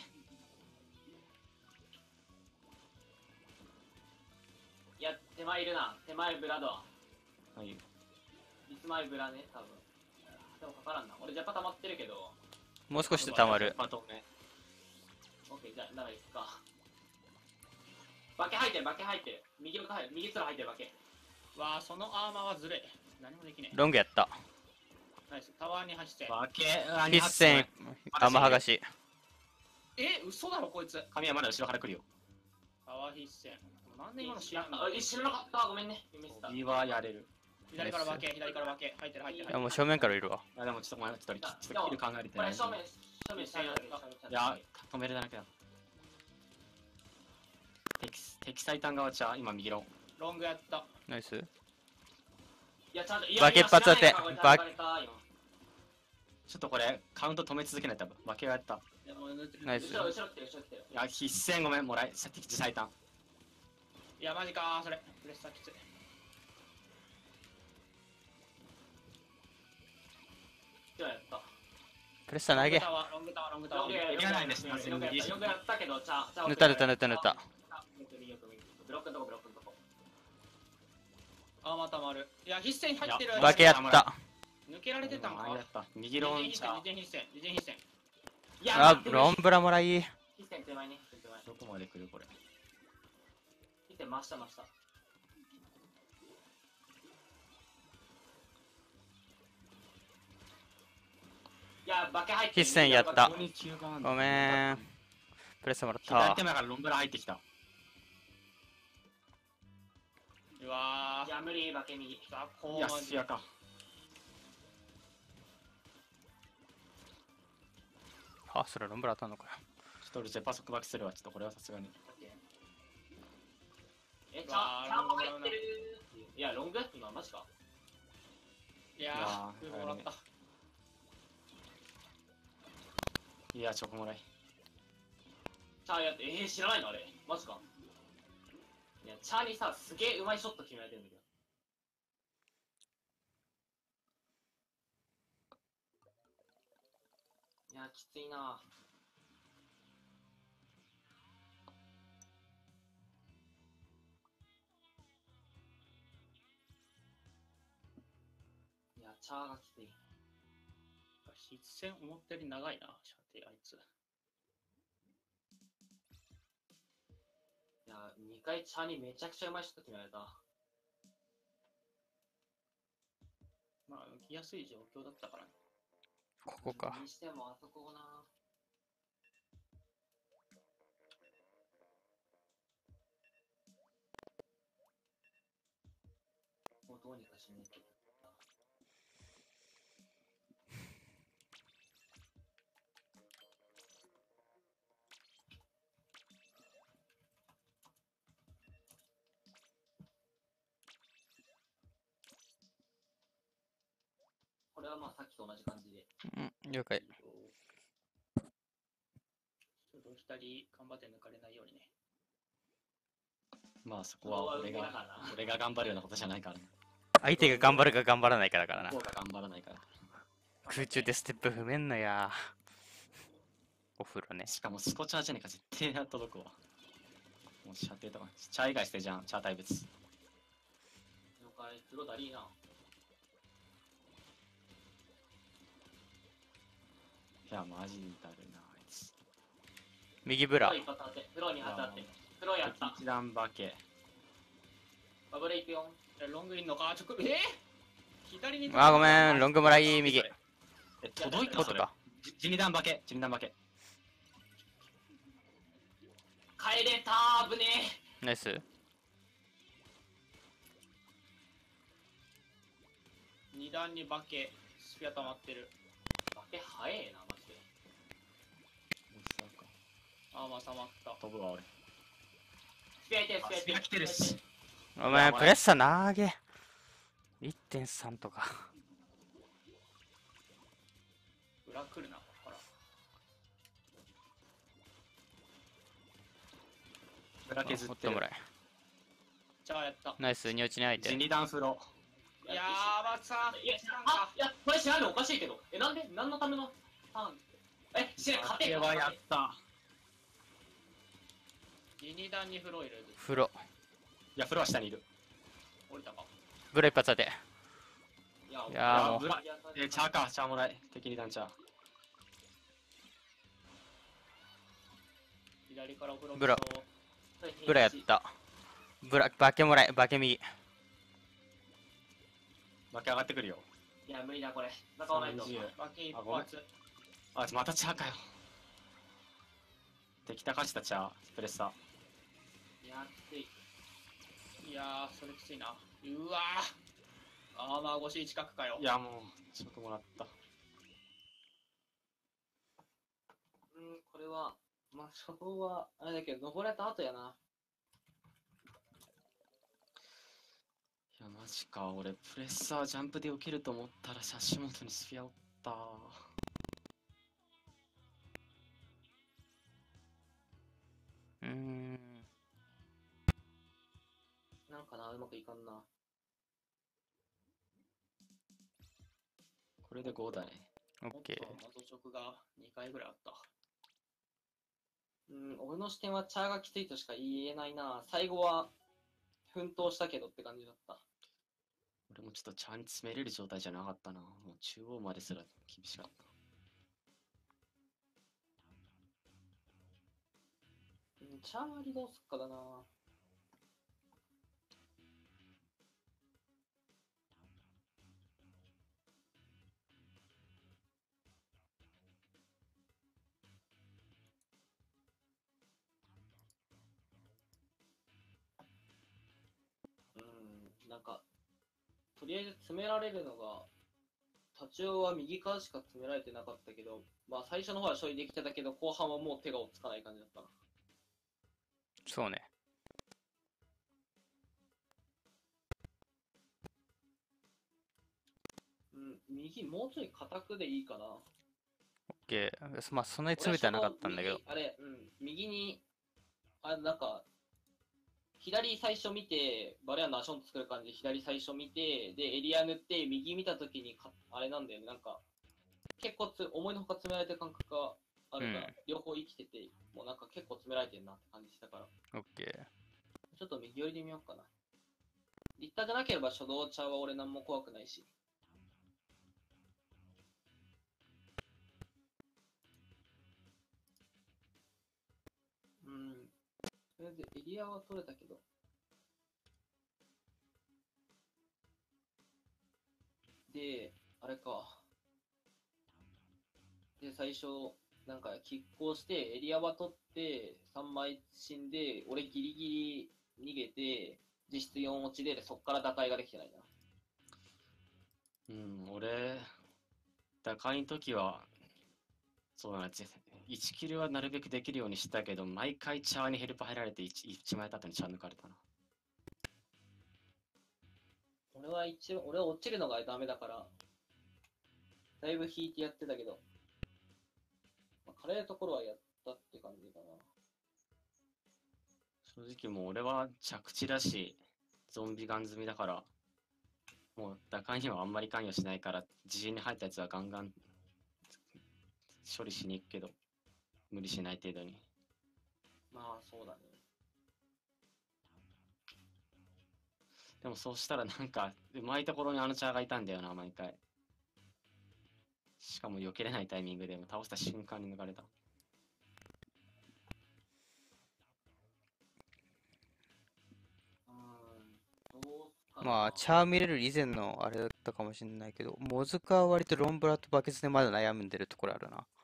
いや、手前いるな。手前ブラド。 はい。 いつ前ブラね、多分。でもかからんな。俺ジャパ溜まってるけど。 もう少しで溜まる。 まとめ。 オッケー、じゃあ、なら行くか。バケ入ってる、バケ入ってる。右の入る、右すら入ってるバケ。 わあ、そのアーマーはずれ。何もできねえ。 ロングやった。 ナイス。タワーに走って。 化け、あ必戦、アーマー剥がし。 え、嘘だろ、こいつ。 髪はまだ後ろから来るよ。 タワー必戦。なんで今の知らんのあ、知らなかった。ごめんね。ミスった。 ビーはやれる。 左から分け、左から分け。入ってる、入ってる。 いや、もう正面からいるわ。 いや、でもちょっとごめん、ちょっとちょっとキル考えれてない。 これ正面、正面下にある。 いや、止めるだけだ。敵敵最短側ちゃ今右ロン。 ロングやった。 ナイス。 いや、ちゃんと、 バケ一発当てバケちょっとこれ、カウント止め続けないと、バケがやった。 ナイス後ろ、後ろ来てる、後ろ来てる。 いや、必戦ごめん、もらえ。さ敵地最短。 いや、マジかー、それ。プレッサーきつい。 今日やった。 プレッサー投げ。 ロングタワー、ロングタワー、ロングタワー。 よんいらないですよんよんやったよんやったけど、ちゃ、ちゃ塗った塗った塗った塗った。 ブロックのとこ、ブロックのとこ。 あー、また回る。いや、必戦入ってる。 バケやった。 抜けられてたんか。 あやった。右ロン二チャー。 点必戦、二点必戦。 いや、 あ、ロンブラもらい。 必戦手前ね、手前。 どこまで来るこれ。 必戦真下真下。いや、バケ入ってる。 必戦やったここにきゅうがあんのごめん。プレッサーもらっ左た手。前からロンブラ入ってきた。 うわいや、無理、バケ右。 ー、こいや、すやか。 あ、それロンブラ当たんのかよ。 ちょっと俺ジェパ速爆するわ。ちょっとこれはさすがに。 え、ちゃ、ちゃんと入ってる。いや、ロング今、マジか。 いやいやー、 ーもらった。 いや、チョコもらい。 チャーやって、えー、知らないのあれ。マジか。いや、チャーにさ、すげえうまいショット決められてるんだけど。いや、きついな。いや、チャーがきつい。 必戦思ったより長いな、射程あいつ。 いや、にかいチャーにめちゃくちゃうまいショット決められた。 まあ、浮きやすい状況だったからね。 ここか。 にしてもあそこな。もうどうにかしないと。これはまあさっきと同じ感じで。 うん、了解。 ちょっと左頑張って抜かれないようにね。 まあそこは俺が、俺が頑張るようなことじゃないからね。 相手が頑張るか頑張らないかだからなこ。うが頑張らないから。 空中でステップ踏めんのや。お風呂ね。 しかもスコチャージェネカ絶対届くわ。 もう射程とか。チャー以外してじゃん、チャー対物。 了解。風呂だりーな。 いや、マジにだるな、あいつ。 右ブラ風呂。一発当て。風呂に発当て。風呂やった。 一段化け。 バブルいくよ。 えロングいんのかちょっと、えー、左に。 あー、ごめん。ロングもらい、右。 え、届いたそれことか。 じじ二段化け、じ二段化け。 帰れたー、危ねナイス。 二段に化け、スフィア溜まってる。 ー。化け早えな、マジで。 そうかあー、まあ溜まった。 飛ぶわ、俺。 スピアいてる、スピアいてる。 スピア来てるし。 お前、プレッサー投げ。いってんさんとか。 裏来るな、ここから。 裏削ってるホットもら。い。 じゃあやった。 ナイス、に落ちに相手。 じ二段風呂。 いやー、松さん。 いや、あ、いや、これ知らんのおかしいけど。え、なんで何のためのターンえ、知らん、勝てよ。 はやった。 二段に風呂入れる。 風呂。 いや、風呂は下にいる。 降りたか。 ブラ一発当て。 いやいやーもうブラえ、チャーか、チャーもらい。敵二段チャー。 左からお風呂ブラ来そうブラやった。ブラ、化けもらい、化け右。 負け上がってくるよ。 いや、無理だ、これ。中尾ないと。 さんじゅう化け一あごめん発。 あ、またチャーかよ。敵高したチャー、プレッサー。 いや、きつい。 いやー、それきついな。うわー。アーマー越し近くかよ。 いや、もう、ちょっともらった。 うん、これは、まあ、初動は、あれだけど、登れた後やな。 いや、マジか。俺、プレッサージャンプで受けると思ったら、写真元にスフィアおった。 うーん。 なんかな、うまくいかんな。 これでごだね。 オッケー。 もっと謎直がにかいぐらいあった。 うん、俺の視点はチャーがきついとしか言えないな。最後は、奮闘したけどって感じだった。 俺もちょっとチャーに詰めれる状態じゃなかったな。もう中央まですら厳しかった。 うん、チャー割りどうすっかだな。うん、なんか、とりあえず詰められるのが、立ちは右側しか詰められてなかったけど、まあ最初の方は処理できてたけど、後半はもう手が追っつかない感じだったな。 そうね。 うん、右もうちょい硬くでいいかな。 オッケー。まあ、そんなに詰めてはなかったんだけど。 俺はその右あれ、うん、右に、あ、なんか、左最初見て、バレアのアションと作る感じで左最初見て、で、エリア塗って、右見たときにか、あれなんだよね、なんか、結構つ思いのほか詰められてる感覚があるから、 うん両方生きてて、もうなんか結構詰められてるなって感じしたから、 オッケー。 ちょっと右寄りで見ようかな。リッターじゃなければ初動茶は俺何も怖くないし。うん。それでエリアは取れたけど。で、あれか。で、最初、なんか、拮抗して、エリアは取って、さんまい死んで、俺ギリギリ逃げて、実質よん落ちで、そっから打開ができてないな。 うん、俺、打開の時は、そうだな、ぜいちキルはなるべくできるようにしたけど、毎回チャーにヘルプ入られて 1, 一枚た後にチャー抜かれたな。 俺は一応、俺は落ちるのがダメだから、だいぶ引いてやってたけど、まあ、軽いところはやったって感じかな。 正直もう俺は着地だし、ゾンビガン積みだから、もう打開にはあんまり関与しないから、自陣に入ったやつはガンガン処理しに行くけど、無理しない程度に。 まあ、そうだね。 でもそうしたらなんか、うまいところにあのチャーがいたんだよな、毎回。しかも避けれないタイミングでも倒した瞬間に抜かれた。 うーん、どうすかな。 まあ、チャー見れる以前のあれだったかもしれないけど、モズカは割とロンブラとバケツでまだ悩んでるところあるな。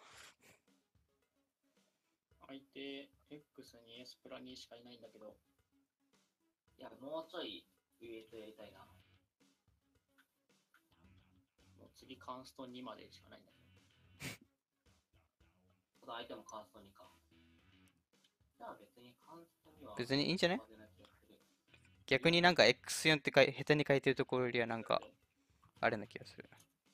相手、X にエスプラにしかいないんだけど、 いや、もうちょい上とやりたいな。 もう次カンストにまでしかないんだけただ相手もカンストにか。じゃあ別にカンストには。 別にいいんじゃね？ までな気がする。 逆になんか エックスフォー ってかい下手に書いてるところよりはなんか、あれな気がする。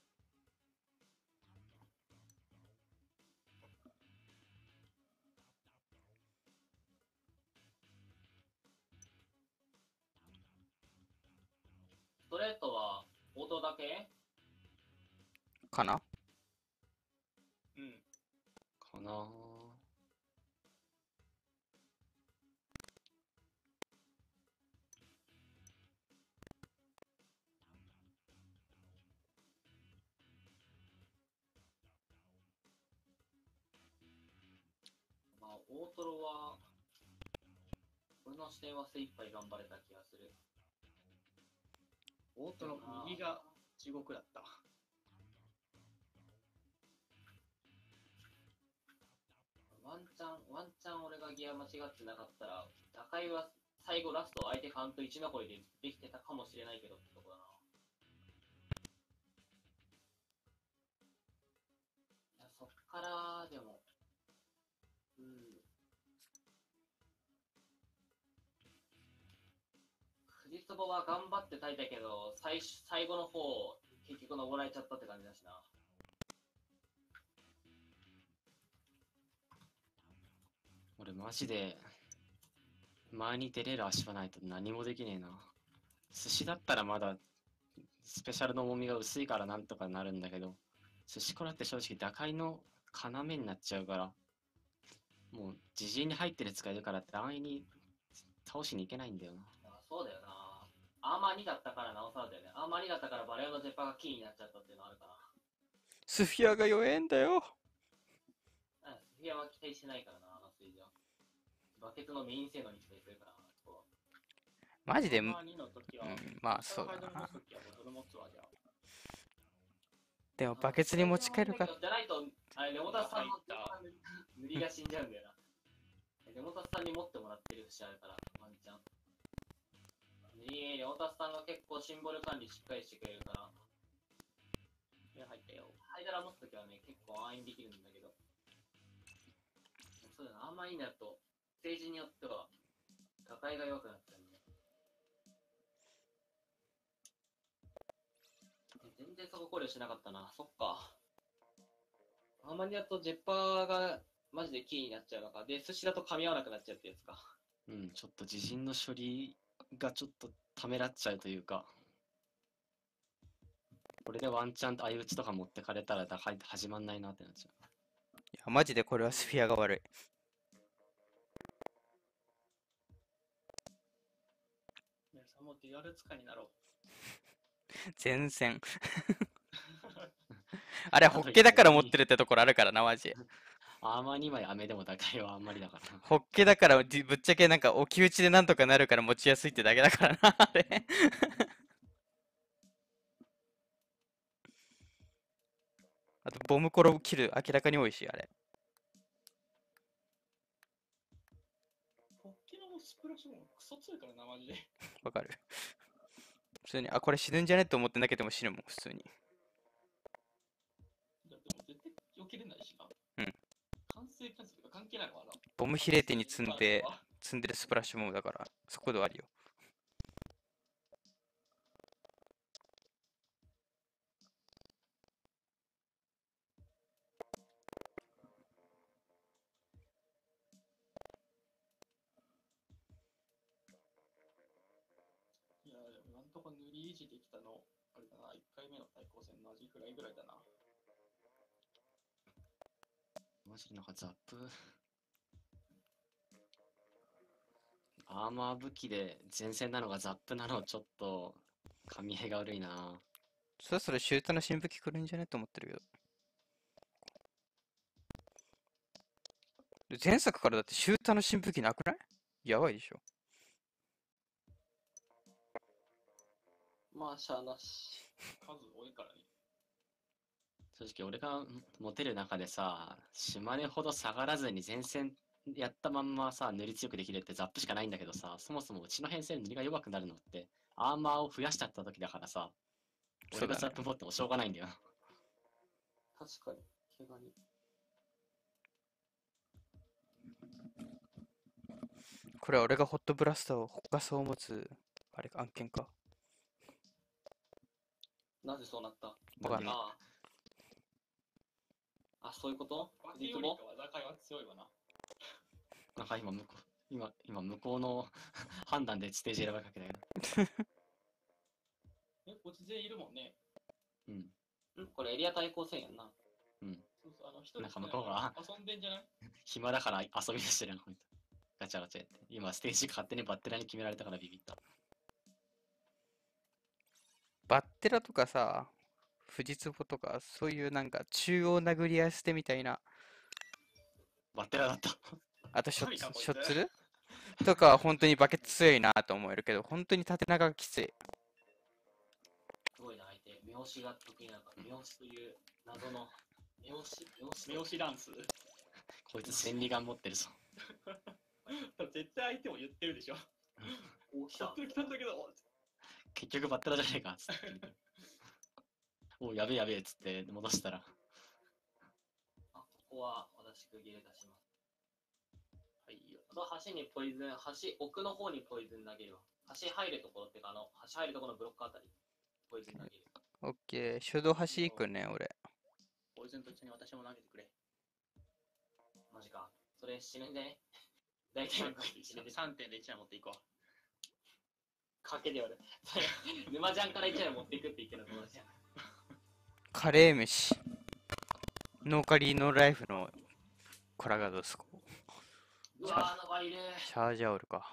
ストレートはオートだけ？ かな？ うん。 かなぁ。 まあ、大トロは、俺の視点は精一杯頑張れた気がする。 オートの右が地獄だった。 ワンチャン、ワンチャン俺がギア間違ってなかったら、打開は最後ラスト相手カウントいち残りでできてたかもしれないけどってとこだな。いや、そっからでも、うん。藤壺は頑張って耐えたけど、最最後の方、結局登られちゃったって感じだしな。 俺マジで、前に出れる足場ないと何もできねえな。寿司だったらまだ、スペシャルの重みが薄いからなんとかなるんだけど、寿司コラって正直打開の要になっちゃうから、もう自陣に入ってる使いるからって安易に倒しに行けないんだよな。 あ、そうだよな。アーマーにだったからなおさらだよね。アーマーにだったからバレオのジェッパーがキーになっちゃったっていうのはあるかな。 スフィアが弱えんだよ。 うん、スフィアは期待してないからな、あの数字は。バケツのメイン性能に期待するからな、そこは。 マジで、 アーマーにの時は、 うん、まあそうだなハイドル持つ。時はボトル持つわ、じゃあ。 でもバケツに持ち帰るか。 じゃないと、あれ、レモタスさんの入った塗りが死んじゃうんだよな。レモタスさんに持ってもらってる節あるから、ワンチャン。塗り、レモタスさんが結構シンボル管理しっかりしてくれるから。 いや、入ったよ。 ハイダラ持つときはね、結構安易にできるんだけど。そうだな、あんまりになると、ステージによっては、打開が弱くなっちゃうんで。全然そこ考慮しなかったな。そっか。あんまりだとジェッパーがマジでキーになっちゃうのか。で、寿司だと噛み合わなくなっちゃうってやつか。 うん、ちょっと自陣の処理がちょっとためらっちゃうというか、これでワンチャン相打ちとか持ってかれたら打開って始まんないなってなっちゃいや、マジでこれはスフィアが悪い。 皆さんもデュアル使いになろう。 全然。あれ、ホッケだから持ってるってところあるからな、マジ。 う。アーマーにまい雨でも打開はあんまりだからな。 ホッケだからじぶっちゃけなんか置き打ちでなんとかなるから持ちやすいってだけだからな、あれ。あと、ボムコロキル明らかに多いし、あれ。 ホッキのスプラッシュもクソ強いからな、マジで。 わかる。普通に、あ、これ死ぬんじゃねって思って投げても死ぬもん、普通に。 だってもう絶対避けれないしな。 うん。 完成加速とか関係ないのかな。 ボム比例点に積んで、積んでるスプラッシュモーだから、速度あるよ。 いや、でもなんとか塗り維持できたの、あれだな、いっかいめの対抗戦のアジフライぐらいだな。 マジでなんかザップ。 アーマー武器で前線なのがザップなのちょっと紙絵が悪いな。 そろそろシューターの新武器来るんじゃねと思ってるけど。で前作からだってシューターの新武器なくない？やばいでしょ。 まあ、しゃあなし。 数多いからね。 正直俺が持てる中でさ、島根ほど下がらずに前線やったまんまさ、塗り強くできるってザップしかないんだけどさ、そもそもうちの編成塗りが弱くなるのって、アーマーを増やしちゃった時だからさ、俺がザップ持ってもしょうがないんだよ。 確かに。怪我に。 これは俺がホットブラスターを他そう持つ、あれか、案件か。 なぜそうなったわかんない。 ああ。あ、そういうことバキよりかは戦いは強いわな。 なんか今向こう、今、今向こうの判断でステージ選ばれかけたけど。 え、こっち全員いるもんね。 うん。 んこれエリア対抗戦やんな。 うん。 そうそう、あの、一人なんか向こうが遊んでんじゃない？ 暇だから遊び出してるな、こいつ。ガチャガチャやって。今ステージ勝手にバッテラに決められたからビビった。 バッテラとかさ、富士壺とか、そういうなんか中央殴り合い捨てみたいな、 バッテラだった。 あとショッツ、 神かこいつショッツルとかは本当にバケツ強いなと思えるけど、本当に縦長がきつい。 すごいな、相手。目押しが得意なのか。目押しという謎の。目押し目押し目押しダンス。 こいつ千里眼持ってるぞ。 絶対相手も言ってるでしょ。 お、来た来た。来たんだけど。 結局バッテラじゃねえかっつって。おやべえやべえっつって戻したら。 あ、ここは私区切れ出します。 はいよ。 この橋にポイズン、橋、奥の方にポイズン投げるわ。橋入るところってか、あの、橋入るところのブロックあたり。ポイズン投げる。 オッケー、手動橋行くね、俺。 ポイズンと一緒に私も投げてくれ。 マジか。それ死ぬんじゃね大体の死ぬでさんてんでいちまい持っていこう。 賭けで俺。沼ちゃんからいちまい持っていくって言ってるのと同じやん。 カレー飯。ノーカリーノーライフのコラがどうすか？ うわー、なんかいる。 シャージャオルか。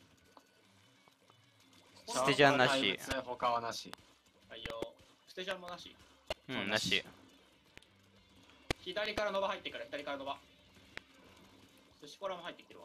こ捨てじゃんなし怪物他はなし。 はいよ。捨てじゃんもなし。 うん、なし。 左からノバ入ってくる。左からノバ。寿司コラも入ってきてるわ。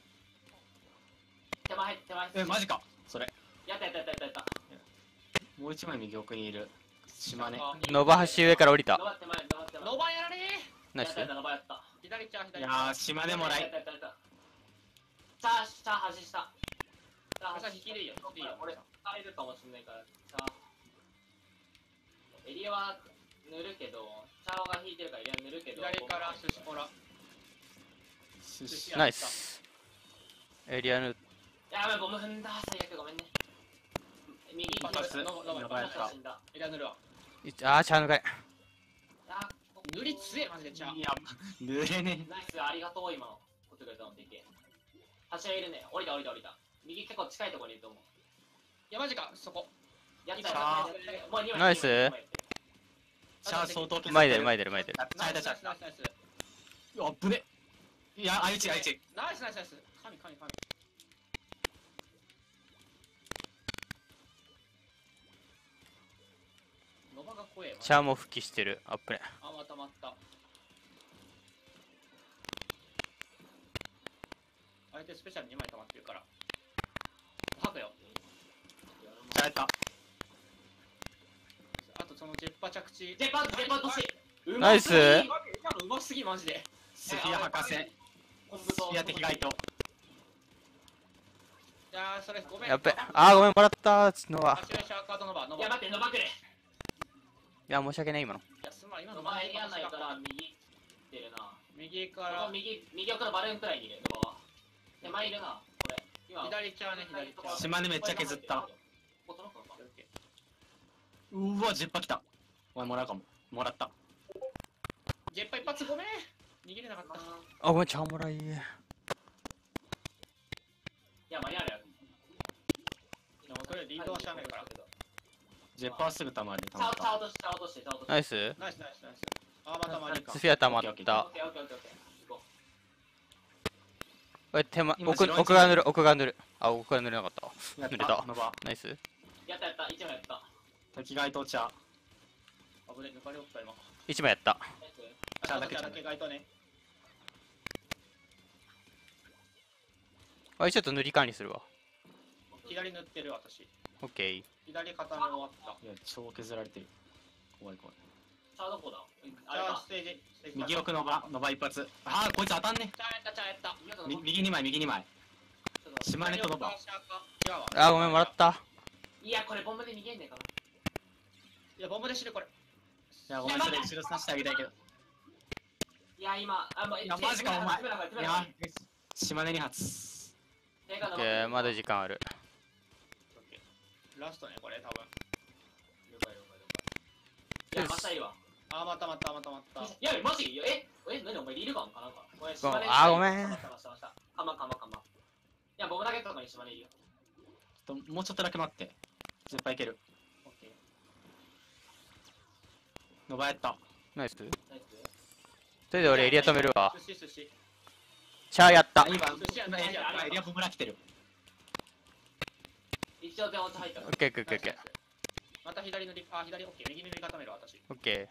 手前、手前。 え、マジかそれ。 やったやったやったやったやっもう一枚右奥にいる。島根。 あノバ橋上から降りたた。。伸ばって前、伸ばって前。 ノバやられナイスやった。やった、伸ばやった。 左ちゃん、 い左ちゃん。 やー、島根もらいやっ。たやったやったやった。さあ、さあ、橋下。さあ、 さあ引きでいいよ引きでいいよ俺、入るかもしんないから。さあ。エリアは塗るけど、チャオが引いてるからエリア塗るけど。 左から寿司コラ。 寿司ナイス。エリアヌ、 やばい、ゴム踏んだ。最悪、ごめんね。右行きパスノバノバやった死んだ。 エリア塗るわ。 いあー、チャー抜かれ。 あー塗り強え、マジでちゃうい。や、濡れねナイス、ありがとう、今の。取ってくれたのでけえ。橋はいるね。降りた降りた降りた。右結構近いところにいると思う。 いや、マジか、そこ。 やったいいやかったやった。もうにまいナイスにまいシャー相当削ってる前出る、前出る、前出る。 やったナイスやったやっナイスナイスナイス。 た。あぶね。いや、愛知愛知。 ナイスナイスナイス。神神神。ノバが怖えわ。 チャーも復帰してる。アップね。 あ、またまた。相手スペシャルにまい溜まってるから。吐くよ。 シャーやった。 あとそのジェッパ着地。 ジェパン、ジェパンとし。 ナイス今のうますぎ、マジで。 スフィア博士。 昆布とスフィア的該当。 いやー、それごめん。 やっべ。あー、ごめん、もらったーつのは。 あ、シュシャーカードノバ、ノバ。 いや、待って、伸ばくれ。 いや、申し訳ない、今の。 いや、すまん、今の伸ばエリアないから右ってるな。 右かここら右、右奥のバルーンくらいにいる、伸ばは。手前いるな、これ。今、 左ちゃうね、左ちゃう。 島根めっちゃ削った。 ここ届くのかうわ、ジェッパ来た。お前もらうかも。もらった。 ジェッパ一発ごめん。逃げれなかった。 あ、ごめん、チャーもらい。 いや、間に合うよ。 でもとりあえずリードはしゃあないから。 ジェッパはすぐたまる。 チャオ、チャオ落として、チャオ落として、チャオ落として。 ナイス。 ナイスナイスナイス。あ、またマリかス。フィア溜まっオッた。 ケーオッケーオッケー。行ここれ手間、 今奥、 白い奥が塗る、奥が塗る。あ、奥が塗れなかったわ。 やっ塗れたた。ノバ。 ナイス。 やったやった、一枚やった。 敵街頭茶。 危ね、抜かれおった今。 一枚やった。 ナイスあ、 茶だけ茶だけ街灯ね。 あれちょっと塗り管理するわ。 左塗ってる私。 オッケー。 左肩の終わった。 いや、超削られてる。怖い怖い。 さあどこだじあれかゃあス。テージ。ステージ右奥ノバ、ノバ一発。ああ、こいつ当たんね。 茶やった茶やった。 み右にまい、右にまい。島根とノバ。 違うわ。 あ、ごめん、もらっ。た。 いや、これボンボで逃げんねえかな。 いや、ボンボで死ぬこれ。 いや、ごめん、それ後ろ刺してあげたいけど。 いや、今、あ、もう、 いやマジかお前詰めながら詰いやめながら、 島根に発。 手が伸ばオッケー、まだ時間ある。 オッケーラストね、これ多分。 了解了解了解。いや、またいるわ。 あ、またまたまたまた。 いや、マジいやええ、何お前リルガンかなんかこれごめん島根あごめんかましたましたましたかまかまかま。いや、ボム投げとかに島根いるよ。 ともうちょっとだけ待って。先輩いける。 オッケーノバやった。 ナイス。そナイスれで俺エリア止めるわ。 寿司寿司。 シャーやったあ、。今、 寿司や今エリア、今エリアボムラ来てる。 一応全落ち入ったオッケーオッケーオッケーオッケー。 また左塗り、あ、左オッケー。右塗り固めるわ私。 オッケ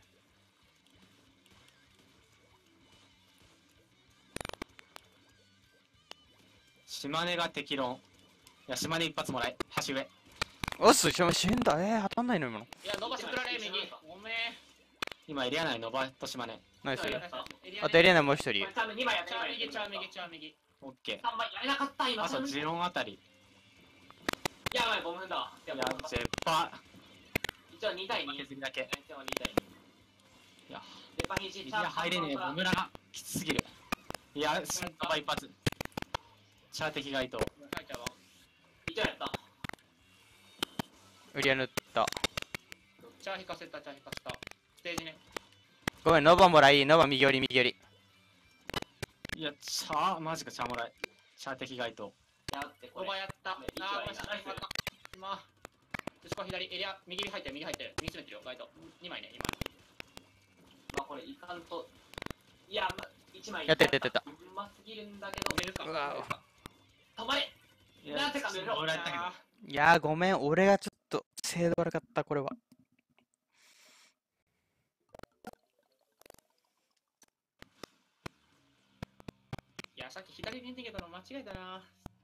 島根が敵論。いや、島根一発もらい。橋上。 ー。おっす、ちょ、死んだ。えー、当たんないの今の。 いや、伸ばしてくられ、右。ごめん。 今エリア内ノバと島根。 ナイス。 エリアあとエリアナもう一人これ。多分にまいやったチャー右、チャー右、チャー右。 オッケー。 さんまいやれなかった今。 あとジロンあたり。 やばい、ボム踏んだわ。いや、 いやボム踏んだ、 ジェッパ一応に対に。 削りだけ。 一応に対に。 いや、 で、パヒジエリア入れねえ。ボムラがきつすぎる。いや、スンノバ一発。チャー敵街頭。 入ったわ。 一応やった。 エリア塗った。 チャー引かせた、チャー引かせた。ステージね。 ごめん、ノバもらい。ノバ右寄り、右寄り。 いや、チャー、マジか、チャーもらい。チャー敵街頭。 やって、これ。 オーバーやった。あー、 ねこれ下にまた。今。後ろ左、エリア、右入ってる、右入ってる。右詰めてるよ、ガイド。にまいね、にまい。 まあ、これ、いかんと。いや、ま、いちまい。 やってやってやってたうますぎるんだけど。 止めるか。 うわ止めるか止まれいや、 なんてか塗ろうボムラやったけど。 いやー、ごめん。俺がちょっと精度悪かった、これは。 いや、さっき左に逃げたの間違えたな。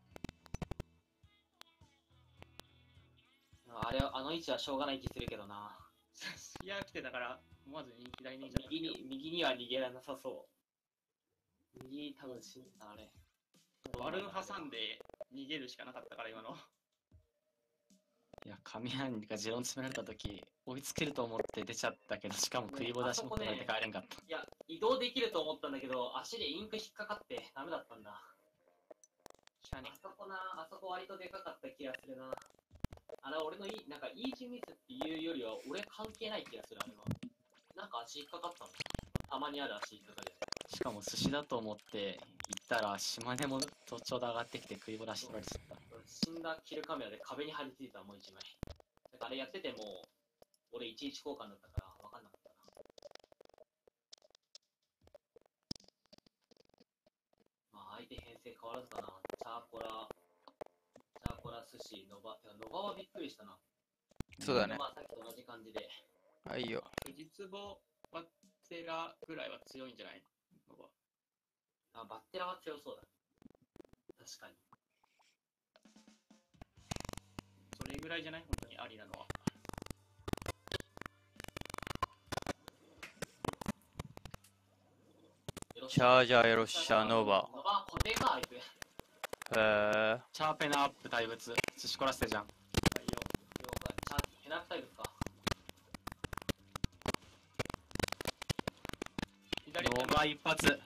あれは、あの位置はしょうがない気するけどな。 いや、来てたから、思わずに左に行っちゃった。 右に、右には逃げられなさそう。右、多分死んだ、あれ。 バルーン挟んで逃げるしかなかったから、今の。 いや、神谷がジロン詰められたとき、追いつけると思って出ちゃったけど、しかも食い棒出し持ってられて帰れんかった。 いや、移動できると思ったんだけど、足でインク引っかかってダメだったんだ。 しゃあねあそこな、あそこ割とでかかった気がするな。あれ、俺のいい、なんかイージーミスっていうよりは、俺関係ない気がする、あれは。なんか足引っかかったんだ。たまにある足引っかかるやつ。 しかも寿司だと思って行ったら、島根も途中で上がってきて食い棒出してられてた。 死んだキルカメラで壁に張り付いたもう一枚。なんかあれやってても、俺いちいち交換だったから分かんなかったな。まあ相手編成変わらずかな。チャーコラ、チャーコラ、寿司、ノバ。てかノバはびっくりしたな。 そうだね。 まあさっきと同じ感じで。 はいいよ。 実棒バッテラぐらいは強いんじゃないのがあ、バッテラは強そうだ。確かに。 それぐらいじゃない本当にありなのは。 チャージャーよろっしゃ、ノーバノバ固定か、あいつ。 ー。へー。 チャーペナアップ大仏。寿司こらせてじゃん。 はいよ。 了解。チャーペナクタイプか。 左ノバ一発。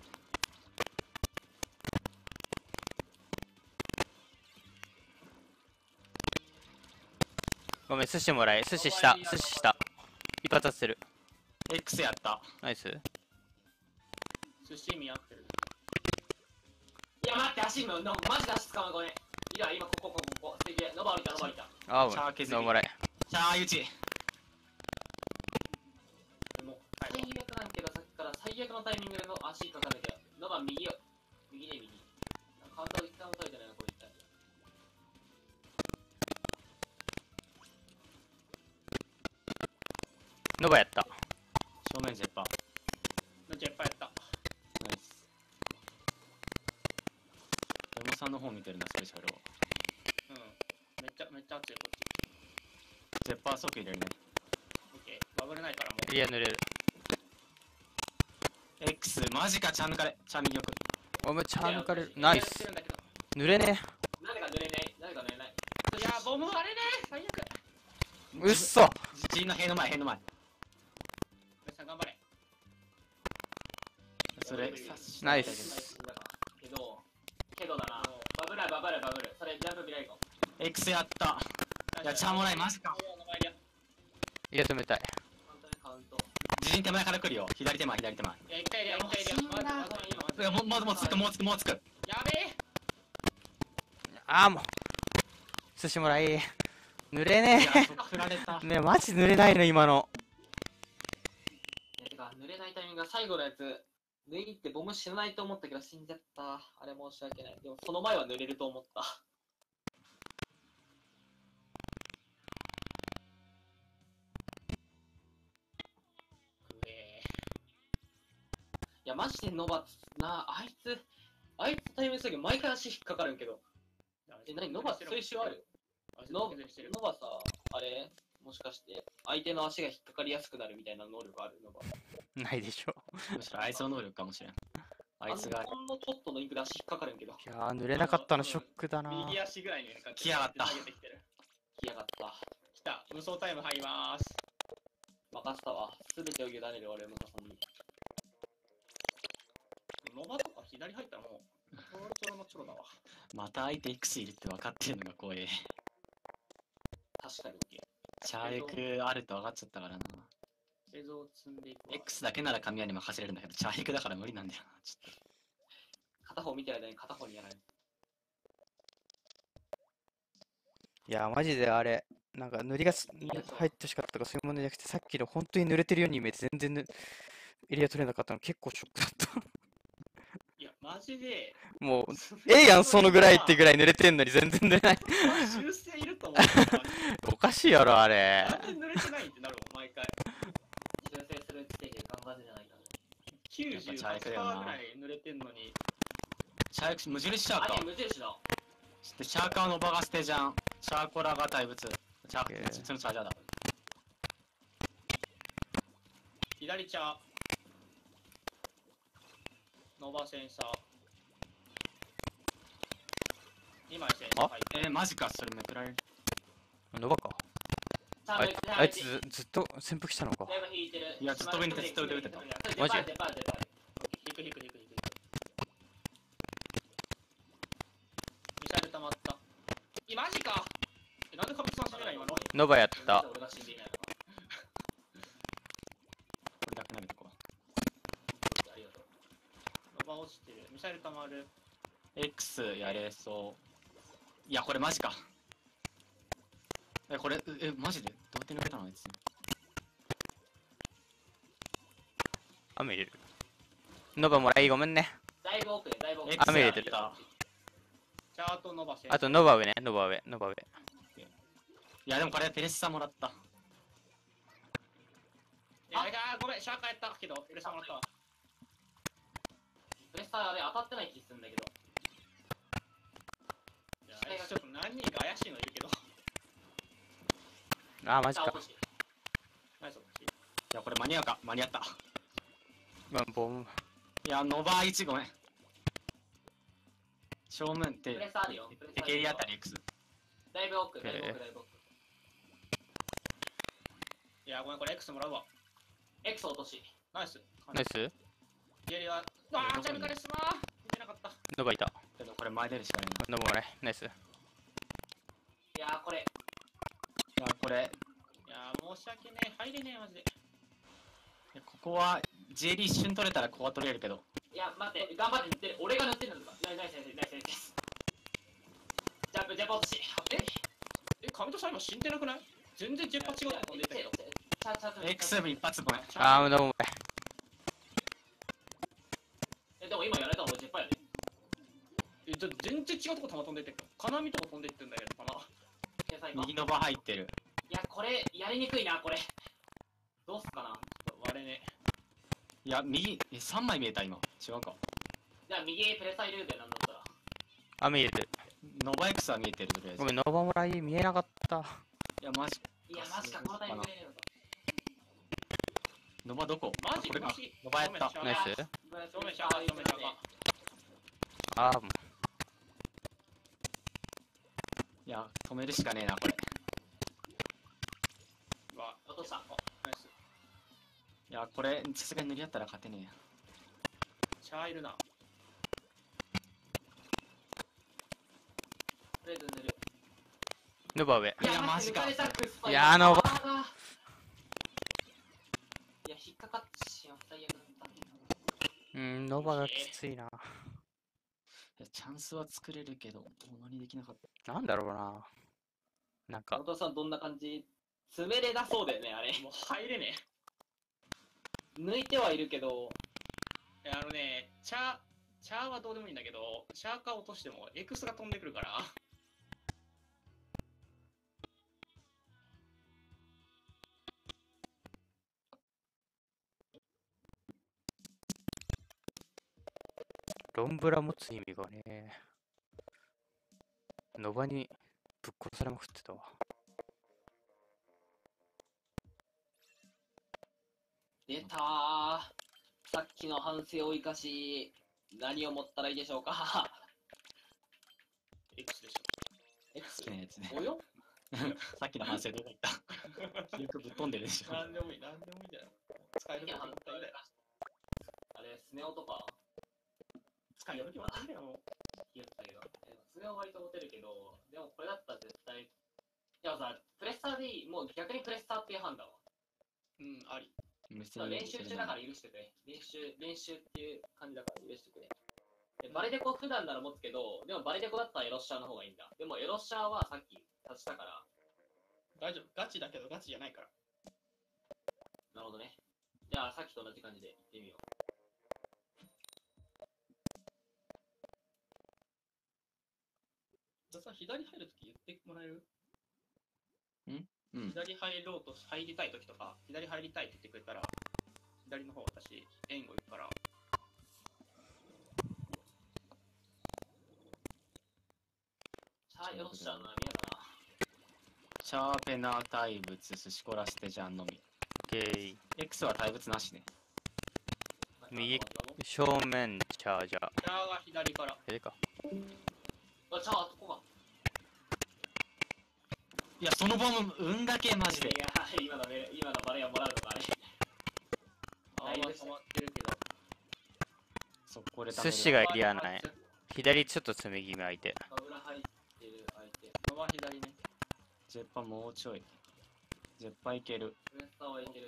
ごめん、寿司もらえ。寿司下、寿司下。一発当ててる。 X やった。 ナイス。 寿司見合ってる。 いや、待って、足今、のマジで足つかまう、これ。いや、今、ここ、ここ、ここ、素敵で、ノバ降りた、ノバ降りた。 あー、 チャー削りノーもらえ。 チャーユチ。 もう、 最悪なんけど、さっきから最悪のタイミングでの足かかるけど、ノバ右よ。右で右。なんノバやった。 正面ジェッパー。 のジェッパーやった。 ナイス。レモさんの方見てるな、スペシャルを。 うん。めっちゃ、めっちゃ熱いこっち。 ジェッパー即入れるね。 オッケー。バブルないからもう。 いや、濡れる。 X、マジか、チャー抜かれ。チャー右奥。 お前、チャー抜かれる。ナイス。 してるんだけど濡れね誰か濡れない誰か濡れないいやー、ボムあれね最悪。 うっそ。 G の塀の前、塀の前。 皆さん頑張れ。 それ、さしナイス。 けどけどだなバブルバブルバブルそれジャンプ未来後 X やった。いや、チャーもらい、マジか。 いや、冷たい。 本当にカウント自陣手前から来るよ。左手前、左手前。 いや、一回入れよう、一回入れよう。まずまず今まずいや、もう、もう、もうつく、もうつく、もうつく。 やべえ。 あーもう。寿司もらい。濡れいねや、振られた。 え。ねえ、マジ濡れないの、今の。 いやてか濡れないタイミングが最後のやつ脱いってボム死なないと思ったけど死んじゃったあれ申し訳ないでもその前は濡れると思ったくえいやマジでノバなあいつあいつタイムスギ毎回足引っかかるんけどー。 え何ノバそういう手あるノ全然してる。 ノバさあれもしかして相手の足が引っかかりやすくなるみたいな能力あるノバないでしょ。 むしろあいつの能力かもしれん。あいつがあのほんのちょっとのインクで足引っかかるんけどいやー、濡れなかったのショックだな。 右足ぐらいにね、 来やがった下げてきてる。 来やがった来た。無双タイム入りまーす。 任せたわ全てを委ねる俺ムカさんにノバとか左入ったらもう、ちょろちょろのちょろだわ。 また相手 X いるって分かってるのが怖え。 確かにチャーエクあると分かっちゃったからな。 映像を積んでいくわ。 X だけなら神谷に任せれるんだけど、チャーエクだから無理なんだよな。ちょっ片方見てる間に片方にやられるいやー、マジであれ、なんか塗りがす入ってほしかったとかそういう問題じゃなくて、さっきの本当に濡れてるように見えて全然ぬエリア取れなかったの結構ショックだった。 いや、マジで。 もう、ええやん、そのぐらいってぐらい濡れてんのに全然濡れない。 修正いると思う。 おかしいやろ、あれ。 なんで濡れてないってなるもん、毎回。 修正するって頑張ってじゃないかきゅうじゅうはちパーセントぐらい濡れてんのに。 チャーエク無印シャーカあれー。 無印だで、シャーカーのバが捨てじゃん。シャーコラが大仏。チャーオッケー普通のチャージャーだ。 左茶。ノバセンサー。にまいセンサー入ってえー、マジか、それめくられる。 ノバか。あいあいつずずっと潜伏したのか。 だいぶ引いてるいやずっと上にずっと上に打ってたマジデパーデパーデパー引く引く引く引く引く。ミサイル溜まった。いマジか。えなんでカブさん死んでない今の。 ノバやった。 俺が死んでいないのこれなくなるとこ。 ありがとうノバ落ちてる。ミサイル溜まる。 X やれそう。いや、これマジか。え、これ、え、マジでどうやって抜けたのあいつ。 雨入れる。ノバもらい、ごめんね。 だいぶ奥でだいぶ奥 X 雨入れてるやったチャートノバセンサー。 あとノバ上ね、ノバ上、ノバ上。 いや、でもこれテレスさんもらった。 いやあごめん、シャーカーやったけど、うれしさもらったわ。 プレッサーあれ当たってない気するんだけどいやあいつちょっと何人か怪しいのいるけど。 あー、マジかあ落。としてナイスオッケー。 いや、これ間に合うか。間に合った。 まあ、ボム。 いや、ノバいちごめん。正面ってプレッ、サーあるよプレッサーあるよエケリあたり X。 だいぶ奥だいぶ奥だいぶ奥いやごめん、これ X もらうわ。 X 落としナイス。 ナイスゲリは、あー、ジャミカレスマー見てなかった。 ノバいた。 けどこれ前出るしかないノバもらえ。ナイス。 いやーこれな。いや、これ、 いやー、申し訳ねえ。入れねえ、マジで。 いやここは ジェイディー 一瞬取れたらここは取れるけど。 いや待って頑張って塗ってる俺が塗ってるんだナイスナイスナイスナイスナイスジャンプジャンプ落としええ、カミトさん今死んでなくない？全然ジェッパ違うと飛んでたけど。 チャチャチャ X 一発ごめん。 あー、ノバもらえでも今やられたの俺ジェッパーやでえ、ちょっと全然違うとこ弾飛んでってる。金網とこ飛んでってんだけど、弾。 掲載か右ノバ入ってる。 いやこれやりにくいなこれどうすかいや、右、え、さんまい見えた今。違うか。 じゃあ右プレッサー入れるでなんだったら。 あ、見えてる。 ノバ X は見えてる、とりあえず。 ごめん、ノバモライ見えなかった。 いや、マジ。 いや、マジか、このタイミングで入れるのか。 ノバどこマジこれかマ。ジノバやった。 ナイス。 正面シャーガー、正面シャーガー。 あー、もいや、止めるしかねえな、これ。 うわ、 落とした。 あ、ナイス。 いや、これ、さすがに塗り合ったら勝てねえや。 シャーいるな。 とりあえず塗る。 うノバ上。 いやマジか抜れたクスパいやーノバいや、引っかかってしまった。最悪だった。 うん、ノバがきついな。 いやチャンスは作れるけど、ものにできなかった。 なんだろうな。なんか小、田さん、どんな感じ？詰めれなそうだよね、あれ。 もう入れね抜いてはいるけど、 え。あのね、チャー、チャーはどうでもいいんだけど、シャーカー落としても X が飛んでくるから。 ロンブラ持つ意味がね、ノバにぶっ殺されまくってたわ。 出たー。さっきの反省を生かし、何を持ったらいいでしょうか。 X でし X 好きなやつね。 およさっきの反省どこ行った記憶ぶっ飛んでるでしょ。 ょ。 なんでもいい、なんでもいいんだよ。使えるとき反省もったいない。 あれ、スネ夫とか使えるときもったいないよ。 言ってたけど、スネ夫割と持てるけど、でもこれだったら絶対、いやさ、プレッサーでいい、もう逆にプレッサーっていう判断は。 うん、あり。 練練習中だから許してくれ。練習、練習っていう感じだから許してくれ。でバレデコ普段なら持つけど、でもバレデコだったらエロッシャーの方がいいんだ。でもエロッシャーはさっき足したから。 大丈夫。ガチだけどガチじゃないから。 なるほどね。じゃあさっきと同じ感じでいってみよう。 じゃあさ、左入るとき言ってもらえる？ うん。 左入ろうと、入りたいときとか、左入りたいって言ってくれたら、左の方私、援護行くから。 さあ、エロッシャーのは見えたな。 シャーペナー対物、寿司コラステジャンのみ。 オッケー。 X は対物なしね。 右正面チャージャー。 シャーが左から。 左か。 あ、じゃあ、そこか。 いや、そのボム、運だけマジで。 いや、今のね、今のバレーをもらうのか、あれ。 あー、まあ止まってるけど。 速攻で食べ寿る。 司がエリアない。左ちょっと詰め気味相手。 裏入ってる相手。 ノバ左ね。 ジェッパもうちょい。ジェッパいける。 プレッサーはいける。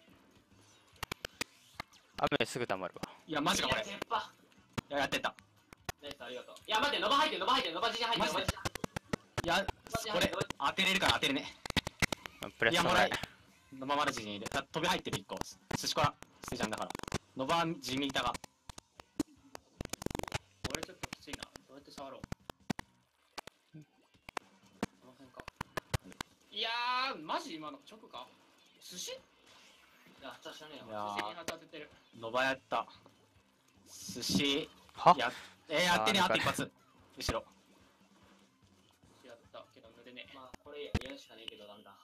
雨すぐ溜まるわ。 いや、マジかこれ。 いや、鉄板。 いや、やってた。 ナイス、ありがとう。いや、待って、ノバ入ってる、ノバ入ってる、ノバ自身入ってる、ノバマジで自身。 いや、これ、当てれるから当てるね。いや、 プレスもらえもらえ。ノバマルジにいる。あ飛び入ってるいっこ。寿司コラ、ステジャンだから。ノバ地味だが。 俺ちょっときついな。どうやって触ろう。この辺か。いやー、マジ今の直か。寿司？ いや、じゃあ知らねえよ。 いや寿司に当ててる。 ー、ノバやった。寿司、 はや、えー、やってね、 あーあと一発。後ろ。 やったけど濡れねえ。 まあ、これやるしかねえけど、ダメだ。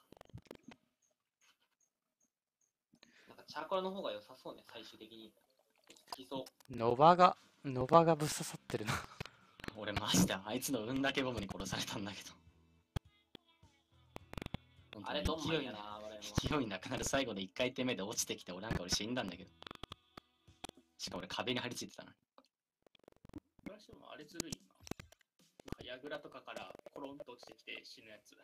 なんか、チャーコラの方が良さそうね、最終的に。好きそう。 ノバが、ノバがぶっ刺さってるな。 俺マジであいつの運だけボムに殺されたんだけど。 あれ、どんま勢いないやな、俺も。 勢いなくなる最後でいっかい転目で落ちてきて、俺なんか俺死んだんだけど。しかも俺壁に張り付いてたの。 それしてもあれずるいな。なんか、ヤグラとかからコロンと落ちてきて死ぬやつ。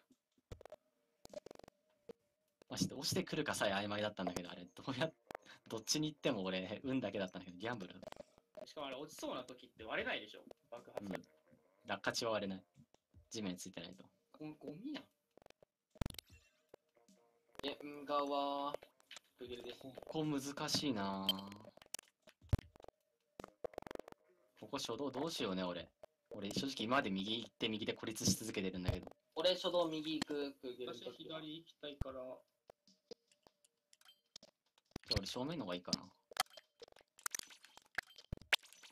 まして落ちてくるかさえ曖昧だったんだけど、あれ、どうやっ、どっちに行っても俺、運だけだったんだけど、ギャンブル。 しかもあれ落ちそうな時って割れないでしょ、爆発。 うん落下地は割れない。地面ついてないと。 ゴゴミやん。 え、んがわー。グルです。 ここ難しいなぁ。ここ初動どうしようね、俺。俺正直今まで右行って右で孤立し続けてるんだけど。 俺、初動右行く、くぐる私左行きたいから。 じゃあ俺正面の方がいいかな。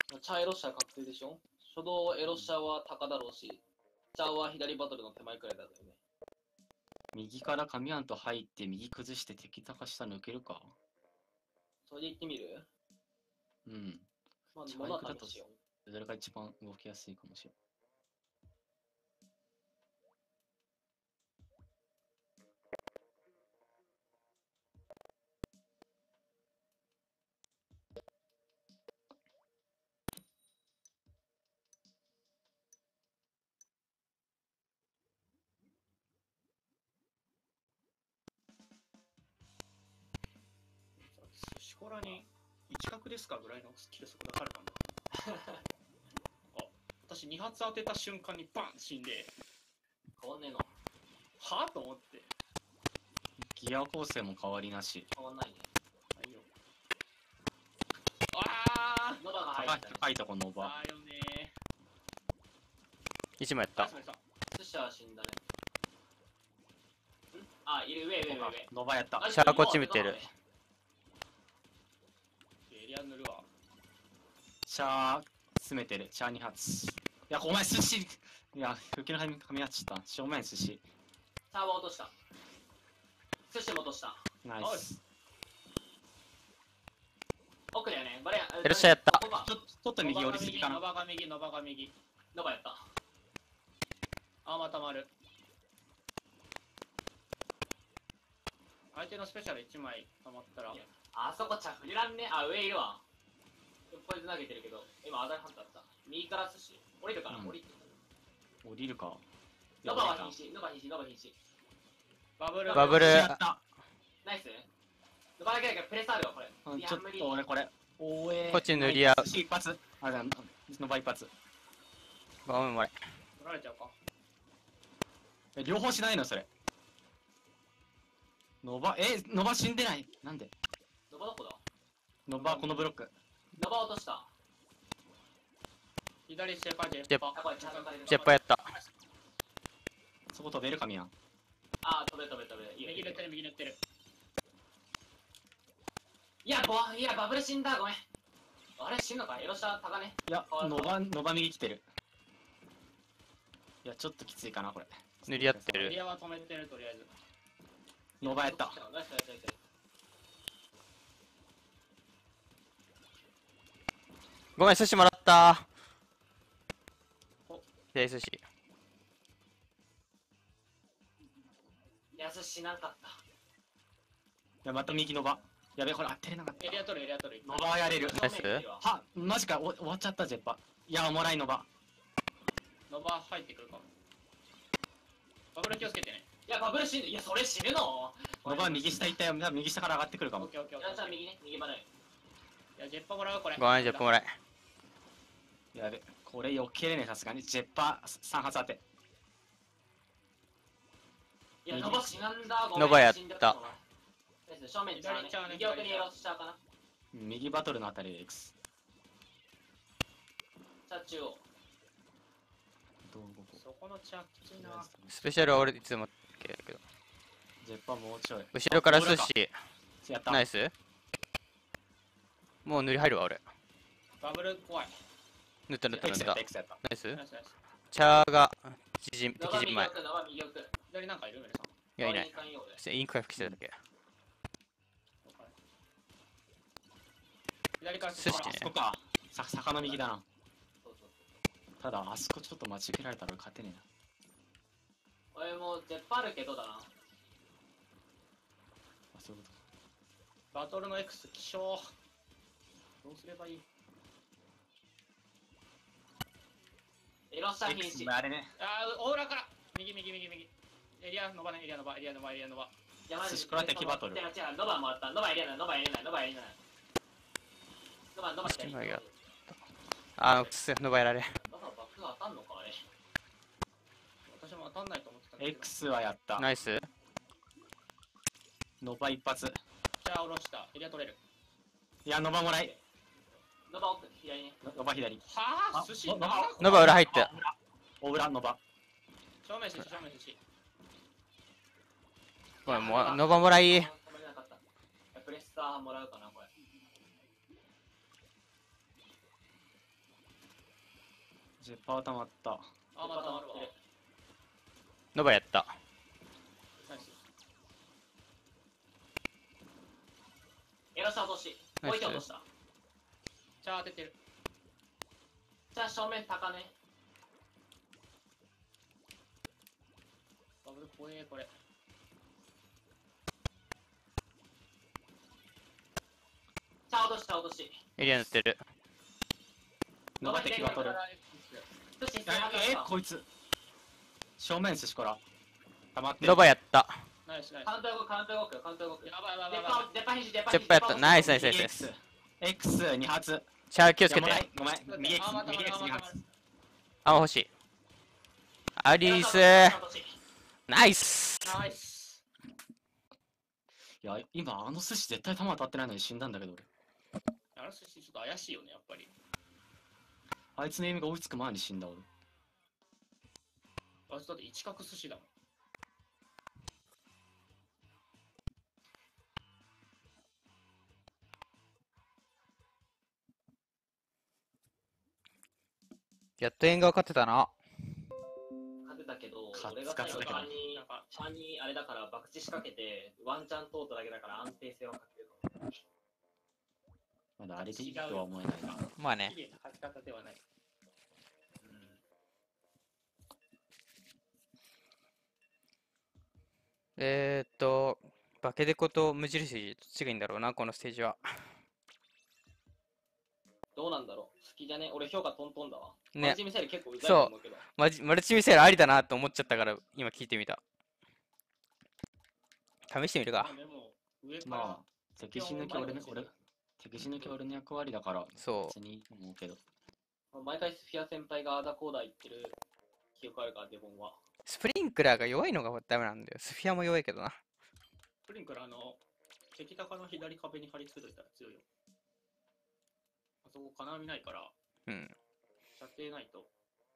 チャエロシャ確定でしょ。初動エロシャは高だろうし、チャーは左バトルの手前くらいだよね。 右から神アント入って右崩して敵高下抜けるか。 それで行ってみる。 うん。 まあ、 チャモナイクだとカにしよう。 それが一番動きやすいかもしれ寿司コラに一角ですかぐらいのスキル速度かかるかな。あ、私に発当てた瞬間にバン死んで、 変わんねえの。 はぁと思って。 ない。ギア構成も変わりなし。 変わんないね。 はいよ。あーノバが入高いったね。 高いとこのバ。 だよねいちまいやったー。あ、。それさ、 寿司は死んだね。んあ、いる、上、上、上、上。 ノバやった。 あシャーこっち見てる。 エリア塗るわ。 シャー詰めてる。シャーに発。いや、お前寿司。いや、風景の髪髪やっちゃった。正面寿司。 シャーは落とした。寿司も落とした。 ナイス。 奥だよね。バレエルシャやったノバちょちょっと右寄りすぎかな。 ノバが右、ノバが右。 ノバやった。 あーまた丸。相手のスペシャルいちまい溜まったら、 あそこちゃ触れらんね。あ、上いるわ。こいつ投げてるけど、今アダルハンターだった。右から寿司。降りるかな、 うん降りて。 降りるか。 ノバは瀕死、ノバ瀕死、ノバ瀕死。 バブル。 バブルやった。 ナイス。ノバだけだけどプレスあるよ、これ。 うんちょっいや無理と俺これ。おえー。 こっち塗り合う寿司一発。あ、じゃあ、ノバ一発。 ごめんもれ。 取られちゃうか。 え両方しないのそれ。ノバ、え、ノバ死んでない。なんでノバどこだ。 ノバこのブロック。 ノバ落とした。 左シェパジェジェッパ。 あ、これちゃんとされる。 ジェッパやった。 そこ飛べる神やん。 あ、飛べ飛べ飛べ。いいよ右塗ってる、右塗ってる。 いや、ボいや、バブル死んだ、ごめん。あれ死んのかエロシャ高ね。 いやあ、 ノバ、ノバ右来てる。いや、ちょっときついかな、これ。 塗り合ってる。 エリアは止めてる、とりあえず。 ノバやった。 ナイスナイスナイスナイス。 ごめん、寿司もらったお。 左寿司。 いや、寿司なかった。 いや、また右ノバ。やべ、これ当てれなかったエ。リア取る、エリア取る。 ノバはやれる。 ナイスは、マジか、お終わっちゃった、ジェッパ。いや、もらいノバ。 ノバ入ってくるかも。バブル気をつけてね。 いや、バブル死ぬ。いや、それ死ぬのノバ右下行ったよ。右下から上がってくるかもオッ。ケーオッケーオッいや、じゃあケー。 右ね、右バル。 いや、ジェッパもらう、これ。 ごめん、ジェッパもらえ。 やべ、これ避けれねえ、さすがに。ジェッパさん発当て。 いや、ノバ死なんだ。ごめんノバやった死んじゃのナイス正面にチャーね左チャーね右奥にエロシャーかな。 右バトルのあたりで X。 チャー中央。 どうここそこのチャーきついな。 スペシャルは俺いつも系だけど。 ジェッパもうちょい。 後ろから寿あ司。 やった。 ナイス。もう塗り入るわ、俺。 バブル怖い。 塗った塗った塗っ X やた。 った、X やった。 ナイス。 ナイスナイス。 チャーが縮ノバ右敵陣前。い奥、ノバ右奥。 左なんかいるメルさん。 や、いない。 左に行かんようでインク回復してるだけ。 左から寿司ねあそこか。さ、坂の右だな。 そうそうそう。 ただ、あそこちょっと間違えられたら俺勝てねえな。 俺もジェッパあるけどだな。 あ、そういうこバトルの X 希少。どうすればいい？ エロシャと。 瀕 X 死。 もあれね。 あー、オーラから右右右右。エリアのばね、エリアのば、エリアのば、エリアのば。 山寿司これは敵バトル違う違う、ノバもらった。ノバ入れない、ノバ入れない、ノバ入れない。ノバ、ノバ左。 一枚があー、くせ、ノバやられ。 ノババックが当たんのかあれ。 私も当たんないと思ってたんだけど。 X はやった。 ナイス。 ノバ一発。 じゃあ下ろした。エリア取れる。 いや、ノバもらい。 ノバ奥、左ね。 ノバ左。 はあ、 あ寿司ノバなんだノバ裏入って。 あ大裏、ノバ。 正面寿司、正面寿司。 ごめん、もう、ノバもらい。 止まれなかった。プレッサーもらうかな、これ。 ジェッパー溜まった。 あ、またあるわ。 ノバやった。 ナイス。 エラス落とし。 ナイス置いて落とした。 チャー当ててる。 じゃあ正面高ね。 バブル怖え、これ。 チャー落とし、チャー落とし。 エリアになってる。 ノバ敵が取る。 寿司え、えこいつ。正面寿司から。溜まってる。 ノバやった。 ナイスナイス。 カウンター動く、カウンター動く、カウンター動く。 やばいやばいデッやばいやばい。 パ、デッパ肘、デッパ肘。 ジェッパーやった。ナイスナイスナイスナイ X ス。。 X に発。 チャー気をつけていや。ごめん、ごめん。右 X、 あまた右 X にまた発。 あ、欲しい。アリス。ナイス。 ナイス。 いや、今あの寿司絶対弾当たってないのに死んだんだけど俺。 あの寿司ちょっと怪しいよね、やっぱり。 あいつのエイムが追いつく前に死んだ俺。 あいつだって一角寿司だもん。 やっと縁側勝てたな。 勝てたけどカツ、 俺がカツだけど最初になんか、 チャーにあれだから爆打仕掛けて、ワンチャン通っただけだから安定性はかけるの。 まだあれでいいとは思えないな。 まあね綺。麗な勝ち方ではない。 えー、っと、バケデコと無印どっちがいいんだろうな、このステージは。 どうなんだろう好きじゃね俺評価トントンだわ。マねルチミサイル結構うざいと思うけど。 マジマルチミサイルありだなと思っちゃったから、今聞いてみた。試してみるか。 でも、上から、 まあ、敵死抜き俺の、俺、敵死抜き俺の役割だから、 そ別にいいと思うけど。 毎回スフィア先輩がアダコーダ言ってる記憶あるから、デボンは。 う。スプリンクラーが弱いのがダメなんだよ。スフィアも弱いけどな。 プリンからあの、敵高の左壁に貼り付けといたら強いよ。あそこ金網ないから、 うん。 射程ないと。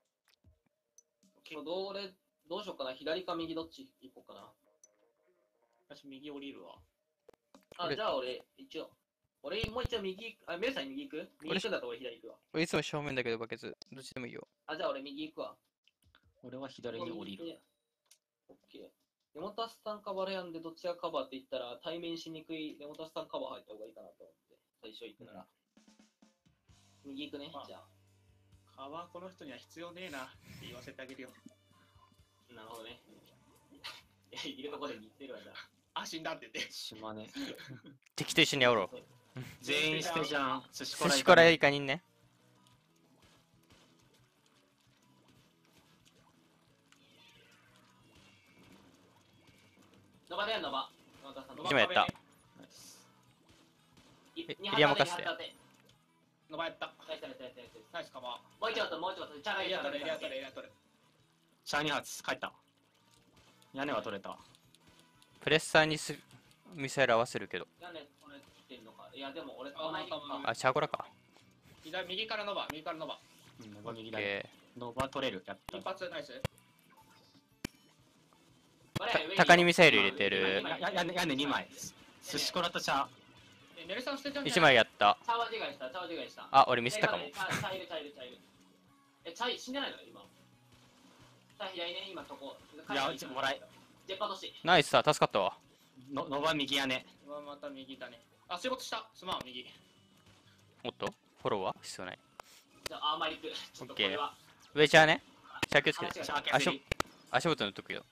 そうどう俺、どうしようかな左か右どっち行こうかな。 私右降りるわ。 あ、 俺じゃあ俺、一応。俺もう一応右、あ、メルさん右行く右行くんだと俺左行くわ。 俺いつも正面だけどバケツ。どっちでもいいよ。 あ、じゃあ俺右行くわ。 俺は左に降りる。 オッケー。レモタスさんかバレアンでどっちがカバーって言ったら対面しにくいレモタスさんカバー入った方がいいかなと思って。最初行くなら。右行くね、 まあじゃあ。 カバーこの人には必要ねえなって言わせてあげるよ。 なるほどね。いや、いるとこで似てるわ、じゃあ。 あ、死んだって言って。 島根。 敵と一緒にやろう。 全員捨てじゃん。寿司寿司からイカにね。 ノバだよ、ノバ。ノバさん、ノバ一枚やった。えい二エリア任せて二発ノバやった。 ナイスナイスナイスナイスナイスカバもう一度、もう一度、チャー。 ガイエリア取る、エリア取取る、エリア取る。 シャーに発、帰った。屋根は取れた。 プレッサーにすミサイル合わせるけど。 いやね、これ来てんのか。いや、でも俺、 あこないまたまあ、チャーコラか。 左右からノバ、右からノバ。 うん、ノバ右オッだね。 ケノバ取れる。やった。 一発ナイス。 ー。高にミサイル入れてる。 や、や、屋根、屋根にまい。寿司コラとシャー。 え、ネルさん捨てちゃうんじいちゃないまいやった。 チャワジガイした、チャワジガイした。 あ、俺ミスったかもえ。チャチャイル、チャイル、チャイル。え、チャイ、死んでないの今。チャイ左ね、今そこ。 いやうちもらい。 ジェッパーとし。 ナイスさ、助かったわ。 の、ノバ右屋根。 うわまた右だね。あ、そういうことした。すまん、右。 おっとフォローは必要ない。 じゃあ、アーマー行く。ちょっとこれは。 上チャーね。チャー気をつけて。 話シャーが足削り。 足元塗っとくよ。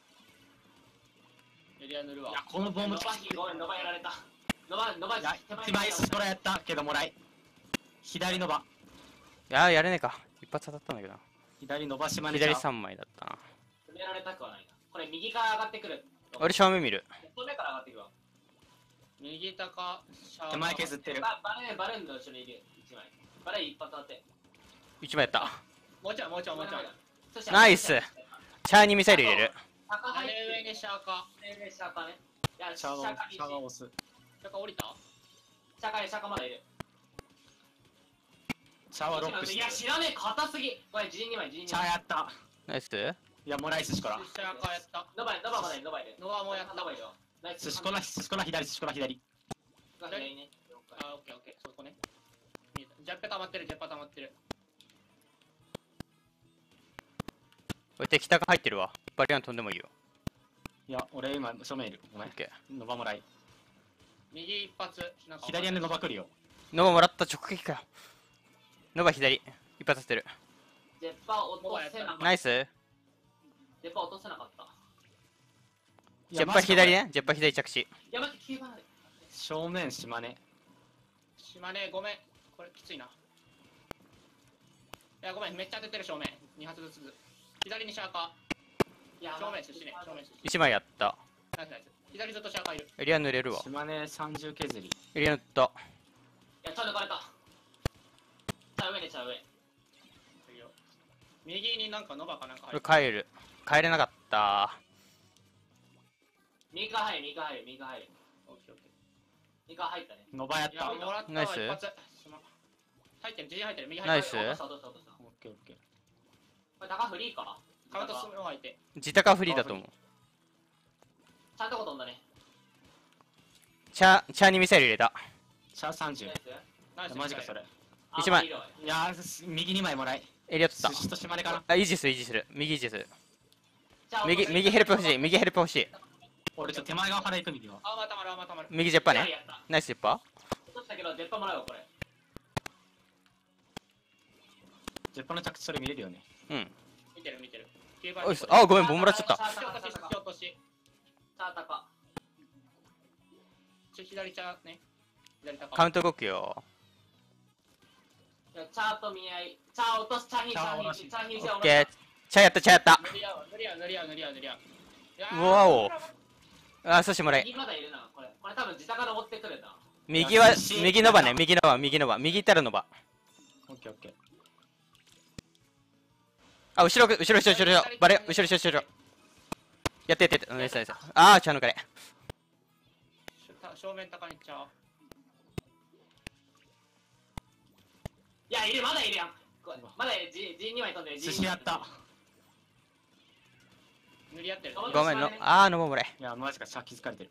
エリア塗るわいや、。このボムノバヒ、ごめん、ノバやられた。ノバ、ノバ、 いや、 手前一枚寿司コラやったけどもらい。左ノバ。 いやー、やれねえか。一発当たったんだけどな。 左ノバ島根左さんまいだったな。 止められたくはないな。これ、右から上がってくる。 俺正面見る。 正面から上がってくるわ。 右高、シャー手前削ってる。 ババレー、バレーの後ろにいる。一枚。バレー一発当て。 いちまいやった。 もうちょい、もうちょい、もうちょい。 そしてナイスチャーにミサイル入れる。 高入って上にシャーカ。 上にシャーカね。いや、シシャーが、 ャーカシャーが押す。 シャーカ降りたシャーカ、シャーカまだいる。 シャーはロックいや、 してる。 知らねえ、硬すぎ。これ、ジンにまい、ジンにシャまい。 ーやった。 ナイスいや、もらい寿司コラ。 シャーカやった。 ノバ、ノバまだいる、ノバいる。 ノバもやったノバいるよ。ナイス寿司コラ、寿司コラ左、寿司コラ左。 左ね。 あ、オッケーオッケー、そこね。ジャッパ溜まってる、ジャッパ溜まってる。 俺敵タカ入ってるわ。バリアン飛んでもいいよ。 いや、俺今正面いる。ごめん。 オッケー。 ノバもらい。 右一発。なんか左屋根ノバ来るよ。 ノバもらった直撃かよ。ノバ左。一発当てる。 ジェッパー落とせなかった。 ナイス。 ジェッパー落とせなかった。 ジェッパ左ね。ジェッパ左着地。 やばい、きゅうばん。 正面島根。 島根、ごめん。これきついな。いや、ごめん。めっちゃ当ててる正面。に発ずつ。左にシャーカー。正面寿司ね。正面寿司。 一枚やった。 ナイスナイス。左ずっとシャーカーいる。 エリア濡れるわ。 島根さんじゅう削り。 エリア塗った。 いや、ちゃんと抜かれた。ちゃう上ね、ちゃう上。 いいよ右になんかノバかなんか入これる。 帰る。帰れなかった。 右から入る、右から入る、右から入る。 オッケーオッケ右から入ったね。 ノバやっー。いや、 た。 もらったわナイス一発。すまん入ってる、自陣入ってる。右入ナイスってる。 落とした、落とした、落とした。 オッケーオッケー。 これ、高フリーかカウントするのがいて。 自宅はフリーだと思う。 ちゃんとこ飛んだね。 チャー、チャーにミサイル入れた。 シャーさんじゅう。 ナイス。 ナイス。 マジかそれ。 あ一枚いいよいやー、右にまいもらい。 エリア取った寿。司と島根かな。 あ、維持する、維持する。右維持する。 じゃあ右、右ヘルプ欲しい。右ヘルプ欲しい。 俺ちょっと手前側から行く右は。 あ、またまる、あ、またまる。 右ジェッパね。 やった。 ナイスジェッパ。 落としたけど、ジェッパもらうよ、これ。 ジェッパの着地それ見れるよね。 うん。 見てる、見てる。きゅうばんおい、あ、ごめん、ボンもらっちゃった。 引き落とし、引き落とし。 チャータカ。 ちょ左チャーね。左高。 カウント動くよ。 いやチャーと見合い。チャー落とす、チャーヒー、チャーヒー、チャーヒー、チャーオッケー。チャーやった、チャーやった。 塗り合う、塗り合う、塗り合う、塗り合う、塗り合う。いやーうわお。あ、そしてもらい。 右まだいるな、これ。これ多分自宅登ってくるな。 右は、右の場ね。右の場、右の場。右行ったらの場。 オッケーオッケー。 あ、後ろ、後ろ、後ろ、後ろ、後ろ。バレ、後ろ、後ろ、後ろ。やってやってやって。ナイスナイス。あー、チャー抜かれ。 正面高にちゃう。 いや、いる、まだいるやん。これまだじじにまい飛んでる。 寿司やった。 塗り合ってる。 ごめんの。あー、のぼもれ。 いや、マジか、シャー気づかれてる。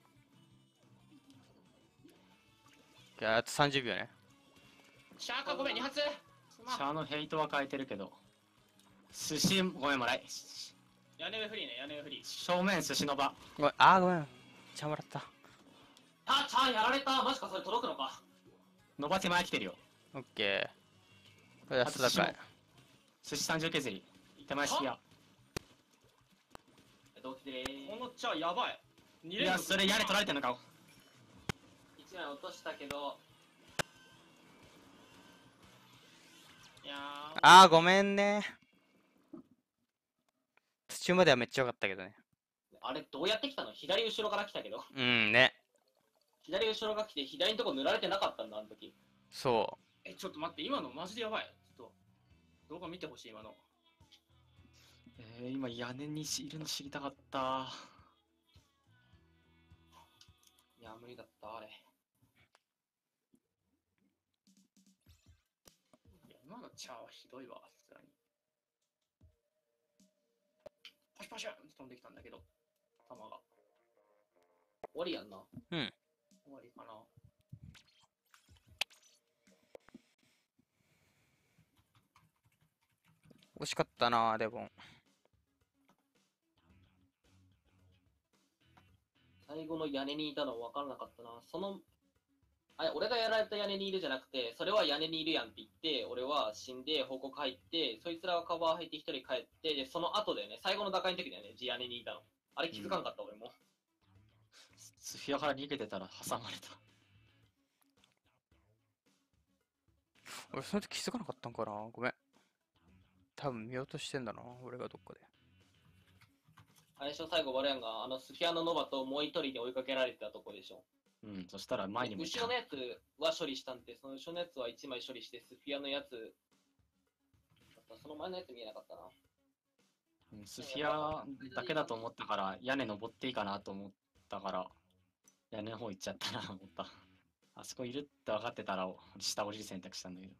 じゃあ、あとさんじゅうびょうね。 シャーカごめん、に発。 シャーのヘイトは変えてるけど。寿司、ごめんもらい。 屋根上フリーね、屋根上フリー。 正面寿司の場。 ごめん、あー、ごめん。チャーもらった。 あ、チャーやられた。マジか、それ届くのか。 のば手前来てるよ。 オッケー。これ安田かい。 寿司さんじゅう削り。手前式や。 どうきてれー。 このチャーやばい。いいや、それ屋根取られてんのか。 いちまい落としたけど。 いやー、 あー、ごめんね。途中まではめっちゃ良かったけどね。 あれ、どうやって来たの？左後ろから来たけど。 うんね。 左後ろが来て、左のとこ塗られてなかったんだ、あの時。 そえ、ちょっと待って、今のマジでやばい。ちょっと、動画見てほしい、今の。 えー、今屋根にいるの知りたかった。 いや、無理だった、あれ。 いや、今のチャーはひどいわ、さすがに。パシュパシュンって飛んできたんだけど、弾が。 終わりやんな。 う。うん。 終わりかな。 惜しかったな、デボン。 最後の屋根にいたの分からなかったな。その、あ、俺がやられた屋根にいるじゃなくて、それは屋根にいるやんって言って、俺は死んで報告入って、そいつらはカバー入って一人帰って、で、その後だよね、最後の打開の時だよね、屋根にいたの。あれ気づかんかった、俺も。 スフィアから逃げてたら挟まれた。 俺その時気づかなかったんかな、ごめん。多分見落としてんだな、俺がどっかで。 最初最後バレンが、あのスフィアのノバともう一人に追いかけられてたとこでしょ。 うん、そしたら前にもいた後ろのやつは処理したんで、その後ろのやつはいちまい処理して、スフィアのやつ、その前のやつ見えなかったな。 うんスフィアだけだと思ったから屋根登っていいかなと思ったから屋根の方行っちゃったなと思った。あそこいるって分かってたら下降りる選択したんだけど。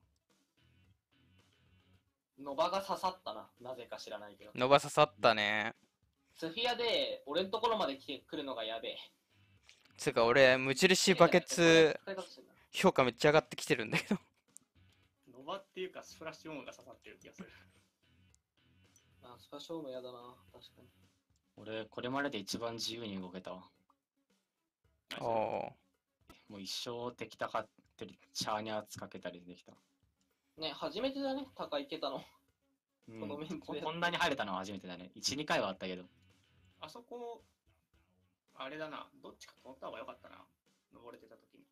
ノバが刺さったな。なぜか知らないけど。 伸ばささったね。 スフィアで俺のところまで来て来るのがやべえ。 つうか俺、無印バケツ評価めっちゃ上がってきてるんだけど。 ノバっていうか、スプラッシュモンが刺さってる気がする。 ああ、スパショーもやだな、確かに。 俺、これまでで一番自由に動けたわ。 あ何それあ。 もう一生敵たかってる、チャーニャーツかけたりできた。 ね、初めてだね、高いけたの。 うん、 このメンツでここんなに入れたのは初めてだね。いち、にかいはあったけど。 あそこ、あれだな。どっちか取った方が良かったな。登れてた時に。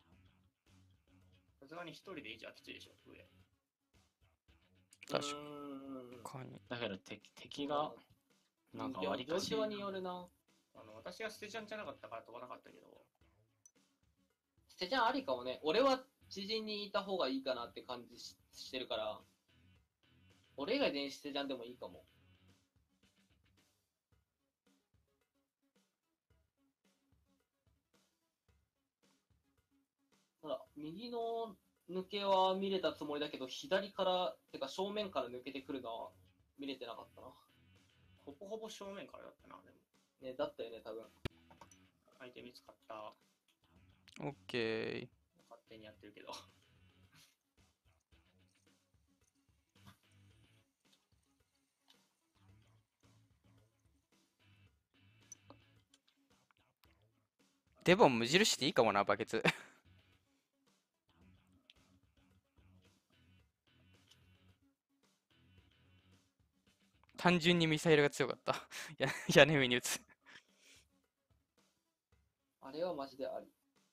さすがに一人でいいじゃん、きついでしょ、上。 確うーんかに。 だけど敵敵が、なんか状割かし、 況によるな。 あの私は捨てちゃんじゃなかったから飛ばなかったけど、 捨てちゃんありかもね。俺は知人にいた方がいいかなって感じししてるから、俺以外全員捨てちゃんでもいいかも。ただ、右の抜けは見れたつもりだけど、左から、てか正面から抜けてくるのは見れてなかったな。 ほぼほぼ正面からだったな、でも。 ね、だったよね、多分。 相手見つかった。 オッケー。 勝手にやってるけど。 デボン無印でいいかもな、バケツ。単純にミサイルが強かった。や屋根上に撃つ。 あれはマジであり。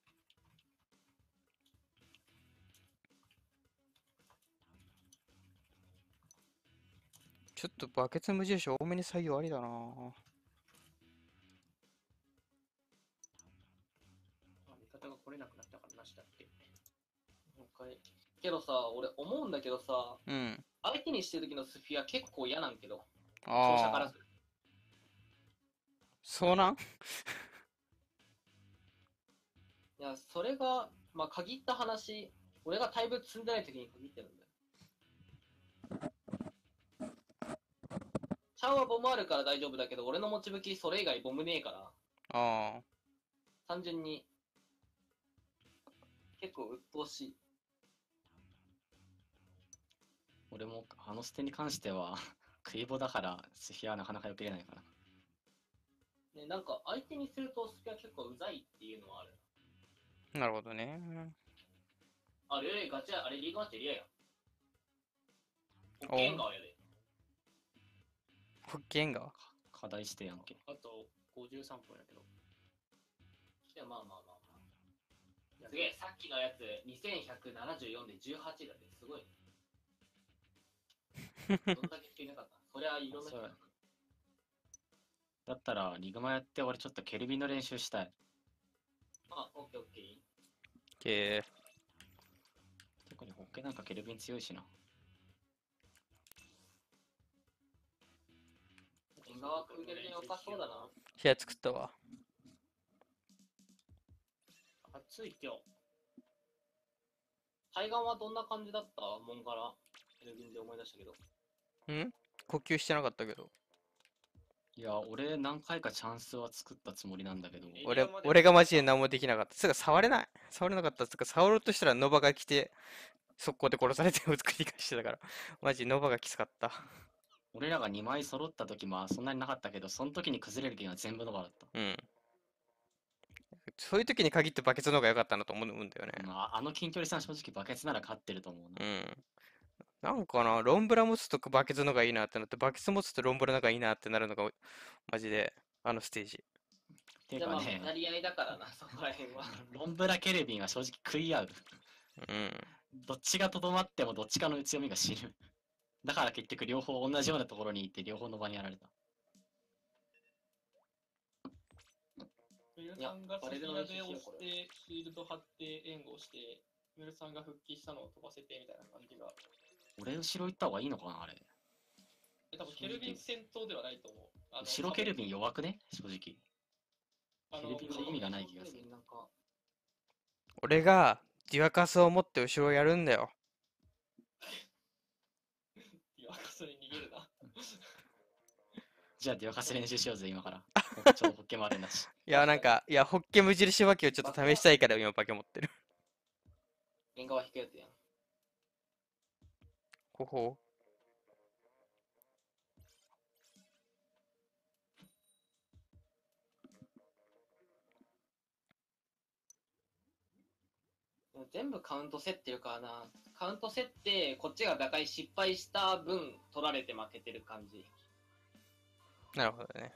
ちょっとバケツ無印多めに採用ありだな。 あ、味方が来れなくなったからなしだっけ。 もう一回。けどさ、俺思うんだけどさ、 うん。 相手にしてる時のスフィア結構嫌なんけど、照射かああ。 らず。 そうなんいや、それが、まあ、限った話、俺が大仏積んでない時に限ってるんだよ。チャンはボムあるから大丈夫だけど、俺の持ち武器それ以外ボムねえから、 ああ。 単純に、結構鬱陶しい。 俺もあの捨てに関しては、クイボだからスフィアはなかなか避けれないかな。 ね、なんか相手にするとスフィア結構うざいっていうのはある。 なるほどね。 あれ、ガチャ、あれリーグマッチエリアやん。 お保険川やで。 ホッケーン川。 課題してやんけ。 あとごじゅうさんぷんやけど。 いや、まあまあまあまあ。すげえ、さっきのやつにせんひゃくななじゅうよんでじゅうはちだってすごいね。どんだけ人いなかったそりゃいろんな人そうだったらリグマやって俺ちょっとケルビンの練習したい。 あ、オッケーオッケー。 オッケー。 特にホッケなんかケルビン強いしな。 縁側組んでるのよかそうだな。 部屋作ったわ。 暑い今日。 対岸はどんな感じだったもんからエルビンで思い出したけど。 ん呼吸してなかったけど。 いや、俺何回かチャンスは作ったつもりなんだけど、 え俺エリアまで俺がマジで何もできなかった。つうか触れない。触れなかった。つうか触ろうとしたらノバが来て、速攻で殺されてを繰り返してたから。マジノバがきつかった。 俺らがにまい揃った時まあそんなになかったけど、その時に崩れる気が全部ノバだった。 うん。そういう時に限ってバケツの方が良かったなと思うんだよね。 まあ、あの近距離戦は正直バケツなら勝ってると思うな。 うん。なんかな、ロンブラ持つとバケツの方がいいなってなって、バケツ持つとロンブラの方がいいなってなるのが、マジで、あのステージ。 てじゃあまあ、 かね、 なり合いだからな、そこら辺は。 ロンブラケルビンは正直食い合う。 うん。 どっちがとどまってもどっちかの強みが死ぬ。だから結局両方同じようなところに行って両方の場にやられた。 メルいやさんがソフィバレルのアで押し練習しようこれて、シールド張って援護して、メルさんが復帰したのを飛ばせてみたいな感じが。 俺後ろ行った方がいいのかなあれ。 え多分ケルビン戦闘ではないと思う。あの後ろケルビン弱くね正直。 あのケルビンの意味がない気がする。 なんか俺がデュアカスを持って後ろをやるんだよ。 いや、それ逃げるな。 じゃあデュアカス練習しようぜ今から。ちょっとホッケもあるんだし。 いや、なんか、いや、ホッケ無印バケをちょっと試したいから今バケ持ってる。 縁側引くやつやん。 ほほ全部カウント競ってるからな。カウント競ってこっちが打開失敗した分取られて負けてる感じ。 なるほどね。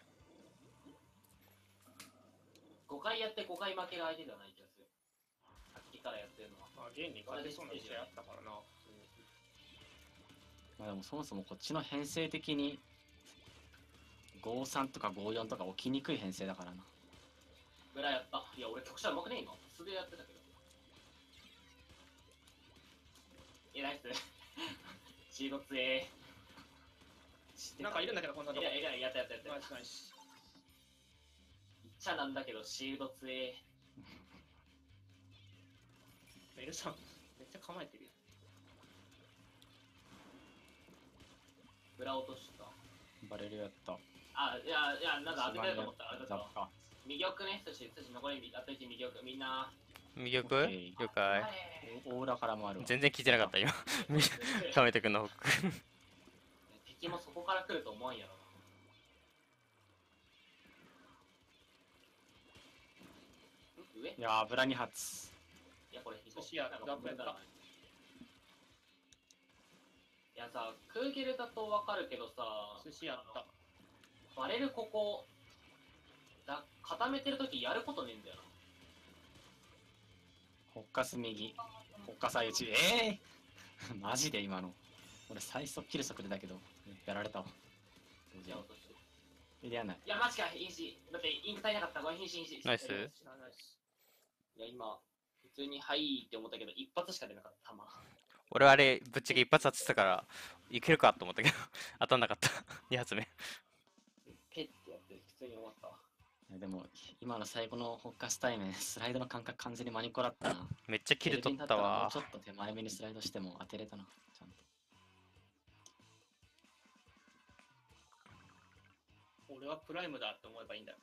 ごかいやってごかい負けが相手ではない気がする。さっきからやってるのは。 まあ、現に勝てそうな試合あったからな。普通にまあでもそもそもこっちの編成的にごさんとかごよんとか起きにくい編成だからな。 ぐらいやった。いや、俺局者うまくねえ今。素でやってたけど。え、ナイス。シード強え。 なんかいるんだけど、こんなとこ。 いやいや、やったやったやった。 ナイスナイス。 言っちゃなんだけど、シールド強え。 メルさん、めっちゃ構えてるよ。 裏落とした。 バレルやった。 あ、いや、いや、なんか当てたいと思ったら、あれだったわ。 ザッパ。 右奥ね、寿司、寿司残り、あといち右奥、みんな。 右奥オッケー了解。 オーラからもあるわ。 全然聞いてなかった今。カメテ君のホック。 敵もそこから来ると思わんやろな。ん上いいやー、油に発。 や、これ、 寿司屋なんかダブルだいやさ、クーゲルだとわかるけどさ、 寿司やった。 バレるここ、だ固めてるときやることねえんだよな。 ホッカス右。ホッカサイ打ち。ええー、マジで今の。俺最速切る速度だけど、やられたわ。 やろうとしてるいやない。 いや、マジか、インシ。だってインク足りなかった。ごめん、インシ、インシ。 ナイスいやいや、今、普通にはいって思ったけど、一発しか出なかった。弾。 俺はあれ、ぶっちゃけ一発当ててたから、いけるかと思ったけど、当たんなかった。に発目。 ペッてやって普通に終わったわ。 いやでも、今の最後のホッカス対面、スライドの感覚完全にマニコだったな。 めっちゃキル取ったわテレビに立らもうち。ょっと手前目にスライドしても当てれたな、ちゃんと。 俺はプライムだって思えばいいんだよ。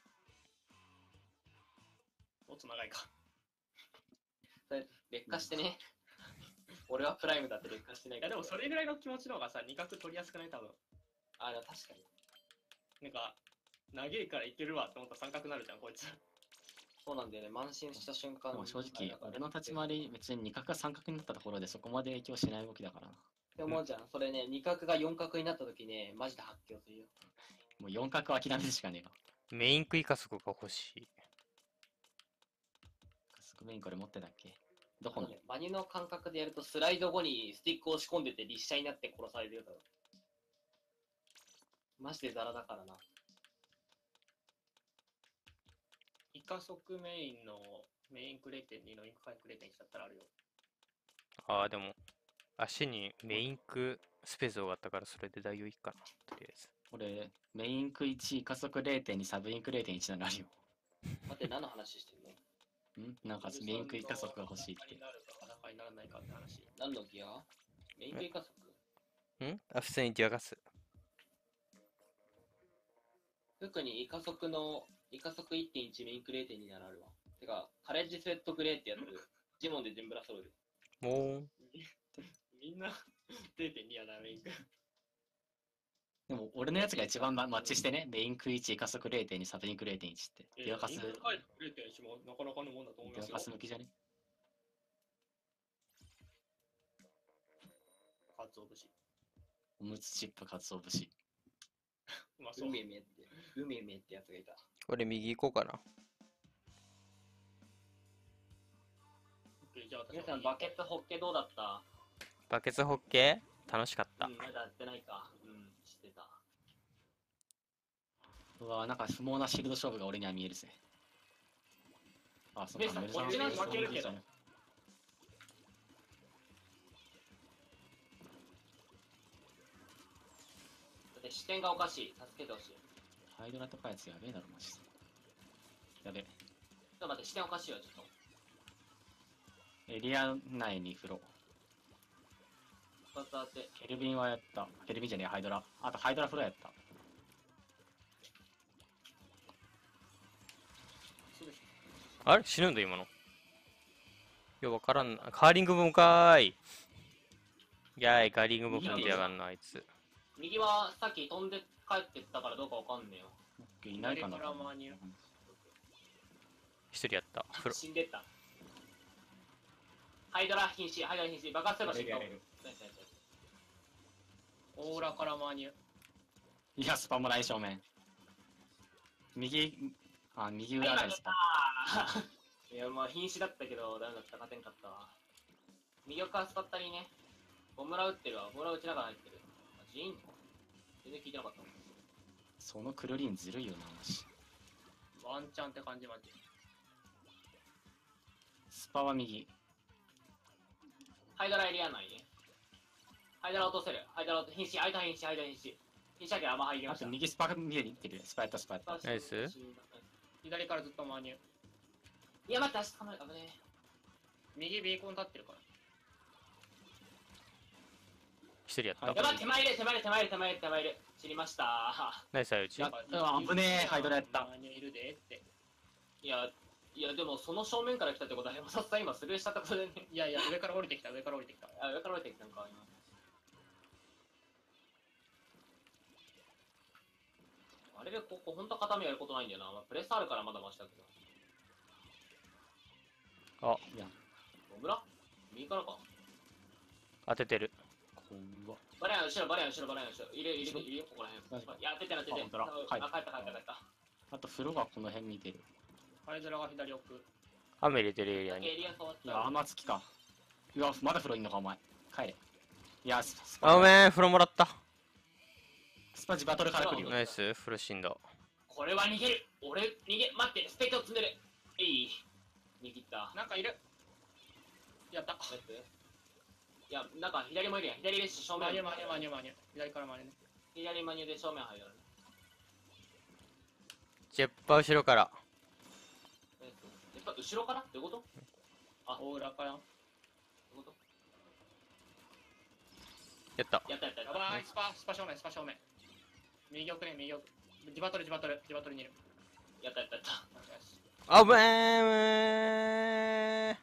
もっと長いか。 それ劣化してね。俺はプライムだって劣化してないいやでもそれぐらいの気持ちの方がさ、二角取りやすくない多分。 あ、でも確かに。 なんか、長いからいけるわって思ったら三角になるじゃん、こいつ。 そうなんだよね。慢心した瞬間でも正直、俺の立ち回り、別に二角が三角になったところでそこまで影響しない動きだからな。 って思うじゃん。それね、二角が四角になった時ね、マジで発狂するよ。 もう四角は諦めるしかねえわ。 メインクイカスコが欲しい。 スクメインこれ持ってたっけどこのね、バニの感覚でやるとスライド後にスティックを押し込んでて立写になって殺されるよ。マジでザラだからな。 イカ速メインのメインクレーテンにのインクファイクレーテンしちゃったらあるよ。 ああ、でも、足にメインクスペースがあったからそれで代用いいかな。とりあえず。 俺、メインクいち、加速 れいてんに、サブインク れいてんいち ならあるよ。 待って、何の話してんの？ んなんかメインクい加速が欲しいって裸に。なるか裸にならないかって話。 何のギア？メインクイ加速？ んあ、普通にデュアガス。 特にイカ速の、イカ速 いってんいち メインク れいてんに ならあるわ。てか、カレッジスウェットグレーってやつ、ジモンで全部ラ揃える。 もう、 みんな れいてんに やな、メインク。 でも俺のやつが一番ママッチしてね、メインクいち、加速 れいてんに、サブインク れいてんいちって。デュアカス、 インデクファイクれいてんいちもなかなかのもんだと思いますよュアカ。ス向きじゃねかつお節。 おむつチップ、かつお節。 まあそう。 海めって、海めってやつがいた。 これ右行こうかな。 じゃあ私皆さん、バケツホッケどうだった？ バケツホッケー楽しかったう。ん、まだやってないか。うん、知ってた。 うわなんか不毛なシールド勝負が俺には見えるぜ。あ、そうか、 ベイさんメルさんこっちなんか負けるけどだって視点がおかしい。助けてほしい。ちょハイドラとかやつやべえだろ、マジで。やべえ。 っと待って、視点おかしいわ、ちょっと。 エリア内に風呂。 二つ当て。 ケルビンはやった。ケルビンじゃねえ、ハイドラ。あとハイドラ風呂やった。 あれ死ぬんだ今の。いや、わからんな。カーリングボムかーい。やーい、カーリングボム飛んでやがんな、あいつ。 右はさっき飛んで帰ってったからどうかわかんねえよ。 いないかな。 左からマニュ一人やった。風呂。 死んでった。 ハイドラ瀕死、ハイドラ瀕死、爆発すれば死ぬ。 やれる。 ナイスナイスナイス。 オーラからマニュ。 いや、スパもない正面。右、あ、右裏今あたりスパ。 いや、まあ瀕死だったけど、ダメだった、勝てんかったわ。右側スパッタリね。ボムラ撃ってるわ、ボムラ撃ちながら入ってる。あ、ジーン全然聞いてなかったもん。 そのクルリンずるいよな、マジ。 ワンチャンって感じマジ。 スパは右。 ハイドラエリア内ね。ハイドラ落とせる。ハイドラ落と瀕死、間瀕死、間瀕死。瀕死だけどあんま入りました。 あと右スパが見えに行ってる。スパやった、スパやった。 ナイス。 左からずっとマニュ。 いや、待って、足つかまない。危ね右ビーコン立ってるから。 一人やったえ。やばい、手前いる、手前いる、手前いる、手前いる、手前いる。知りました。 ナイス相打ち。 やうわ危ねえハイドラやったマニュいるでって。 いや、いや、でもその正面から来たってことは、山里さん今スルーしたってことでね。 いやいや、上から降りてきた、上から降りてきた。 あ、上から降りてきたんか、今。あれでここ、ほんと片目やることないんだよな。まあ、プレスあるからまだマシだけど。 あ、 いや、 ボムラ右からか。 当ててる。 怖っ。 バレアの後ろ、バレアの後ろ、バレアの後ろ。いる、いる、いるよ、ここら辺。いや、出てな、出てあ本当だあ、 はい帰った、帰った、帰った。 あと風呂がこの辺見てる。 ハイドラが左奥。 雨入れてるエリアに。 エリア変わっいや、 た。 雨つきか。うわ、まだ風呂いんのか、お前。帰れ。いや、ススあ、 パ、 ごめん、風呂もらった。 スパジバトルから来るよ。 ナイス、風呂死んだ。 これは逃げる。俺、逃げ、待って、スペックを積んでる。いい。逃げた。 なんかいる。やった。 ナイスいや、なんか左もいるやん。左で正面。 マニュマニュマニュマニュ。左からマニュね。 左マニュで正面入る。 ジェッパー後ろから。 えっと、やっぱ後ろからどういうことあ、 オーラから。 どういうことやった。 やったやったややった。 ばい、スパ、スパ正面、スパ正面。右奥ね、右奥。ジバトル、ジバトル、ジバトルにいる。 やったやったやった。 よしあぶえー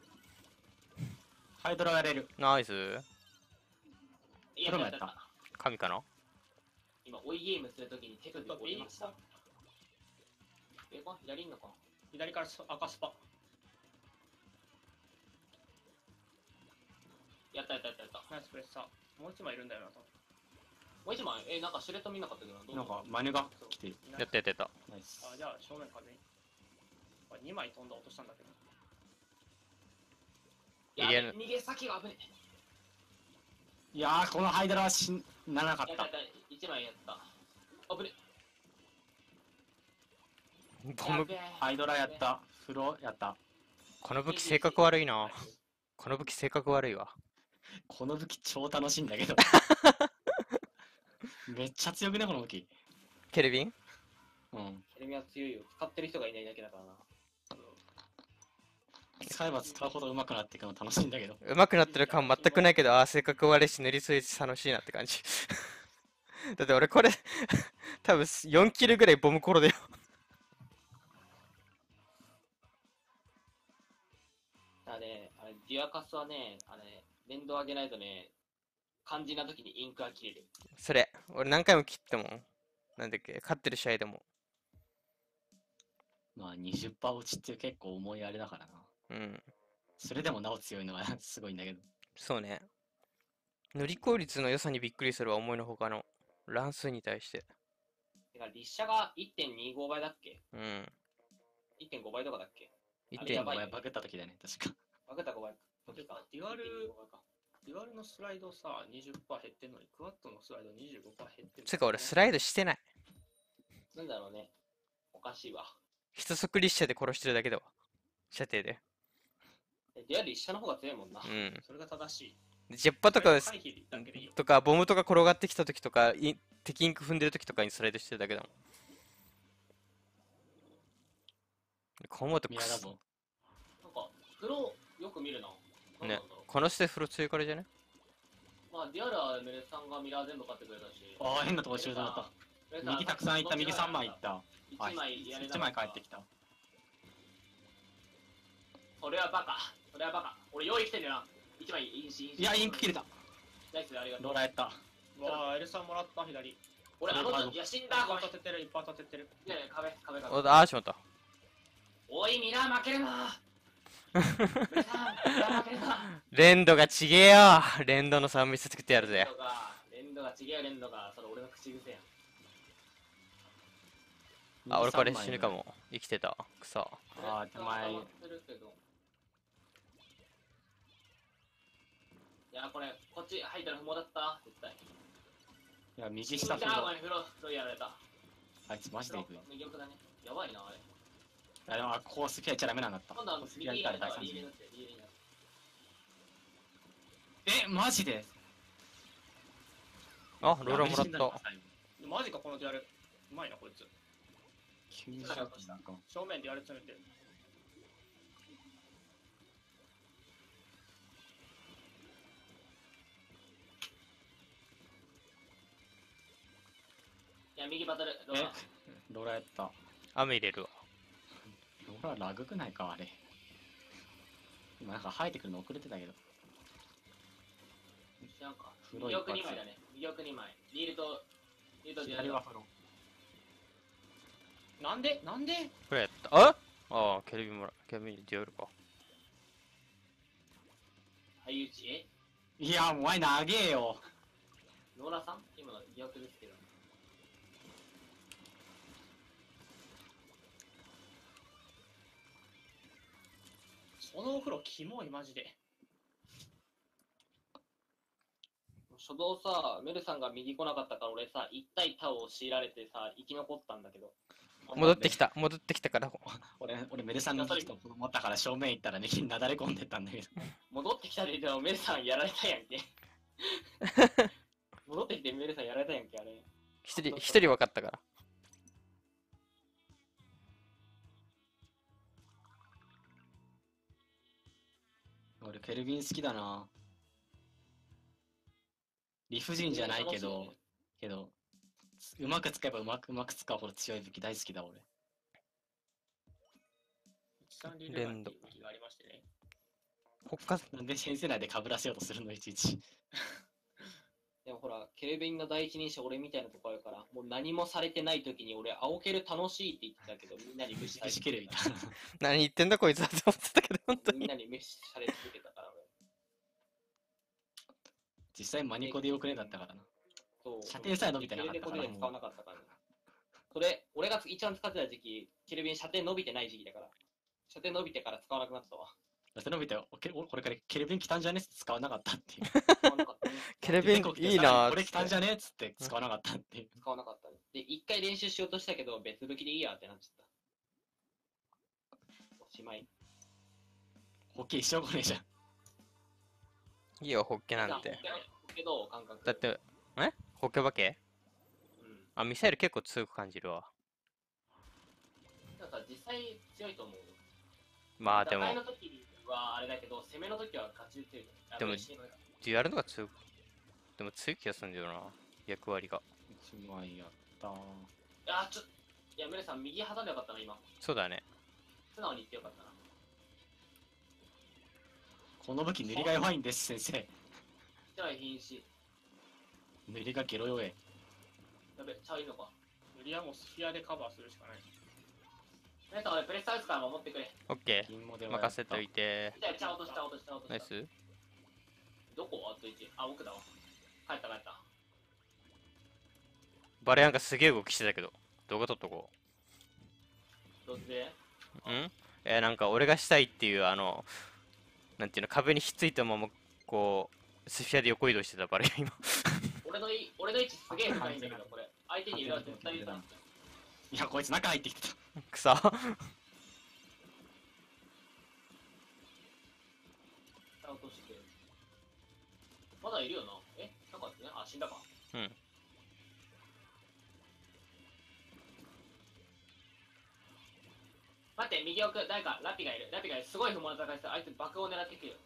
ハイドラやれる。 ナイス。 いや、 プロもやったやったやった。 神かな。 今、追いゲームするときに手首を折りました。え、こ左いんのか左からス赤スパ。 やったやったやったやった。 ナイスプレッサー。もう一枚いるんだよな、多もう一枚、え、なんかシュレット見なかったけど、どうなんか、マネが来てる。 分。いないやったやったやった。 ナイス。 あ、じゃあ正面風に。あ、にまい飛んだ落としたんだけど。 や逃げるべ逃げ先が危ねいやー、このハイドラは死ななかえ。 ったやった。やった、一枚やった。危ねボム、 やべえハイドラやった。風呂やった。 この武器性格悪いな。この武器性格悪いわ。 この武器超楽しいんだけど。めっちゃ強くね、この武器。 ケルビンうん。 テレビは強いよ。使ってる人がいないだけだからな。 使えば使うほど上手くなっていくの楽しいんだけど。 上手くなってる感全くないけど、ああ、性格悪いし、塗りついて楽しいなって感じ。だって俺これ、多分よんキルぐらいボムコロだよ。 だね、あれ、デュアカスはね、あれ、連動上げないとね、肝心な時にインクが切れる。 それ、俺何回も切っても、なんだっけ、勝ってる試合でも。 まあにじゅっパーセント落ちって結構重いあれだからな。 うん。 それでもなお強いのはすごいんだけど。 そうね。塗り効率の良さにびっくりするわ、思いのほかの。乱数に対して。 てか、立写が いってんにご 倍だっけうん。 ?いってんご 倍とかだっけ 1 あれやばい点ねバグった時だね、確か。 バグったごばい。 てかデュアルいってんにごばいかデュアルのスライドさ、にじゅっパーセント減ってんのに、クワッドのスライドにじゅうごパーセント減ってんの。 つうか俺スライドしてない。 なんだろうね。おかしいわ。 一速立射で殺してるだけだわ。射程で。 えデュアル立写の方が強いもんな。 うん。 それが正しい。 でジェッパとか回避だけでいいよ。 とか、ボムとか転がってきた時とか、い敵インク踏んでる時とかにスライドしてるだけだもん。こう思うとくす宮だぞ。 なんか、プロよく見るな。なんねなんだろう。 このステフロ強いからじゃね。 まあ、デュアルはメレスさんがミラー全部買ってくれたし。 ああ、変なとこ集団だった。 メレスさ右たくさんいった、右さんまいいっ。た。 いちまいやれいちなかったまい帰ってきた。 それはバカ。それはバカ。俺用意してるよな。いちまいインシいや、インク切れた。 ナイス、ありがとう。 ローラやった。 わあ、エルさんもらった、左。 俺、あの人、いや、死んだ。 一ごめん。 発立ててる、一発立ててる。 いやいや、壁、壁、 お壁。 あーしまった。 おい、ミラー負けるな。 ベルさん、やべえな。 連動がちげえよ。連動のさんミス作ってやるぜレン。ドが、レンドが違うレンドが、それ俺の口癖やん。 あ、俺これ右三枚死ぬかも。生きてた。くそ。 あー手前いや、これ、こっち入ったら不毛だった絶対。 いや、右下下フロ前風呂、風呂やられた。 あいつマジでいくよ。 右奥だね。やばいな、あれ。 あでもあここスピやっちゃダメなんだった。 今度はここスピやった右やれたわ、 ら大惨事リールになって、リールになって。 え、マジであ、ローラーもらっやべ死んだのかた。 最後マジか、この手あれ。うまいな、こいつ。 急にシャープなんか。 正面でやれ詰めてる。 いや、右バトル、ローえラー。 ローラーやった。ロ雨入れるわ。 ーラーラグくないかあれ。今なんか生えてくるの遅れてたけど。 なんか、 風呂一発右奥にまいだね。右奥にまい。リールと、リールと左はフロなんでなんでこれやった。あああ、ケルビンもら、ケルビンデュエルか。 相打ち、えいや、お前長えよ。 ローラーさん今の右奥ですけど。 そのお風呂キモい、マジで。 初動さ、メルさんが右来なかったから俺さ、一対他を強いられてさ、生き残ったんだけど。 戻ってきた。戻ってきたから。 俺、俺メルさんの人と思ったから正面行ったら右になだれ込んでったんだけど。 戻ってきたで言ってもメルさんやられたやんけ。戻ってきてメルさんやられたやんけ、あれ。 一人、一人分かったから。 俺ケルビン好きだな。理不尽じゃないけど、けど、うまく使えばうまくうまく使うほど強い武器大好きだ俺。 レンド。がありましてね。 他、 なんで先生内で被らせようとするのいちいち。 でもほら、ケルビンの第一人者俺みたいなとこあるから、もう何もされてない時に俺、青ケル楽しいって言ってたけど、みんなに無視されてしけるみたいな。 何言ってんだこいつだって思ってたけど、本当に。 みんなに無視され続けたから俺。 実際マニコでよくねだったからな。 そう。 射程さえ伸びてなかったからケルビンで使わなかったから、ね。それ、俺が一番使ってた時期、ケルビン射程伸びてない時期だから。射程伸びてから使わなくなったわ。 だって伸びて、おけおこれからケルビン来たんじゃねっつって使わなかったっていう。 使わなかったね。 ケルビンいいなーっこれ来たんつって。 じゃねっつって使わなかったっていう。 使わなかったね。で、一回練習しようとしたけど、別武器でいいやってなっちゃった。おしまい。 ホッケー一生来ねえじゃん。 いいよ、ホッケなんて。 けど、感覚。 だっ。て、えホッケ化けうん。 あ、ミサイル結構強く感じるわ。 なんか実際強いと思うよ。 まあでも打開、の時はあれだけど、攻めの時はガチで強い。あでもこれ死ぬのかデュアルのが強く、でも強い気がするんだよな。役割が。 一枚やったー。 あ、ちょっと。いや、メルさん、右挟んでよかったな、今。 そうだね。 素直に言ってよかったな。 この武器塗りが弱いんです先生。 じゃあ、瀕死。 塗りがゲロ弱え。 やべ、ちゃういいのか。 無理はもうスフィアでカバーするしかない。 メルさん、俺プレスサウスから守ってくれ。 オッケ銀モデー。 ルはやった任せといて。 じゃあ、ちゃ落とした、落とした、落とナイした。 ス。 どこあといち。あ、奥だわ。帰った、帰った。 バレアンがすげえ動きしてたけど。動画撮っとこどっちでう。んえー、なんか俺がしたいっていう、あの、なんていうの、壁にひっついたまま、こう、スフィアで横移動してたバレアン今。 俺のい俺の位置すげえ深いんだけど、これ。相手にいるわ絶対いるな。 いや、こいつ中入ってきてた。 くさ。 落として。まだいるよな。えなんかね、あ、死んだか。 うん。 待って、右奥、誰か、ラピがいる。ラピがいる。すごい不毛な戦いして、あいつ爆を狙ってくるよ。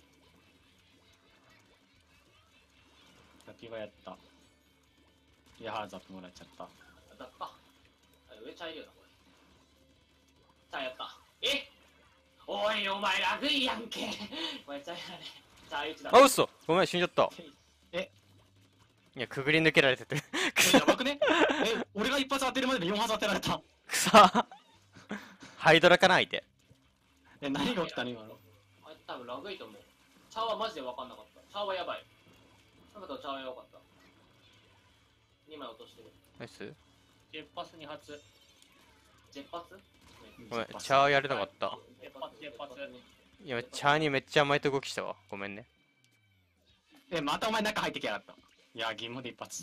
ラピはやった。いやー、ザップもらっちゃった。 だった。あ上ちゃいるよな、これ。さあ、やった。えおい、お前、ラグいやんけ。これちゃいらね。さあ、打ちだ。 あ、嘘ごめん、死んじゃった。 え、 いや、くぐり抜けられてて。 えやばくねえ、俺が一発当てるまででよん発当てられた。 くさ。ハイドラかな相手。 え、何が起きたの今の。 多分ラグいと思う。チャーはマジで分かんなかった。チャーはやばい。なんかとチャーはやばかった。にまい落としてる。 ナイス。 ジェッパスに発。 ジェッパスごめん、チャーやれなかった。 ジェッパス、ジェッパス。 いや、チャーにめっちゃ甘いと動きしたわ。ごめんね。 え、またお前中入ってきやがった。いや、銀もで一発。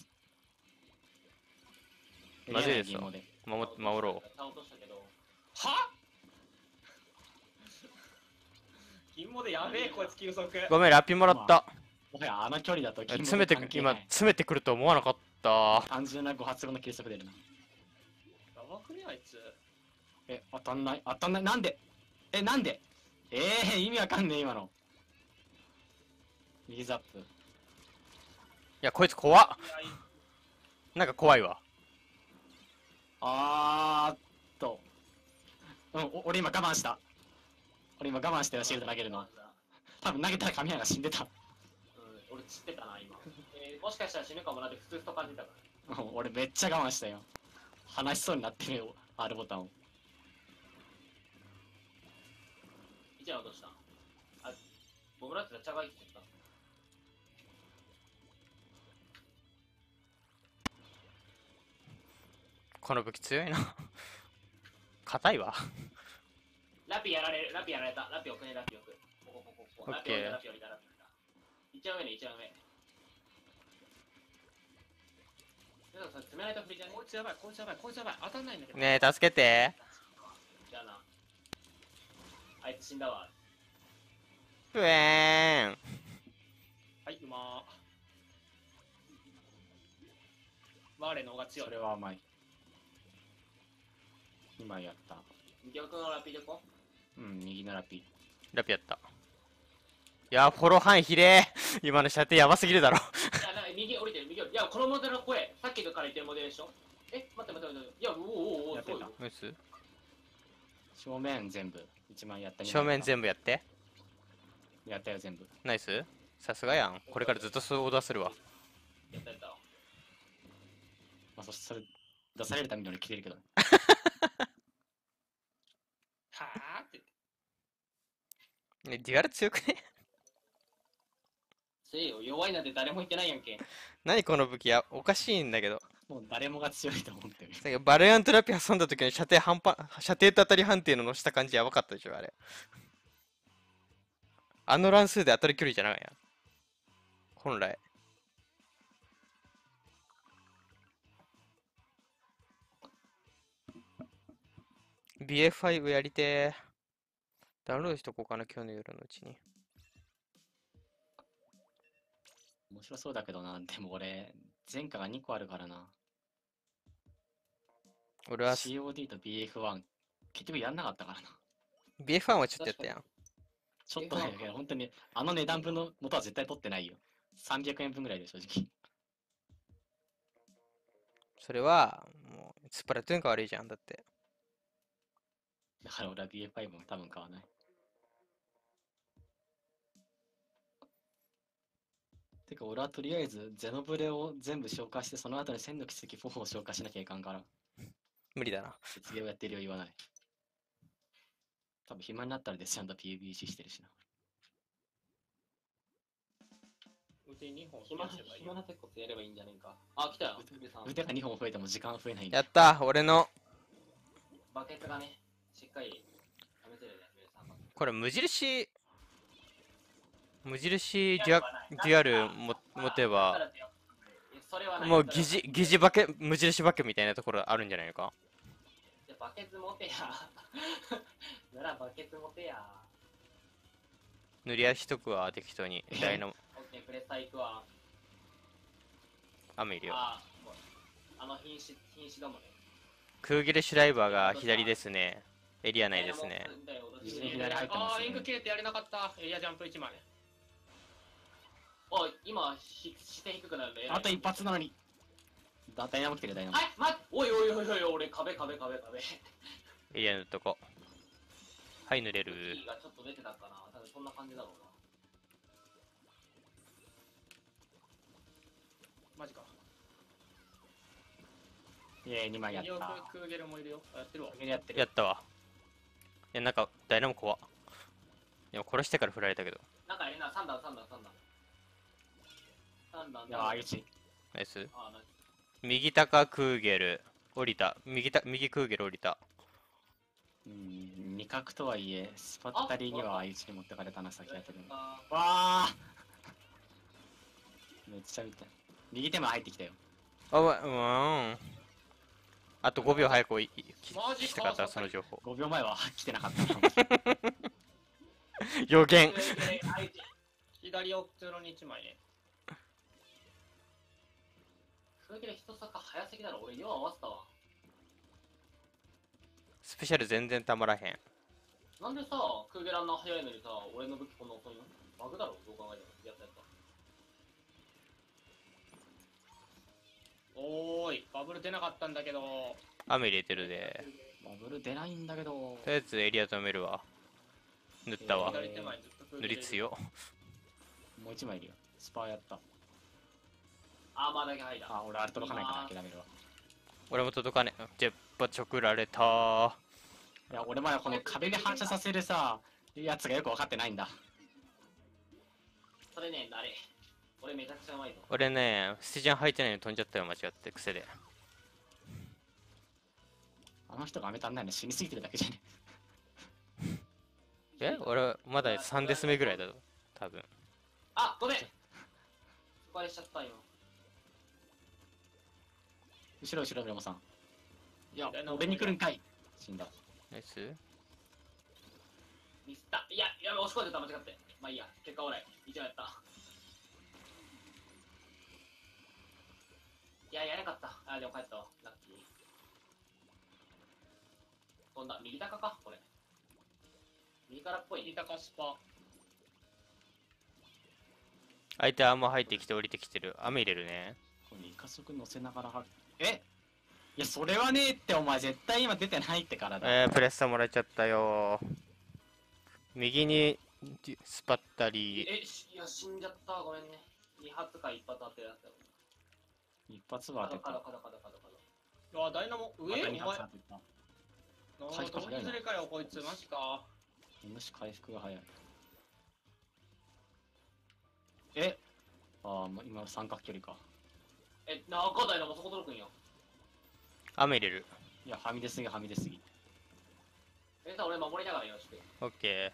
まずいですよ銀もで。 守っ守ろチャー落としたけど。 は銀もでやべえ、こいつ急速。 う。ごめん、ラピもらった。 もはやあの距離だと銀も詰めてく、今、詰めてくると思わなかった。 単純なご発後の計測出るな。 やばくね、あいつ。 え、当たんない当たんないなんでえ、なんでえー、意味わかんねえ、今の。右ザップ。 いや、こいつ怖っ。 いやいいなんか怖いわ。 あーっと。うん、お俺今我慢した。俺今我慢したよ、シールド投げるの。多分投げたら神谷が死んでた。 うん、俺知ってたな、今。えー、もしかしたら死ぬかもなって普通と感じたかうん俺めっちゃ我慢したよ。話しそうになってるよ、R ボタンを。 ら。いちまい落とした。あ、ボムラってたらチャーが生きちゃった。 この武器強いな。硬いわ。 ラピやられる、ラピやられた。ラピ置くね、ラピ置く。ここ、ここ、ここ。ラピ置いた、ラピ置いた、ラピ置いた。一番上ね、一番上。でもそれ詰めないと振りじゃねこいつやばい、こいつやばい、こいつやばい。当たんないんだけど。 ねえ、助けて。 じゃあな。あいつ死んだわ。 うえーん。 はい、うまー。ワーレの方が強いそれ。は甘い。今やった。 右奥のラピでこうん、右のラピ。 ラピやった。いや、フォロー範囲ひれー。今の射程やばすぎるだろ。 いや、なんか右降りてる、右降りてる。いや、このモデルの声、さっきから言ってるモデルでしょ。え、待って待って待って。いや、おおおお、 やってたそうよ。 ナイス。 正面全部。一枚やった。 正面部。 全部やって。 やったよ、全部。 ナイス。さすがやん。これからずっとそうオーダーするわ。 やったやった。 まあ、そしてそれ、出されるために俺切れるけど。 はーって。 ね、デュアル強くね。 せえよ、弱いなんて誰も言ってないやんけ。 何この武器や、おかしいんだけど。 もう誰もが強いと思ってる。 さっきバレアントラピ挟んだ時の射程半端、射程と当たり判定の乗した感じやばかったでしょ、あれ。あの乱数で当たる距離じゃないやん。本来。ビーエフファイブ やりてー。ダウンロードしとこうかな、今日の夜のうちに。 面白そうだけどな。でも俺、前科がにこあるからな。 俺はシーオーディー と ビーエフワン、結局やんなかったからな。 ビーエフワン はちょっとやったやん。 ちょっとだけど、本当に、あの値段分の元は絶対取ってないよ。さんびゃくえんぶんぐらいで正直。 それは、もう、スプラトゥーンが悪いじゃん、だって。 だから俺は ビーエフファイブ も多分買わない。てか俺はとりあえずゼノブレを全部消化してその後に千の奇跡フォーを消化しなきゃいかんから無理だな。 別ゲーをやってるよ言わない。多分暇になったらデスちゃんと ピーユービージー してるしな。 腕にほん暇増やせばいいよ暇な鉄骨やればいいんじゃねえか。あ、来たよ、腕さん。 腕がにほん増えても時間増えないんだよ。 やった俺の、 バケツがね、しっかり試せるね、腕さんが。 これ無印、無印デュアデュアルも持てば、 それはないもう疑似、疑似バケ、無印バケみたいなところあるんじゃないのか。 じゃあバケツ持てや。ならバケツ持てや。 塗りやしとくわ、適当に。ダイナモ、 オッケー、プレスタ行くわ。 雨いるよ。 ああ、あの瀕死、瀕死だもんね。 空切れシュライバーが左ですね。エリア内ですね。 自陣左入ってますあー、 ねリンク切れてやれなかった。エリアジャンプいちまい。 おい、今、ひ視点低くなるね。 あと一発なのに。ダダイナモ来てるダイナモ。 はい、待って、おいおいおいおい、俺、壁、壁、壁、壁。 エリアのとこ。はい、塗れる。 キーがちょっと出てたかな。多分そんな感じだろうな。 マジか。 イエーイにまいやっよた。 くクーゲルもいるよ。あやってるわ。 やってる。 やったわ。いや、なんか、ダイナモ怖っ。 でも殺してから振られたけど。 なんかやれな、さん段、さん段、さん段。さん段。 いやー、あいつ。 ナイス。 あー、ナイス。 右高クーゲル。降りた。右た右クーゲル降りた。 うん、味覚とはいえ、スパッタリーにはあいつに持ってかれたな、先やけど。 あわあめっちゃ見た。右手も入ってきたよ。 あ、うわ、うわん。あとごびょう早くいいマジかしてかった、その情報。 ごびょうまえは来てなかったな。 予言。 左奥通路にいちまいね。 それだけで一坂早すぎだろ。俺、よう合わせたわ。 スペシャル全然たまらへん。 なんでさ、クーゲランナ早いのにさ、俺の武器こんな遅いの？バグだろ、どう考えても。やったやった。 おーい、バブル出なかったんだけど。 雨入れてるで。 バブル出ないんだけど。 とりあえずエリア止めるわ。塗ったわ。 左手前ずっと空塗り強。 もう一枚いるよ。スパーやった。 アーマーだけ入った。 あ、俺あれ届かないから諦めるわ。 俺も届かねえ。ジェッパチョクられたー。 いや、俺まだこの壁で反射させるさ、やつがよく分かってないんだ。 それね、あれ。俺めちゃくちゃうまいぞ。 俺ね、スティジャン入ってないのに飛んじゃったよ、間違って、癖で。 あの人が飴足んないの死にすぎてるだけじゃねえ俺、まださんデス目ぐらいだぞ。多分。 あ、ごめん。失敗しちゃった、今。 後ろ後ろ村山さん。いや左の、 俺に来るんかい。死んだ。 ナイス。 ミスった。いや、やべ、押し込んでた、間違って。まあいいや、結果オーライ。一応やった。いや、やれなかった。あ、でも帰ったわ。ラッキー。飛んだ。右高かこれ。右からっぽい。 右高スパ。 相手あんま入ってきて降りてきてる。雨入れるね。 これ加速乗せながらはえいや、それはねえって、お前絶対今出てないってからだ。 えー、プレッサーもらえちゃったよー。右にスパッタリー。 え、しいや、死んじゃった。ごめんね。二発か一発当てるやつだよ。 一発は当てた。 角角角角角角。 うわ、ダイナモ、上お前。 あと二発当てた。 ど回復早いなずれかよ、こいつ。マジか。 むし回復が早い。えああ、もう今三角距離か。 え、中台のもそこ届くんよ。 雨入れる。 いや、はみ出すぎはみ出すぎ。 え、さ、俺守りながらよろしく。 オッケ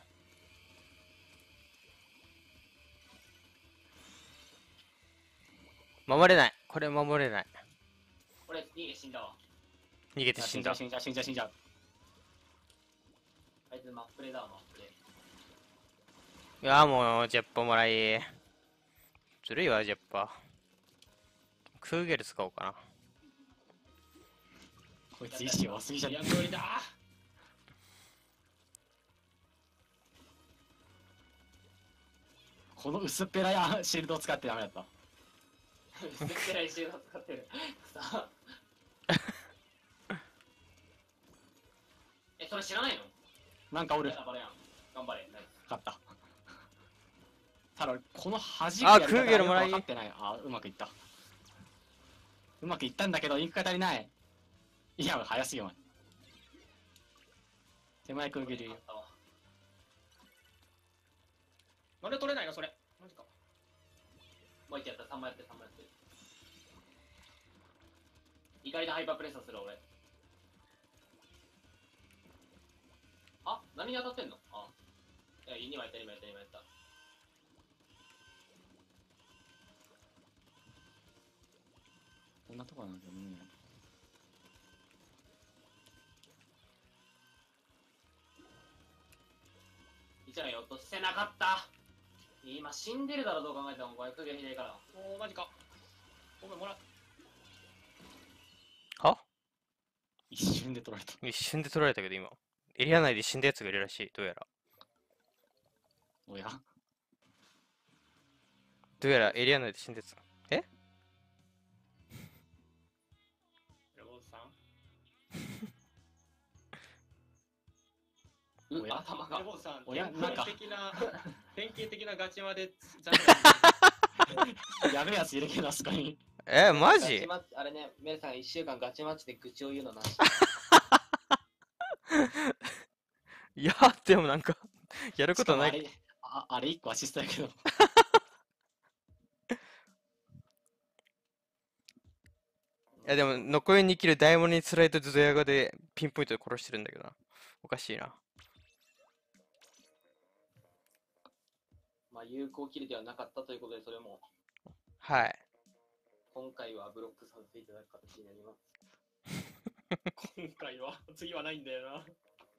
ー。守れない。これ守れない。 俺、逃げ死んだわ。 逃げて死んだ。 死んじゃう死んじゃう死んじゃう。 あいつマップレだわ、マップレ。 いやもう、ジェッパもらい。ずるいわ、ジェッパ。クーゲル使おうかな。 こいつ意志多すぎじゃねいや、無理だ。 この薄っぺらやシールドを使ってダメだった。 絶対来週の使ってる。さえ、それ知らないの？ なんかおる。 頑張れやん。頑張れ。ナイス勝った。ただ、この端あクーゲルもらい分かってない。あ、うまくいった。うまくいったんだけど、インクが足りない。いや、早すぎよ、お前。手前クーゲル。 なんで取れないのそれ。マジか。 もう一回やった、さんまいやって、さんまいやって。意外とハイパープレッサーする俺。あ、何に当たってんの？あ、いや、にまいやった、にまいやった、にまいやった。 こんなとこなんだよね。 一枚落とせなかった。今死んでるだろ、どう考えても。これ、クーゲル左から。 おー、マジか。ごめん、もらう。 は一瞬で取られた。 一瞬で取られたけど今。エリア内で死んだやつがいるらしい。どうやら。 おやどうやらエリア内で死んだやつ。えレボーさん。 うおや頭がレ。ボーさん、 おや典なんか型的な、典型的なガチまで残やべえやついるけど、あそこに。 えマガジチマッチあれね、メルさんいっしゅうかんガチマッチで愚痴を言うのなし。 いや、でもなんか、 やることない。いしかもあれ、ああれ一個アシストやけど。 やでも残りにキルダイヤモンドにスライドドヤガでピンポイントで殺してるんだけどな。おかしいな。 まあ、有効キルではなかったということで、それも、 はい。 今回はブロックさせていただく形になります。 今回は、次はないんだよな。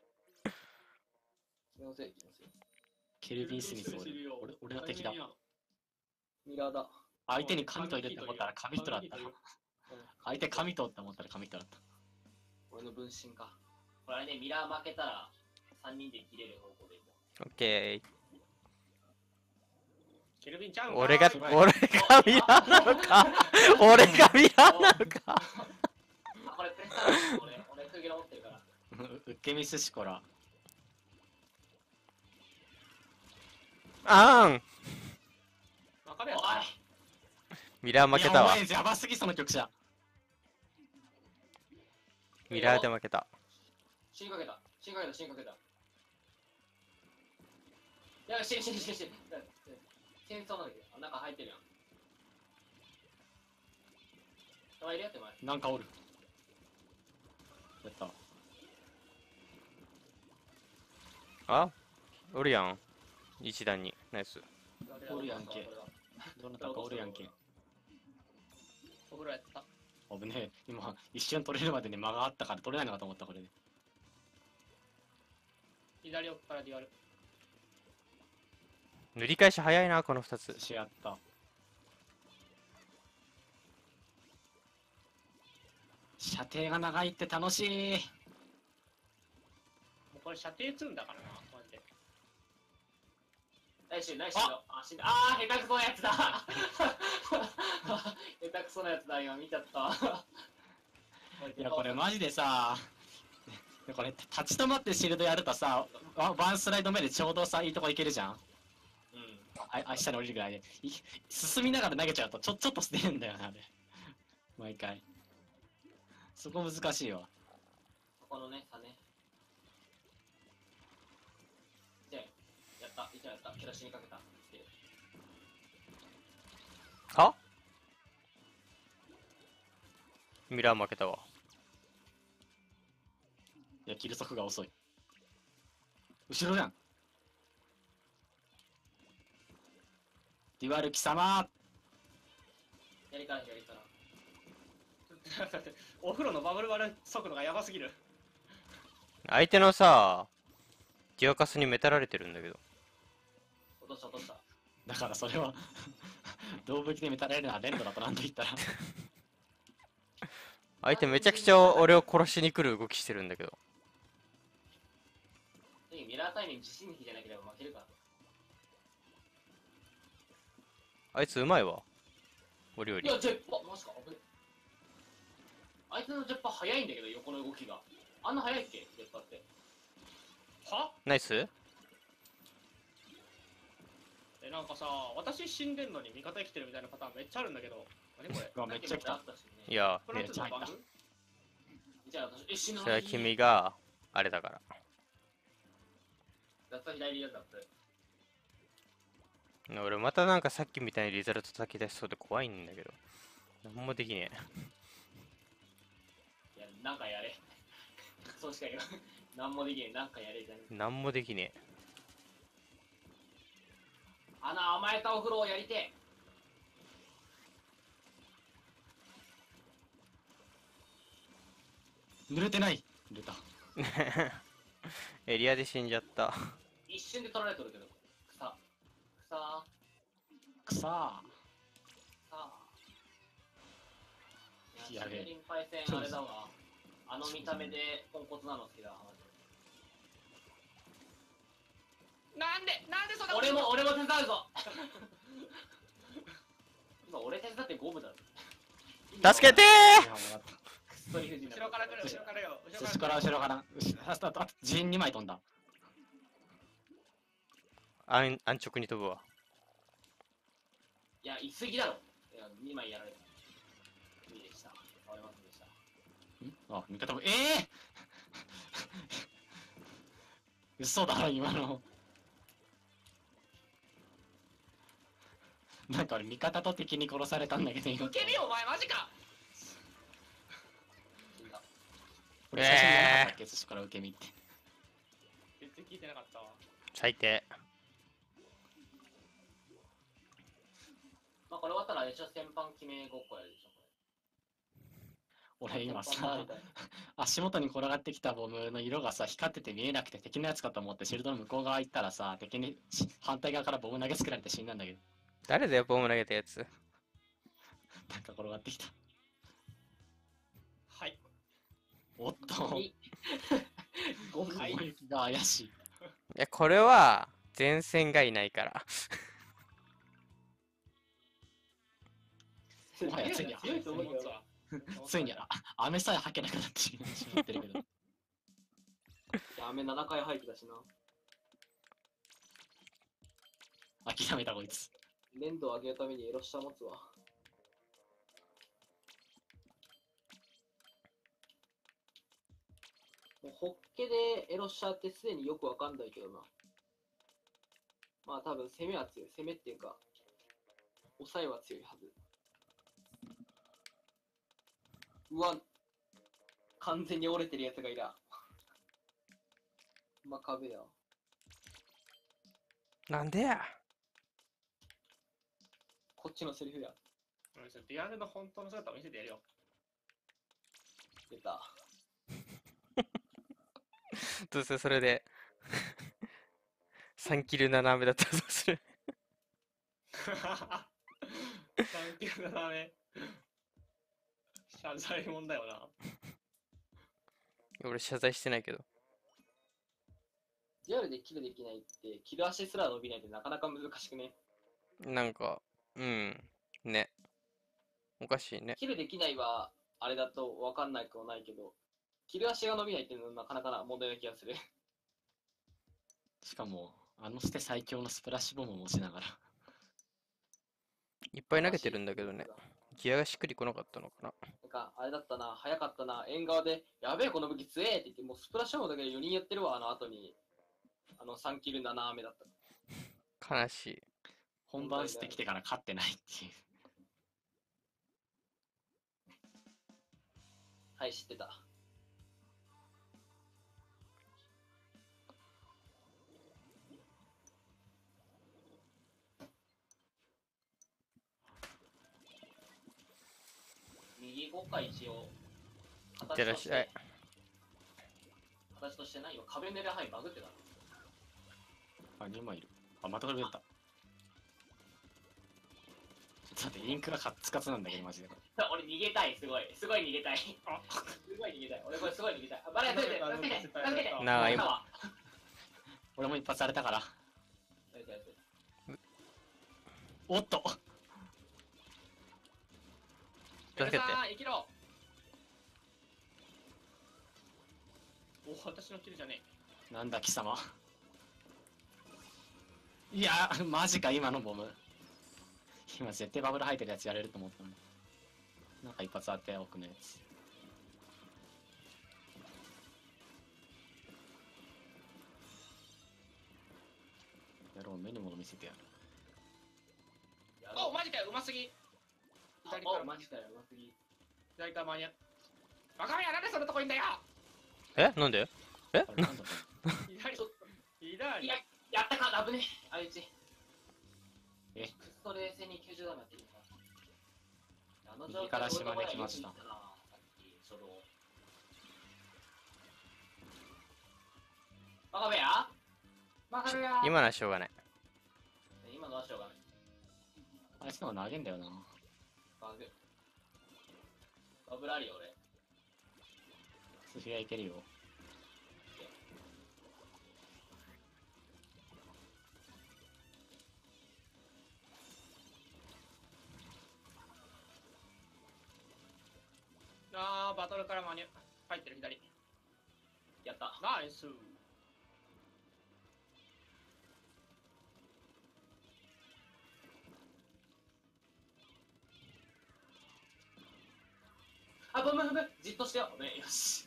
すみません、すみません。 ケルビン・スミス俺ケルビンスミスいるよ俺俺の敵だ。 ミラーだ。 相手に神といるって思ったら神人だった。相手神とって思ったら神人だった。 俺の分身か。これあれね、ミラー負けたらさんにんで切れる方向でいいんだ。 オッケー。 ケルビンちゃうん俺が、 か俺がミラーなのか俺がミラーなのかあ、これプレッシャーだ。俺、俺、クギラ持ってるから。 ウッケミスシコラ。 あーんわかるやおいミラー負けたわい。や、やばすぎその曲者。 ミラーで負けた。 死にかけた。死にかけた、死にかけた。いや、死に死に死に死に。死にそうなんだけど。あ、中入ってるやん。手前いるよ、手前。 なんかおる。やった。 あおるやん。一段に。ナイス。 おるやんけ。どなたかおるやんけ。 お風呂やった。 危ねえ。今、一瞬取れるまでに間があったから取れないのかと思った、これで。 左奥からデュアル。 塗り返し早いな、この二つ。 寿司やった。射程が長いって楽しい。 もうこれ射程積んだからな、マジで。 ナイスナイスあ、死んだ。あー、下手くそなやつだ下手くそなやつだ、今見ちゃった。 いや、これマジでさ、これ立ち止まってシールドやるとさ、ワワンスライド目でちょうどさ、いいとこいけるじゃん。 うん。 あ、あ下に降りるぐらいで。い進みながら投げちゃうとちょ、ちょっと捨てるんだよな、あれ。毎回。そこ難しいわ。 そこのね、差ね。じゃあ、やった、一応やった。蹴らしにかけた。 はミラー負けたわ。 いや、キル速が遅い。後ろやん。デュアル貴様。 左から左から。 お風呂のバブル割る速度がやばすぎる。 相手のさ、ディアカスにメタられてるんだけど。 落とした落とした。 だからそれは動物でメタられるのは連動だとなんて言ったら相手めちゃくちゃ俺を殺しに来る動きしてるんだけど。 ミラータイミング自信機じゃなければ負けるから。 あいつうまいわ。俺より。 いや、ジェッパー、マジか、危ね。あいつのジェッパー速いんだけど、横の動きが。あんな速いっけ、ジェッパーって。 はナイスえ、なんかさ、私死んでんのに味方生きてるみたいなパターンめっちゃあるんだけど。何これうわめっちゃ来た。 いや、 これはちょっとバグじゃあ私、え、死ぬそれは君があれだから。 だったら左やだって。 俺またなんかさっきみたいにリザルト叩き出しそうで怖いんだけど。なんもできねいや、なんかやれ。そうしか言わん。なんもできねえ、なんかやれじゃねえ。なんもできねえ。 あの甘えたお風呂をやりてえ。 濡れてない。濡れた。 エリアで死んじゃった。 一瞬で取られとるけど。草。草。 くさ草。いや、 やべえシェリンパイセンあれだわ。あの見た目でポンコツなの好きだわ。 なんでなんでそんなこと俺も、俺も手伝うぞ今俺手伝って五分だろ。 助けてー。いやもうやった。 くっそ理不尽な後ろから来る後ろからよ後ろ後ろから後ろから。後ろあとあと人員にまい飛んだ。 ー安安直に飛ぶわ。 いや、言い過ぎだろ。いや、にまいやられた。無理でした。倒れませんでした。 んあ、味方も、ええー、嘘だろ、今の。 なんか俺味方と敵に殺されたんだけど今。 受け身お前マジか。 死んだ。 俺最初にやらなかったっけ、そから受け身って。 全然聞いてなかったわ。 最低。 まあこれ終わったら一応先般決めごっこやるでしょ。 俺今先般回さりたい、 足元に転がってきたボムの色がさ、光ってて見えなくて敵のやつかと思ってシールドの向こう側行ったらさ、敵にし反対側からボム投げつけられて死んだんだけど、 誰だよ、ボム投げたやつ。 なんか転がってきた。 はい。 おっと、 にごかい攻撃が怪しい。 いや、これは前線がいないから。 もはやついに強いと思うけどな。 ついにあ雨さえ吐けなくなってしまってるけど。 いや雨ななかい入ってたしな。 諦めたこいつ。 粘土を上げるためにエロ下持つわ。もうホッケでエロ下ってすでによくわかんないけどな。まあ多分攻めは強い。攻めっていうか、抑えは強いはず。うわ、完全に折れてるやつがいた。まあ壁や。 なんでや。 こっちのセリフや。 俺ちょっとリアルの本当の姿を見せてやるよ。 出た。 どうせそれでさんキルななめだったらどうする。 サンキューだなめ。謝罪もんだよな。 俺謝罪してないけど。 リアルでキルできないって、キル足すら伸びないってなかなか難しくね。 なんか、うん。ね。おかしいね。 キルできないは、あれだと分かんないくもないけど、キル足が伸びないっていうのはなかなかな問題な気がする。 しかも、あの捨て最強のスプラッシュボムを持ちながら。 いっぱい投げてるんだけどね。ギアがしっくりこなかったのかな。 なんか、あれだったな、早かったな、縁側で、やべえ、この武器強えって言って、もうスプラッシュボムだけでよにんやってるわ、あの後に。あのさんキルなな雨だった。 悲しい。 本番捨てきてから勝ってないっていう。 はい、知ってた。右ごか一応。 いってらっしゃい。 形としてないよ。壁狙い範囲バグってた。 あ、にまいいる。あ、またこれ出た。ちょっと待って、インクがカッツカツなんだけど、マジで。 俺逃げたい、すごい。すごい逃げたい。すごい逃げたい。俺これすごい逃げたい。あバレやっといて、助けて、助けて。 なあ今今。 俺も一発されたから。 やりたいやりたいおっと助けて。 さん生きろ。お、私のキルじゃねなんだ貴様。いや、マジか今のボム。今絶対バブル入ってるやつやれると思ったのに。なんか一発当て奥のやつ。やろう、目に物見せてやる。 え。お、マジかよ、うますぎ。左かお、 らマジかよ、うますぎ。 左から間に合う。バカめや、なんでそんなとこいんだよ。 えなんでえあれなんだったの左ちょっと左いや、やったか、危ねえ。あいつ。 えクスト冷静にきゅうじゅうダメやってるから。あの状況右から島根来ました俺の前はよく言ったなさっき初動バカ部屋バカ部屋今のはしょうがない。 今のはしょうがない。 あいつの方が投げんだよな。 バグ。バブルあるよ、俺。 寿司がいけるよ。 あー、バトルから間に合う。入ってる左。 やった。 ナイス。 あ、ブンブンブンじっとしてよ。ね、よし。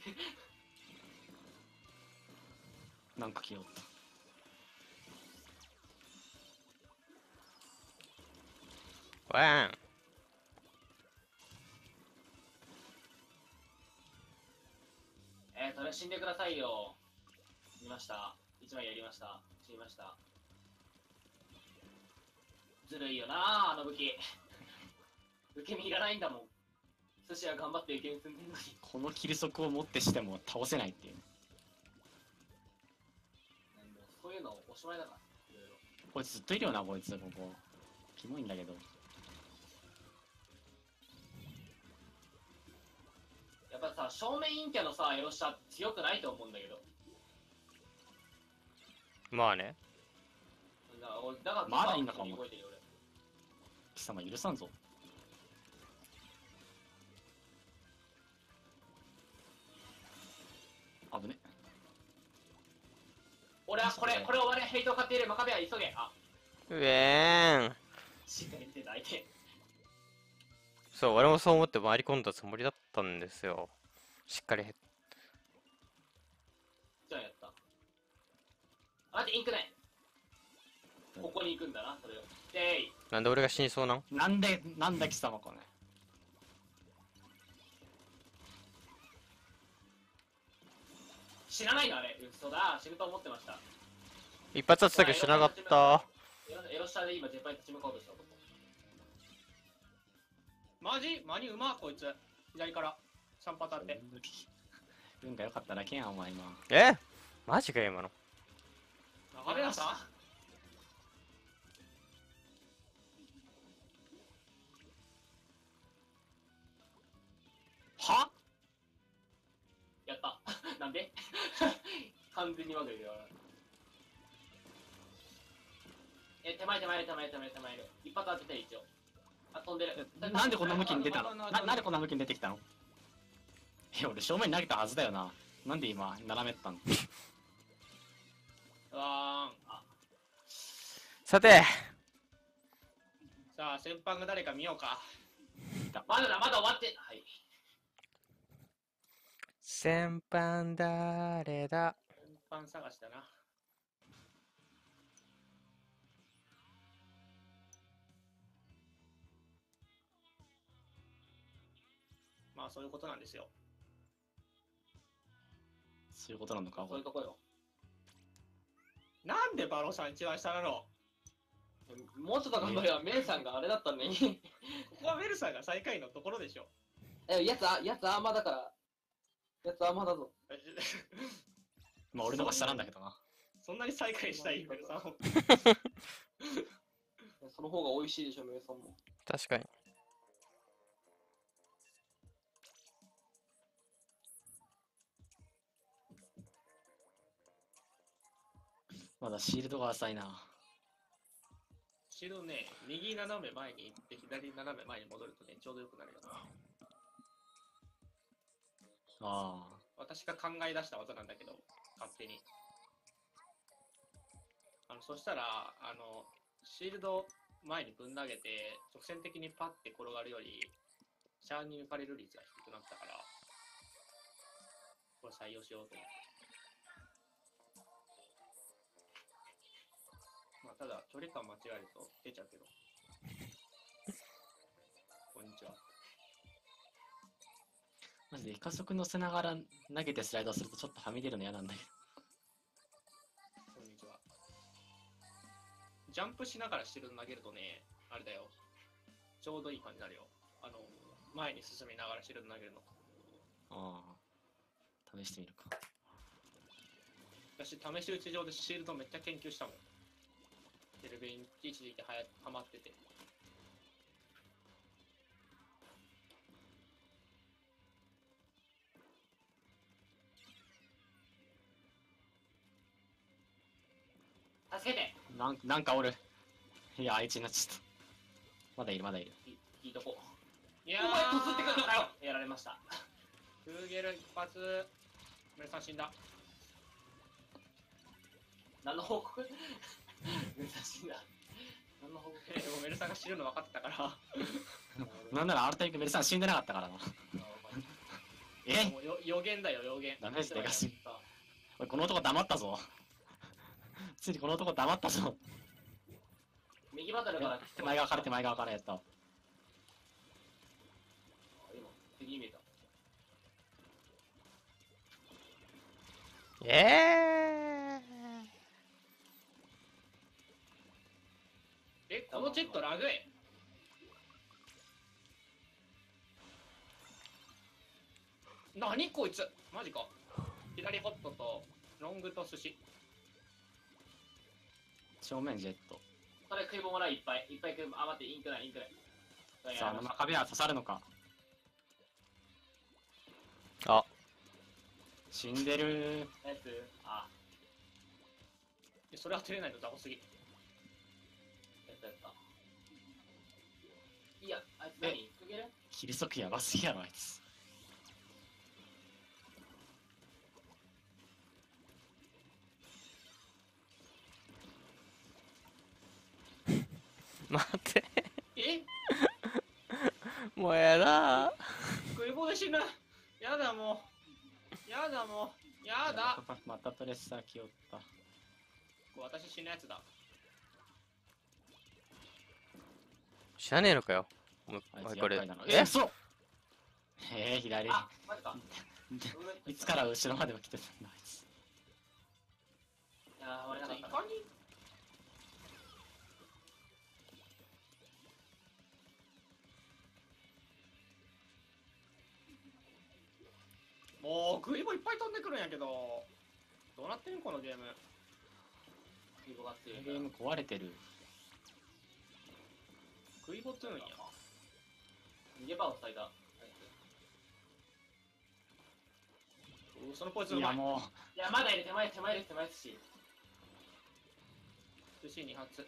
なんか来よった。 ワン。 えー、それ死んでくださいよ。見ました。一枚やりました。死にました。ずるいよなあ、あの武器。受け身いらないんだもん。寿司は頑張って受け身積んでんのに。 このキル速をもってしても倒せないっていう。 なんだそういうのおしまいだから。いろいろ。 こいつずっといるよな、こいつ、ここ。キモいんだけど。 やっぱさ、正面陰キャのさ、エロシャ強くないと思うんだけど。 まあね。 だから俺だからまだいいんだかも動いてるよ俺。 貴様許さんぞ。危ね。 俺はこれ、これを我々ヘイトを買っているマカベは急げ。あ、 うえーん。 しっかり見てた相手。 そう、俺もそう思って回り込んだつもりだったんですよ。しっかりへ。 じゃあやった。あ、待って、インクない。ここに行くんだな、それを。でい。 なんで俺が死にそうなん？ なんで、なんだ貴様これ。 知らないのあれ。嘘だ。死ぬと思ってました。 一発当てたけどしなかった。 エロエロ下で今絶対立ち向かおうとした男。 マジマニうまこいつ。左からさんパターンで。 運が良かっただけやん、お前今。 えマジかよ今の。 あれださはやった。なんで完全にまぐれで笑う。え、手前手前手前手前手前いる。一発当てて一応。あ、飛んでる。 なんでこんな向きに出たのななんでこんな向きに出てきたのえ、俺正面に投げたはずだよな。なんで今、斜めったのうわーん。 さて、 さあ、先般が誰か見ようか。 まだだ、まだ終わって。はい。 先般誰だ？ 先般探したな。まあ、そういうことなんですよ。 そういうことなのか、 そういうとこよ。 なんでバロさん一番下なの？ もうちょっと頑張れば、メイさんがあれだったのに。 ここはメルさんが最下位のところでしょ。 え、やつあ、やつアーマーだから。やつアーマーだぞ。 まあ俺の方が下なんだけどな。 そんなに再開したいメルさんを。 その方が美味しいでしょ、メイさんも。 確かに。 まだシールドが浅いな。 シールドね、右斜め前に行って左斜め前に戻るとね、ちょうどよくなるよ。 ああ。 私が考え出した技なんだけど、勝手に。あの、そしたら、あの、シールド前にぶん投げて、直線的にパッて転がるより、シャーに抜かれる率が低くなったから、これ採用しようと思って。まあ、ただ、距離感間違えると出ちゃうけど。こんにちは。 マジでイカ速乗せながら投げてスライドするとちょっとはみ出るの嫌なんだけど。 こんにちは。ジャンプしながらシールド投げるとね、あれだよ。ちょうどいい感じになるよ。あの、前に進みながらシールド投げるの。 ああ。試してみるか。 私、試し打ち上でシールドめっちゃ研究したもん。テレビに一時期はやハマってて。 助けて。 なんなんかおる。いや、あいつになっちゃった。まだいる、まだいる。 いいいとこ。 いやお前とつってくるのかよ。やられました。 クーゲル一発。メルさん死んだ。 何の報告難しいな。何の報告えでもメルさんが死ぬの分かってたから。 なんならあるタイプメルさん死んでなかったからな。えもうよ予言だよ、予言。 ダメですねガシおいこの男黙ったぞ。ついにこの男黙ったぞ。 右バトルから手前側から手前側からやった。 に見えた。 ええ、このジェットラグい。何こいつマジか。左ホットとロングと寿司。 正面ジェット。 これ食い棒もらう、いっぱい。いっぱい食い棒。あ、待って、インクない、インクない。 さあ、あの真壁は刺さるのか。 ー、あ、 死んでる。 ナイス。あ、 えそれは当てれないと雑魚すぎ。 やったやった。いや、あいつ何いける？ キリソクやばすぎやろ、あいつ。 待って。 えもうやだ食い棒で死ぬ。やだもう。やだもう。やだ。 またプレッシャー来よった。 私死ぬやつだ。 知らねえのかよ。もうあいつおいこれ厄介だな。 ええ、そうへえ、左。 あ、マジか。 いつから後ろまでも来てたんだ、あいつ。 いやー、割れなかった。 いかにもう食い棒いっぱい飛んでくるんやけど、どうなってんこのゲーム。 食い棒が強いからゲーム壊れてる。 食い棒トゥーンや。 逃げ場を塞いだ。 うそのポイズンいうや、 まい。 もいや、まだいる、手前、手前です、手前ですし。 寿司に発。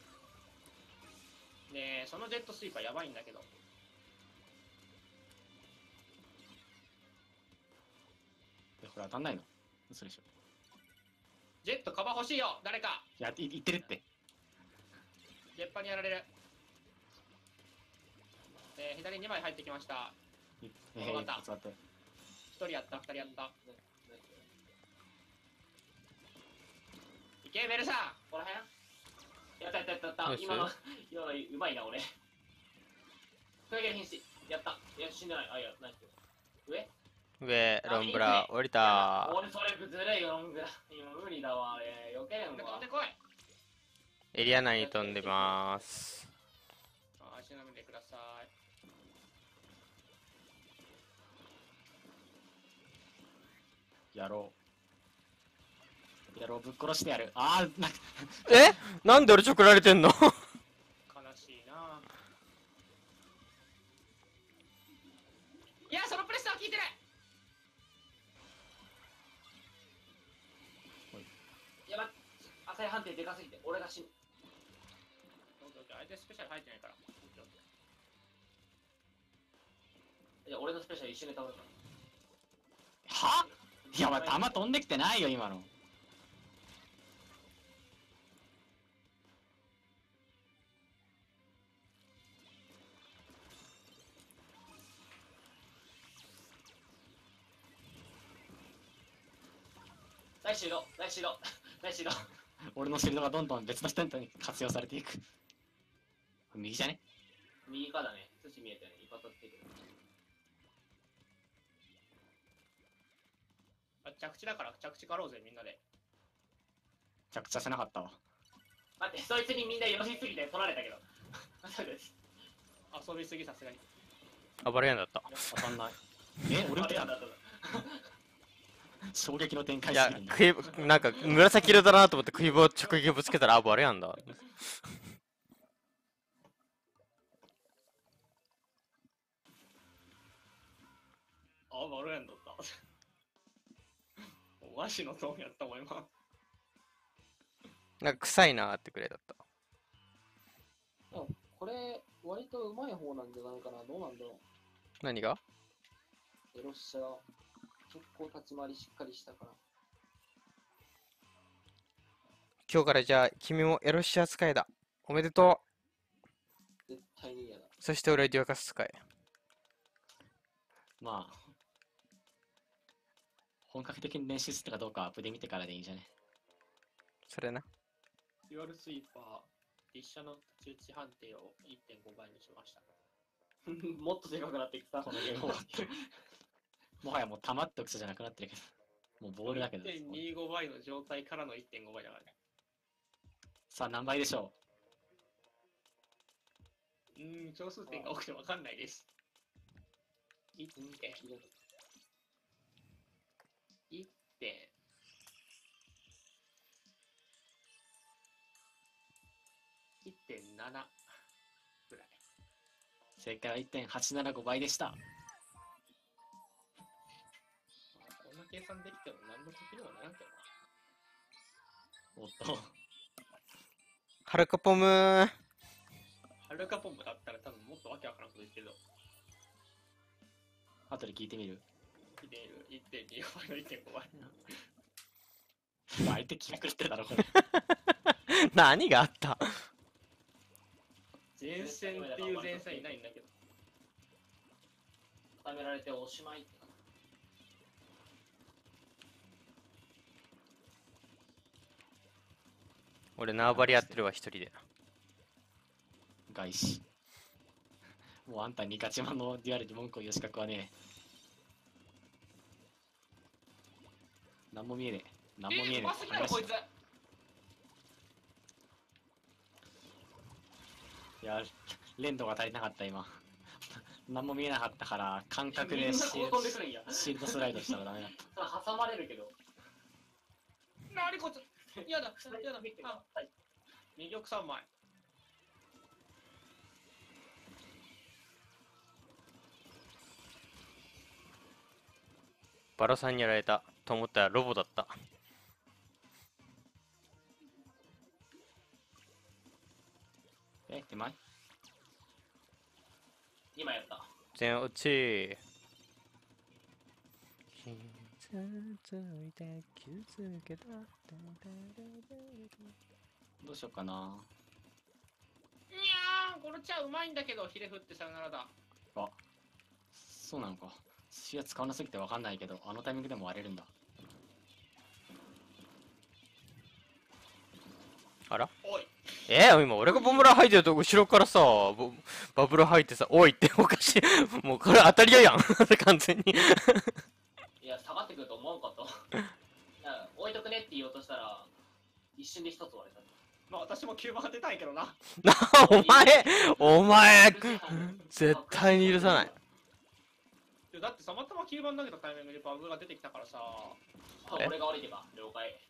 で、そのジェットスイーパーやばいんだけど。 う、これ当たんないの？嘘でしょ。 ジェットカバー欲しいよ誰か。 いや、い言ってるって。 ジェッパにやられる。で、左にまい入ってきました。 いえへい、 わかった座って。 ひとりやった、ふたりやった。いけベルさん。 ここら辺やったやったやったやったナイス今の、今のうまいな、俺。それが瀕死。やった。いや、死んでない。あ、いや、ナイス。上上ロンブラ降りた。 俺それずるいよ、ロングラ。今無理だわ、あれ。避けれんわ飛んで。こい。 エリア内に飛んでますあ、足並みでください。 やろう。やろう、ぶっ殺してやる。あー、なんか、 えなんで俺チョクられてんの悲しいな。いや、そのプレッシャーは効いてない。 やばい。浅い判定でかすぎて、俺が死ぬ。 オッケーオッケー、相手スペシャル入ってないから。 いや、俺のスペシャル一瞬で倒れた。 はいや、お前、弾飛んできてないよ、今の。 大シード、大シード、大シード。 俺のシールドがどんどん別のテントに活用されていく。右じゃね？ 右側だね。寿司見えたよね。一発つけてる。 あ、着地だから着地狩ろうぜみんなで。 着地させなかったわ。 待って、そいつにみんなよしすぎて取られたけど。 遊びすぎさすがに。 暴れやんだった。 当たんない。え、俺打ってたんだ。 だ衝撃の展開いやすぎるな。 食いなんか紫色だなと思って食い棒直撃ぶつけたらあ暴れやんだ。 あ、バルエンドだった。お和紙のトーンやったもん今。 なんか臭いなーってくらいだった。 これ、割とうまい方なんじゃないかな。どうなんだろ何が？ う。エロッシャが結構立ち回りしっかりしたから。 今日からじゃあ君もエロシア使いだ。おめでとう。 絶対に嫌だ。 そして俺はデュアカス使い。 まあ、本格的に練習するかどうかはアップで見てからでいいんじゃね？ それな。 デュアルスイーパー、実写の立ち打ち判定をいってんごばいにしました。 もっとでかくなっていくさ。 このゲーム終わってる。もはやもう溜まっておくじゃなくなってるけど。もうボールだけど。 いってんにじゅうごばいの状態からのいってんごばいだからね。 さあ何倍でしょうーん、小数点が多くてわかんないです。いってん、いってん、いってんななぐらい。 う。正解は いってんはちななご 倍でした。 こんな計算できても何の時にもならんけどな。 おっと。 はるかポムー。 はるかポンプだったら多分もっとわけわからんこと言ってるけど、 後で聞いてみる。 いってんにじゅうごばいのいってんごばい。 相手気が狂ってるだろ、これ。 何があった？ 前線っていう前線いないんだけど。 固められておしまいって感俺縄張りやってるわ、一人で。 外資。もうあんたにガチマンのデュアルに文句を言う資格はねえ。なんも見えねえ。なんも見えねえ。 えー、怖すぎだろこいつ。 いや、連動が足りなかった今。何も見えなかったから感覚みんなでシーこう飛んでくるんや。 シールドスライドしたらダメだった。 それ挟まれるけど。 なにこいつ。やだ、やだ、あ、二玉三枚。 バロさんにやられたと思ったらロボだった。 え、手前今やった。 全落ち。傷ついて気づけた。 どうしようかな。 いやー、この茶うまいんだけど、ひれ振ってさよならだ。 あ、そうなのか。寿司は使わなすぎてわかんないけど、あのタイミングでも割れるんだ。 あらおい。 えー、今俺がボムラー入ってると後ろからさ、ボバブル入ってさ、おいっておかしい。もうこれ当たり屋やん。完全に。 いや、下がってくると思わんかった。だから置いとくねって言おうとしたら、一瞬で一つ割れた。 まあ私もきゅうばん出たいけどな。 なお前、お前、絶対に許さない。 いやだってたまたまきゅうばん投げたタイミングでバグが出てきたからさ。 あ、 え俺が降りてか。了解。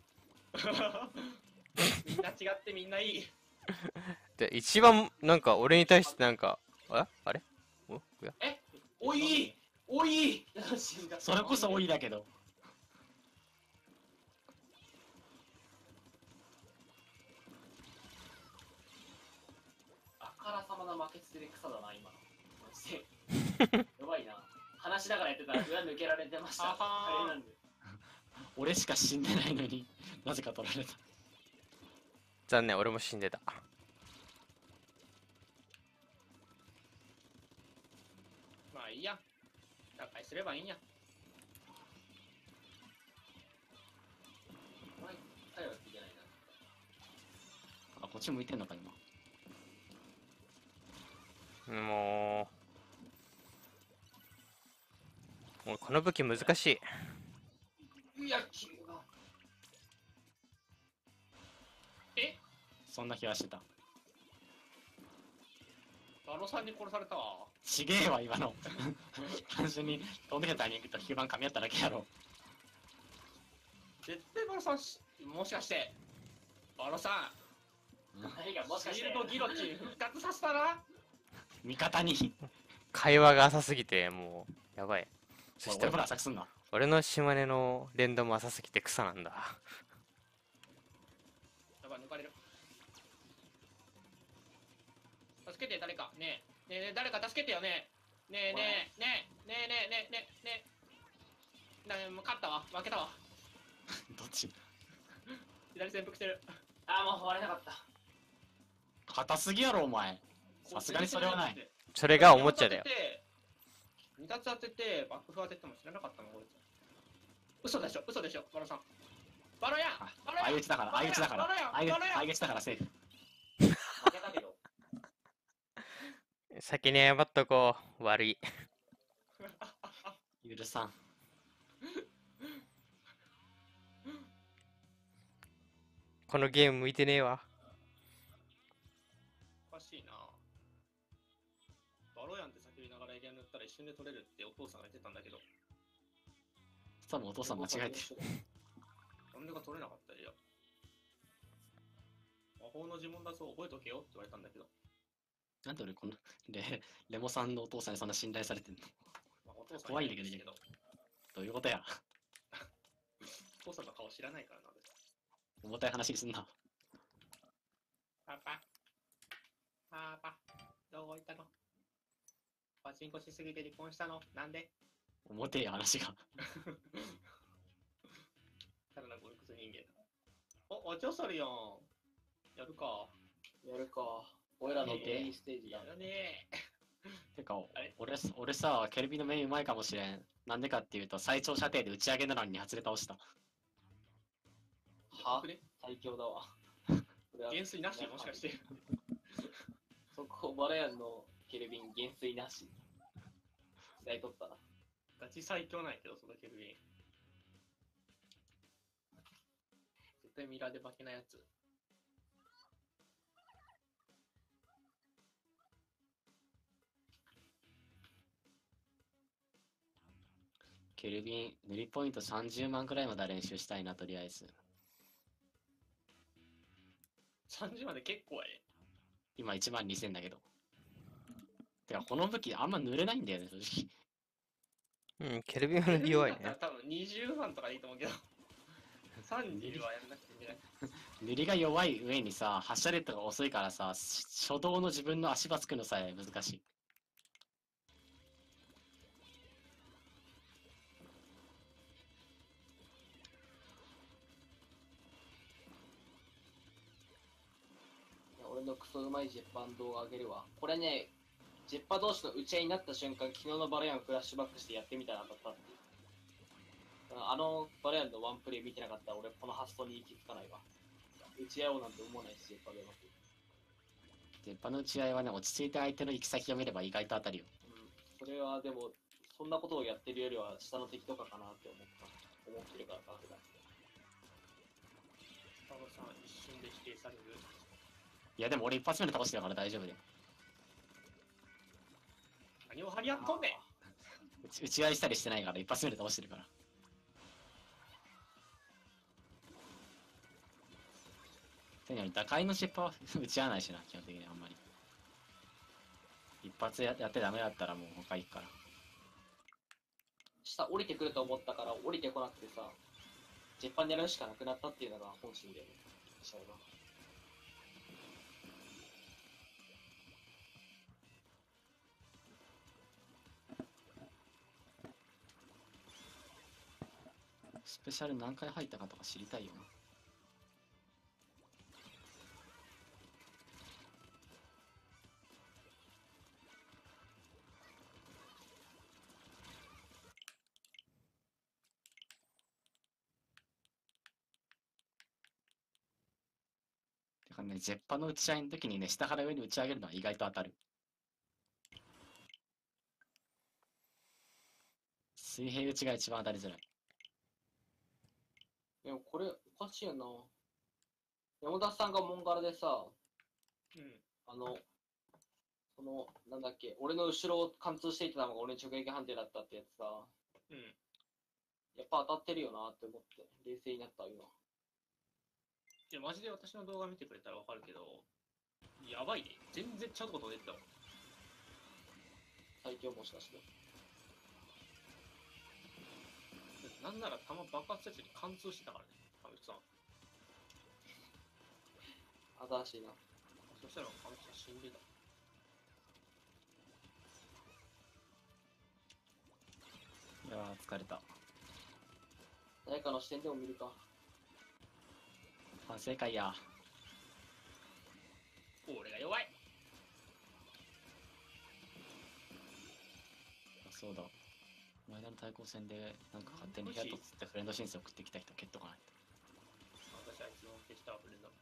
みんな違ってみんないい。 で、一番、なんか俺に対してなんか、ああれおいやえおいおいそれこそ多いだけど。 あからさまな負けつけで草だな、今の。マジで。やばいな。話しながらやってたら裏抜けられてました。 あはーあれなんで。 俺しか死んでないのになぜか取られた。 残念、俺も死んでた。 まあいいや。打開すればいいんや。 お前、彼は聞いてないな。 あ、こっち向いてんのか今。 もう、俺この武器難しい。 いや、球が。 えそんな気がしてた。 バロさんに殺されたわ。 ちげえわ今の。単純に飛んできたタイミングと吸盤噛み合っただけやろ。 絶対バロさんし、もしかして、バロさ何がもしかん、 してシールドギロチン復活させたな。 味方に。 会話が浅すぎて、もう、やばい。そして俺ほら浅くすんな。 俺の島根の連動も浅すぎて草なんだ。 やばい、抜かれる。助けて、誰か。ねえ、ねえ、ねえ、誰か助けてよね。ねえ、ねえ、ねえ、ねえ、ねえ、ねえ、ねえ、ねえ。なえ、もう勝ったわ。負けたわ。 どっち左潜伏してる。 あー、もう割れなかった。 硬すぎやろお前。さすがにそれはない。 それがおもちゃだよ。 二つ当てて、バックフ当てても知らなかったの、こいつ。嘘でしょ、嘘でしょ、バロさん。バロやあバロや相打ちだから、相打ちだから、 バロやバロや相打ちだからセーフ。 負けたけど。 先に謝っとこう。悪い。 許さん。 このゲーム向いてねえわ。 おかしいな。バロヤンって叫びながらエリア塗ったら一瞬で取れるってお父さんが言ってたんだけど、 多分お父さん間違えてる。 なんでか取れなかったエリア。魔法の呪文だそう覚えとけよって言われたんだけど、 なんで俺このレレモさんのお父さんにそんな信頼されてんの？ まあ、お父さん怖いんだけどですけど、 どういうことや。 お父さんの顔知らないからな。別に重たい話にすんな。 パパ、パパ、どこ行ったの？パチンコしすぎて離婚したの？なんで？ 重てえよ話が。 ただのゴルクス人間だ。お、おちょそりよん。やるか。 やるか。俺らの見てメインステージだや。るねてかあれ、 俺、俺さ、ケルビのメインうまいかもしれん。なんでかっていうと、最長射程で打ち上げなのに外れ倒した。 はー。ね、 最強だわ。これは減衰なしもしかして。 そこ、バラヤンのケルビン、減衰なし。試合取ったな。 ガチ最強なんやけど、そのケルビン。絶対ミラーで負けないやつ。 ケルビン、塗りポイントさんじゅうまんくらいまで練習したいな、とりあえず。 さんじゅうまで結構やね。 今いちまんにせんだけど。てか、この武器あんま塗れないんだよね、正直。 うん、ケルビンは弱いね。 だったら多分にじゅうまんとかでいいと思うけど。さんじゅうはやらなくていいんじゃない？ 塗りが弱い上にさ、発射レッドが遅いからさ、し初動の自分の足場つくのさえ難しい。 いや俺のクソうまいジェッパーの動画上げるわ。これね、ジェッパー同士の打ち合いになった瞬間、昨日のバラヤンフラッシュバックしてやってみたら当たったっていう。あのバラヤンのワンプレイ見てなかったら俺この発想に行き着かないわ。打ち合おうなんて思わないし、ジェッパーでうまく。 鉄板の打ち合いはね、落ち着いて相手の行き先を見れば意外と当たるよ。 うん。それはでも、そんなことをやってるよりは下の敵とかかなって思った思ってるからバフだ。 タロさん一瞬で否定される。 いやでも俺一発目で倒してたから大丈夫だよ。 何を張り合っとんねん。 打ち打ち合いしたりしてないから一発目で倒してるから。てに打開の失敗は打ち合わないしな、基本的にあんまり。一発ややってダメだったらもう他行くから。 下降りてくると思ったから降りてこなくてさ、ジェッパー狙うしかなくなったっていうのが本心だよね。試合は。 スペシャル何回入ったかとか知りたいよな。てかね、ジェッパの打ち合いの時にね、下から上に打ち上げるのは意外と当たる。水平打ちが一番当たりづらい。 でもこれおかしいよな。山田さんがモンガラでさ、 うん。 あの、その、なんだっけ、俺の後ろを貫通していたのが俺の直撃判定だったってやつさ、 うん。 やっぱ当たってるよなって思って、冷静になった今。 いや、マジで私の動画見てくれたらわかるけど、やばいね。全然ちゃうこと出てたもん。 最強もしかして。 なんなら弾爆発せずに貫通してたからね、神口さん。 新しいな。 そしたら神口さん死んでた。 いやー、疲れた。 誰かの視点でも見るか。 反省会や。 俺が弱い。 あ、そうだ。この間の対抗戦で、なんか勝手にヒャットつってフレンド申請送ってきた人蹴っとかないと。 私あいつの消したわ、フレンド。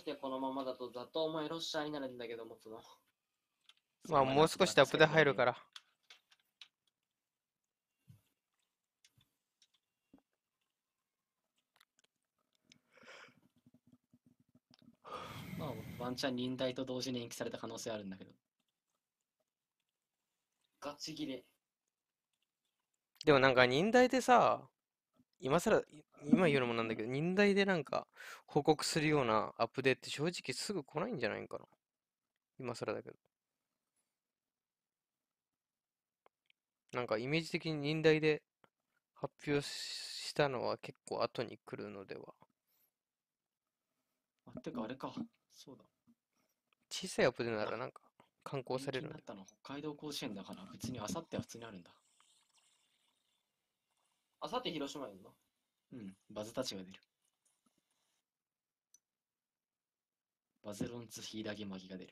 してこのままだとザトウもエロッシャーになるんだけど、持つの。 まあ、もう少しでアップデート入るから。 まあ、ワンチャン忍耐と同時に延期された可能性あるんだけど。 ガチギレ。 でもなんか忍耐でさ、今更、い今言うのもなんだけど、忍耐でなんか報告するようなアップデートって正直すぐ来ないんじゃないんかな。今更だけど。なんかイメージ的に忍耐で発表したのは結構後に来るのでは。 あ、てかあれか。そうだ。 小さいアップデートならなんか刊行されるんで。 延期になったの北海道甲子園だから別にあさっては普通にあるんだ。 あさって広島やんの。 うん、バズたちが出る。バズロンツヒイラギマギが出る。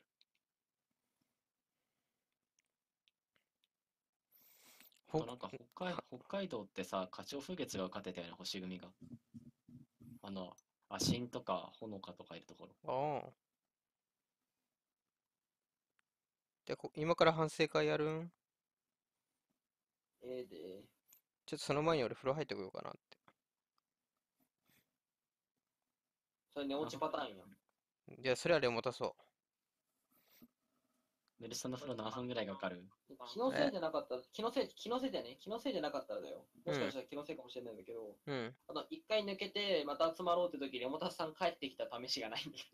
あほとなんか北海北海道ってさ、花鳥風月が勝てたよね、星組が。あの、アシンとかほのかとかいるところ。 ああ。じゃあこ今から反省会やるん？ ええで。 ちょっとその前に俺風呂入ってこようかなって。 それ寝落ちパターンやん。 じゃあそれはレモタそメルソンの風呂何分ぐらいかかる？ 気のせいじゃなかったら、気のせい、気のせいじゃね気のせいじゃなかったらだよ。もしかしたら気のせいかもしれないんだけど、 う。うん。 あの、一回抜けて、また集まろうって時に、山田さん帰ってきた試しがないんだよ。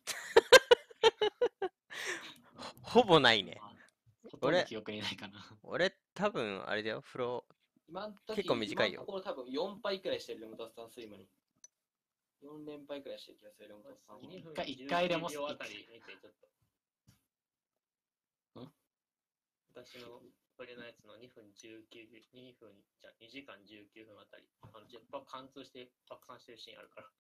ほぼないね。 ほとんど記憶にないかな。 俺多分あれだよ、風呂。 今ん時結構短いよ今のところ多分よんぱいくらいしてる、山田さん、睡魔に。よん連敗くらいしてる気がする、山田さんは。 一回一回でもじゅうきゅうびょうあたり見て、ちょっと。 ん私のこれのやつのにふんじゅうきゅう、にふん、じゃにじかんじゅうきゅうふんあたり、あの、ジェットパック貫通して爆散してるシーンあるから。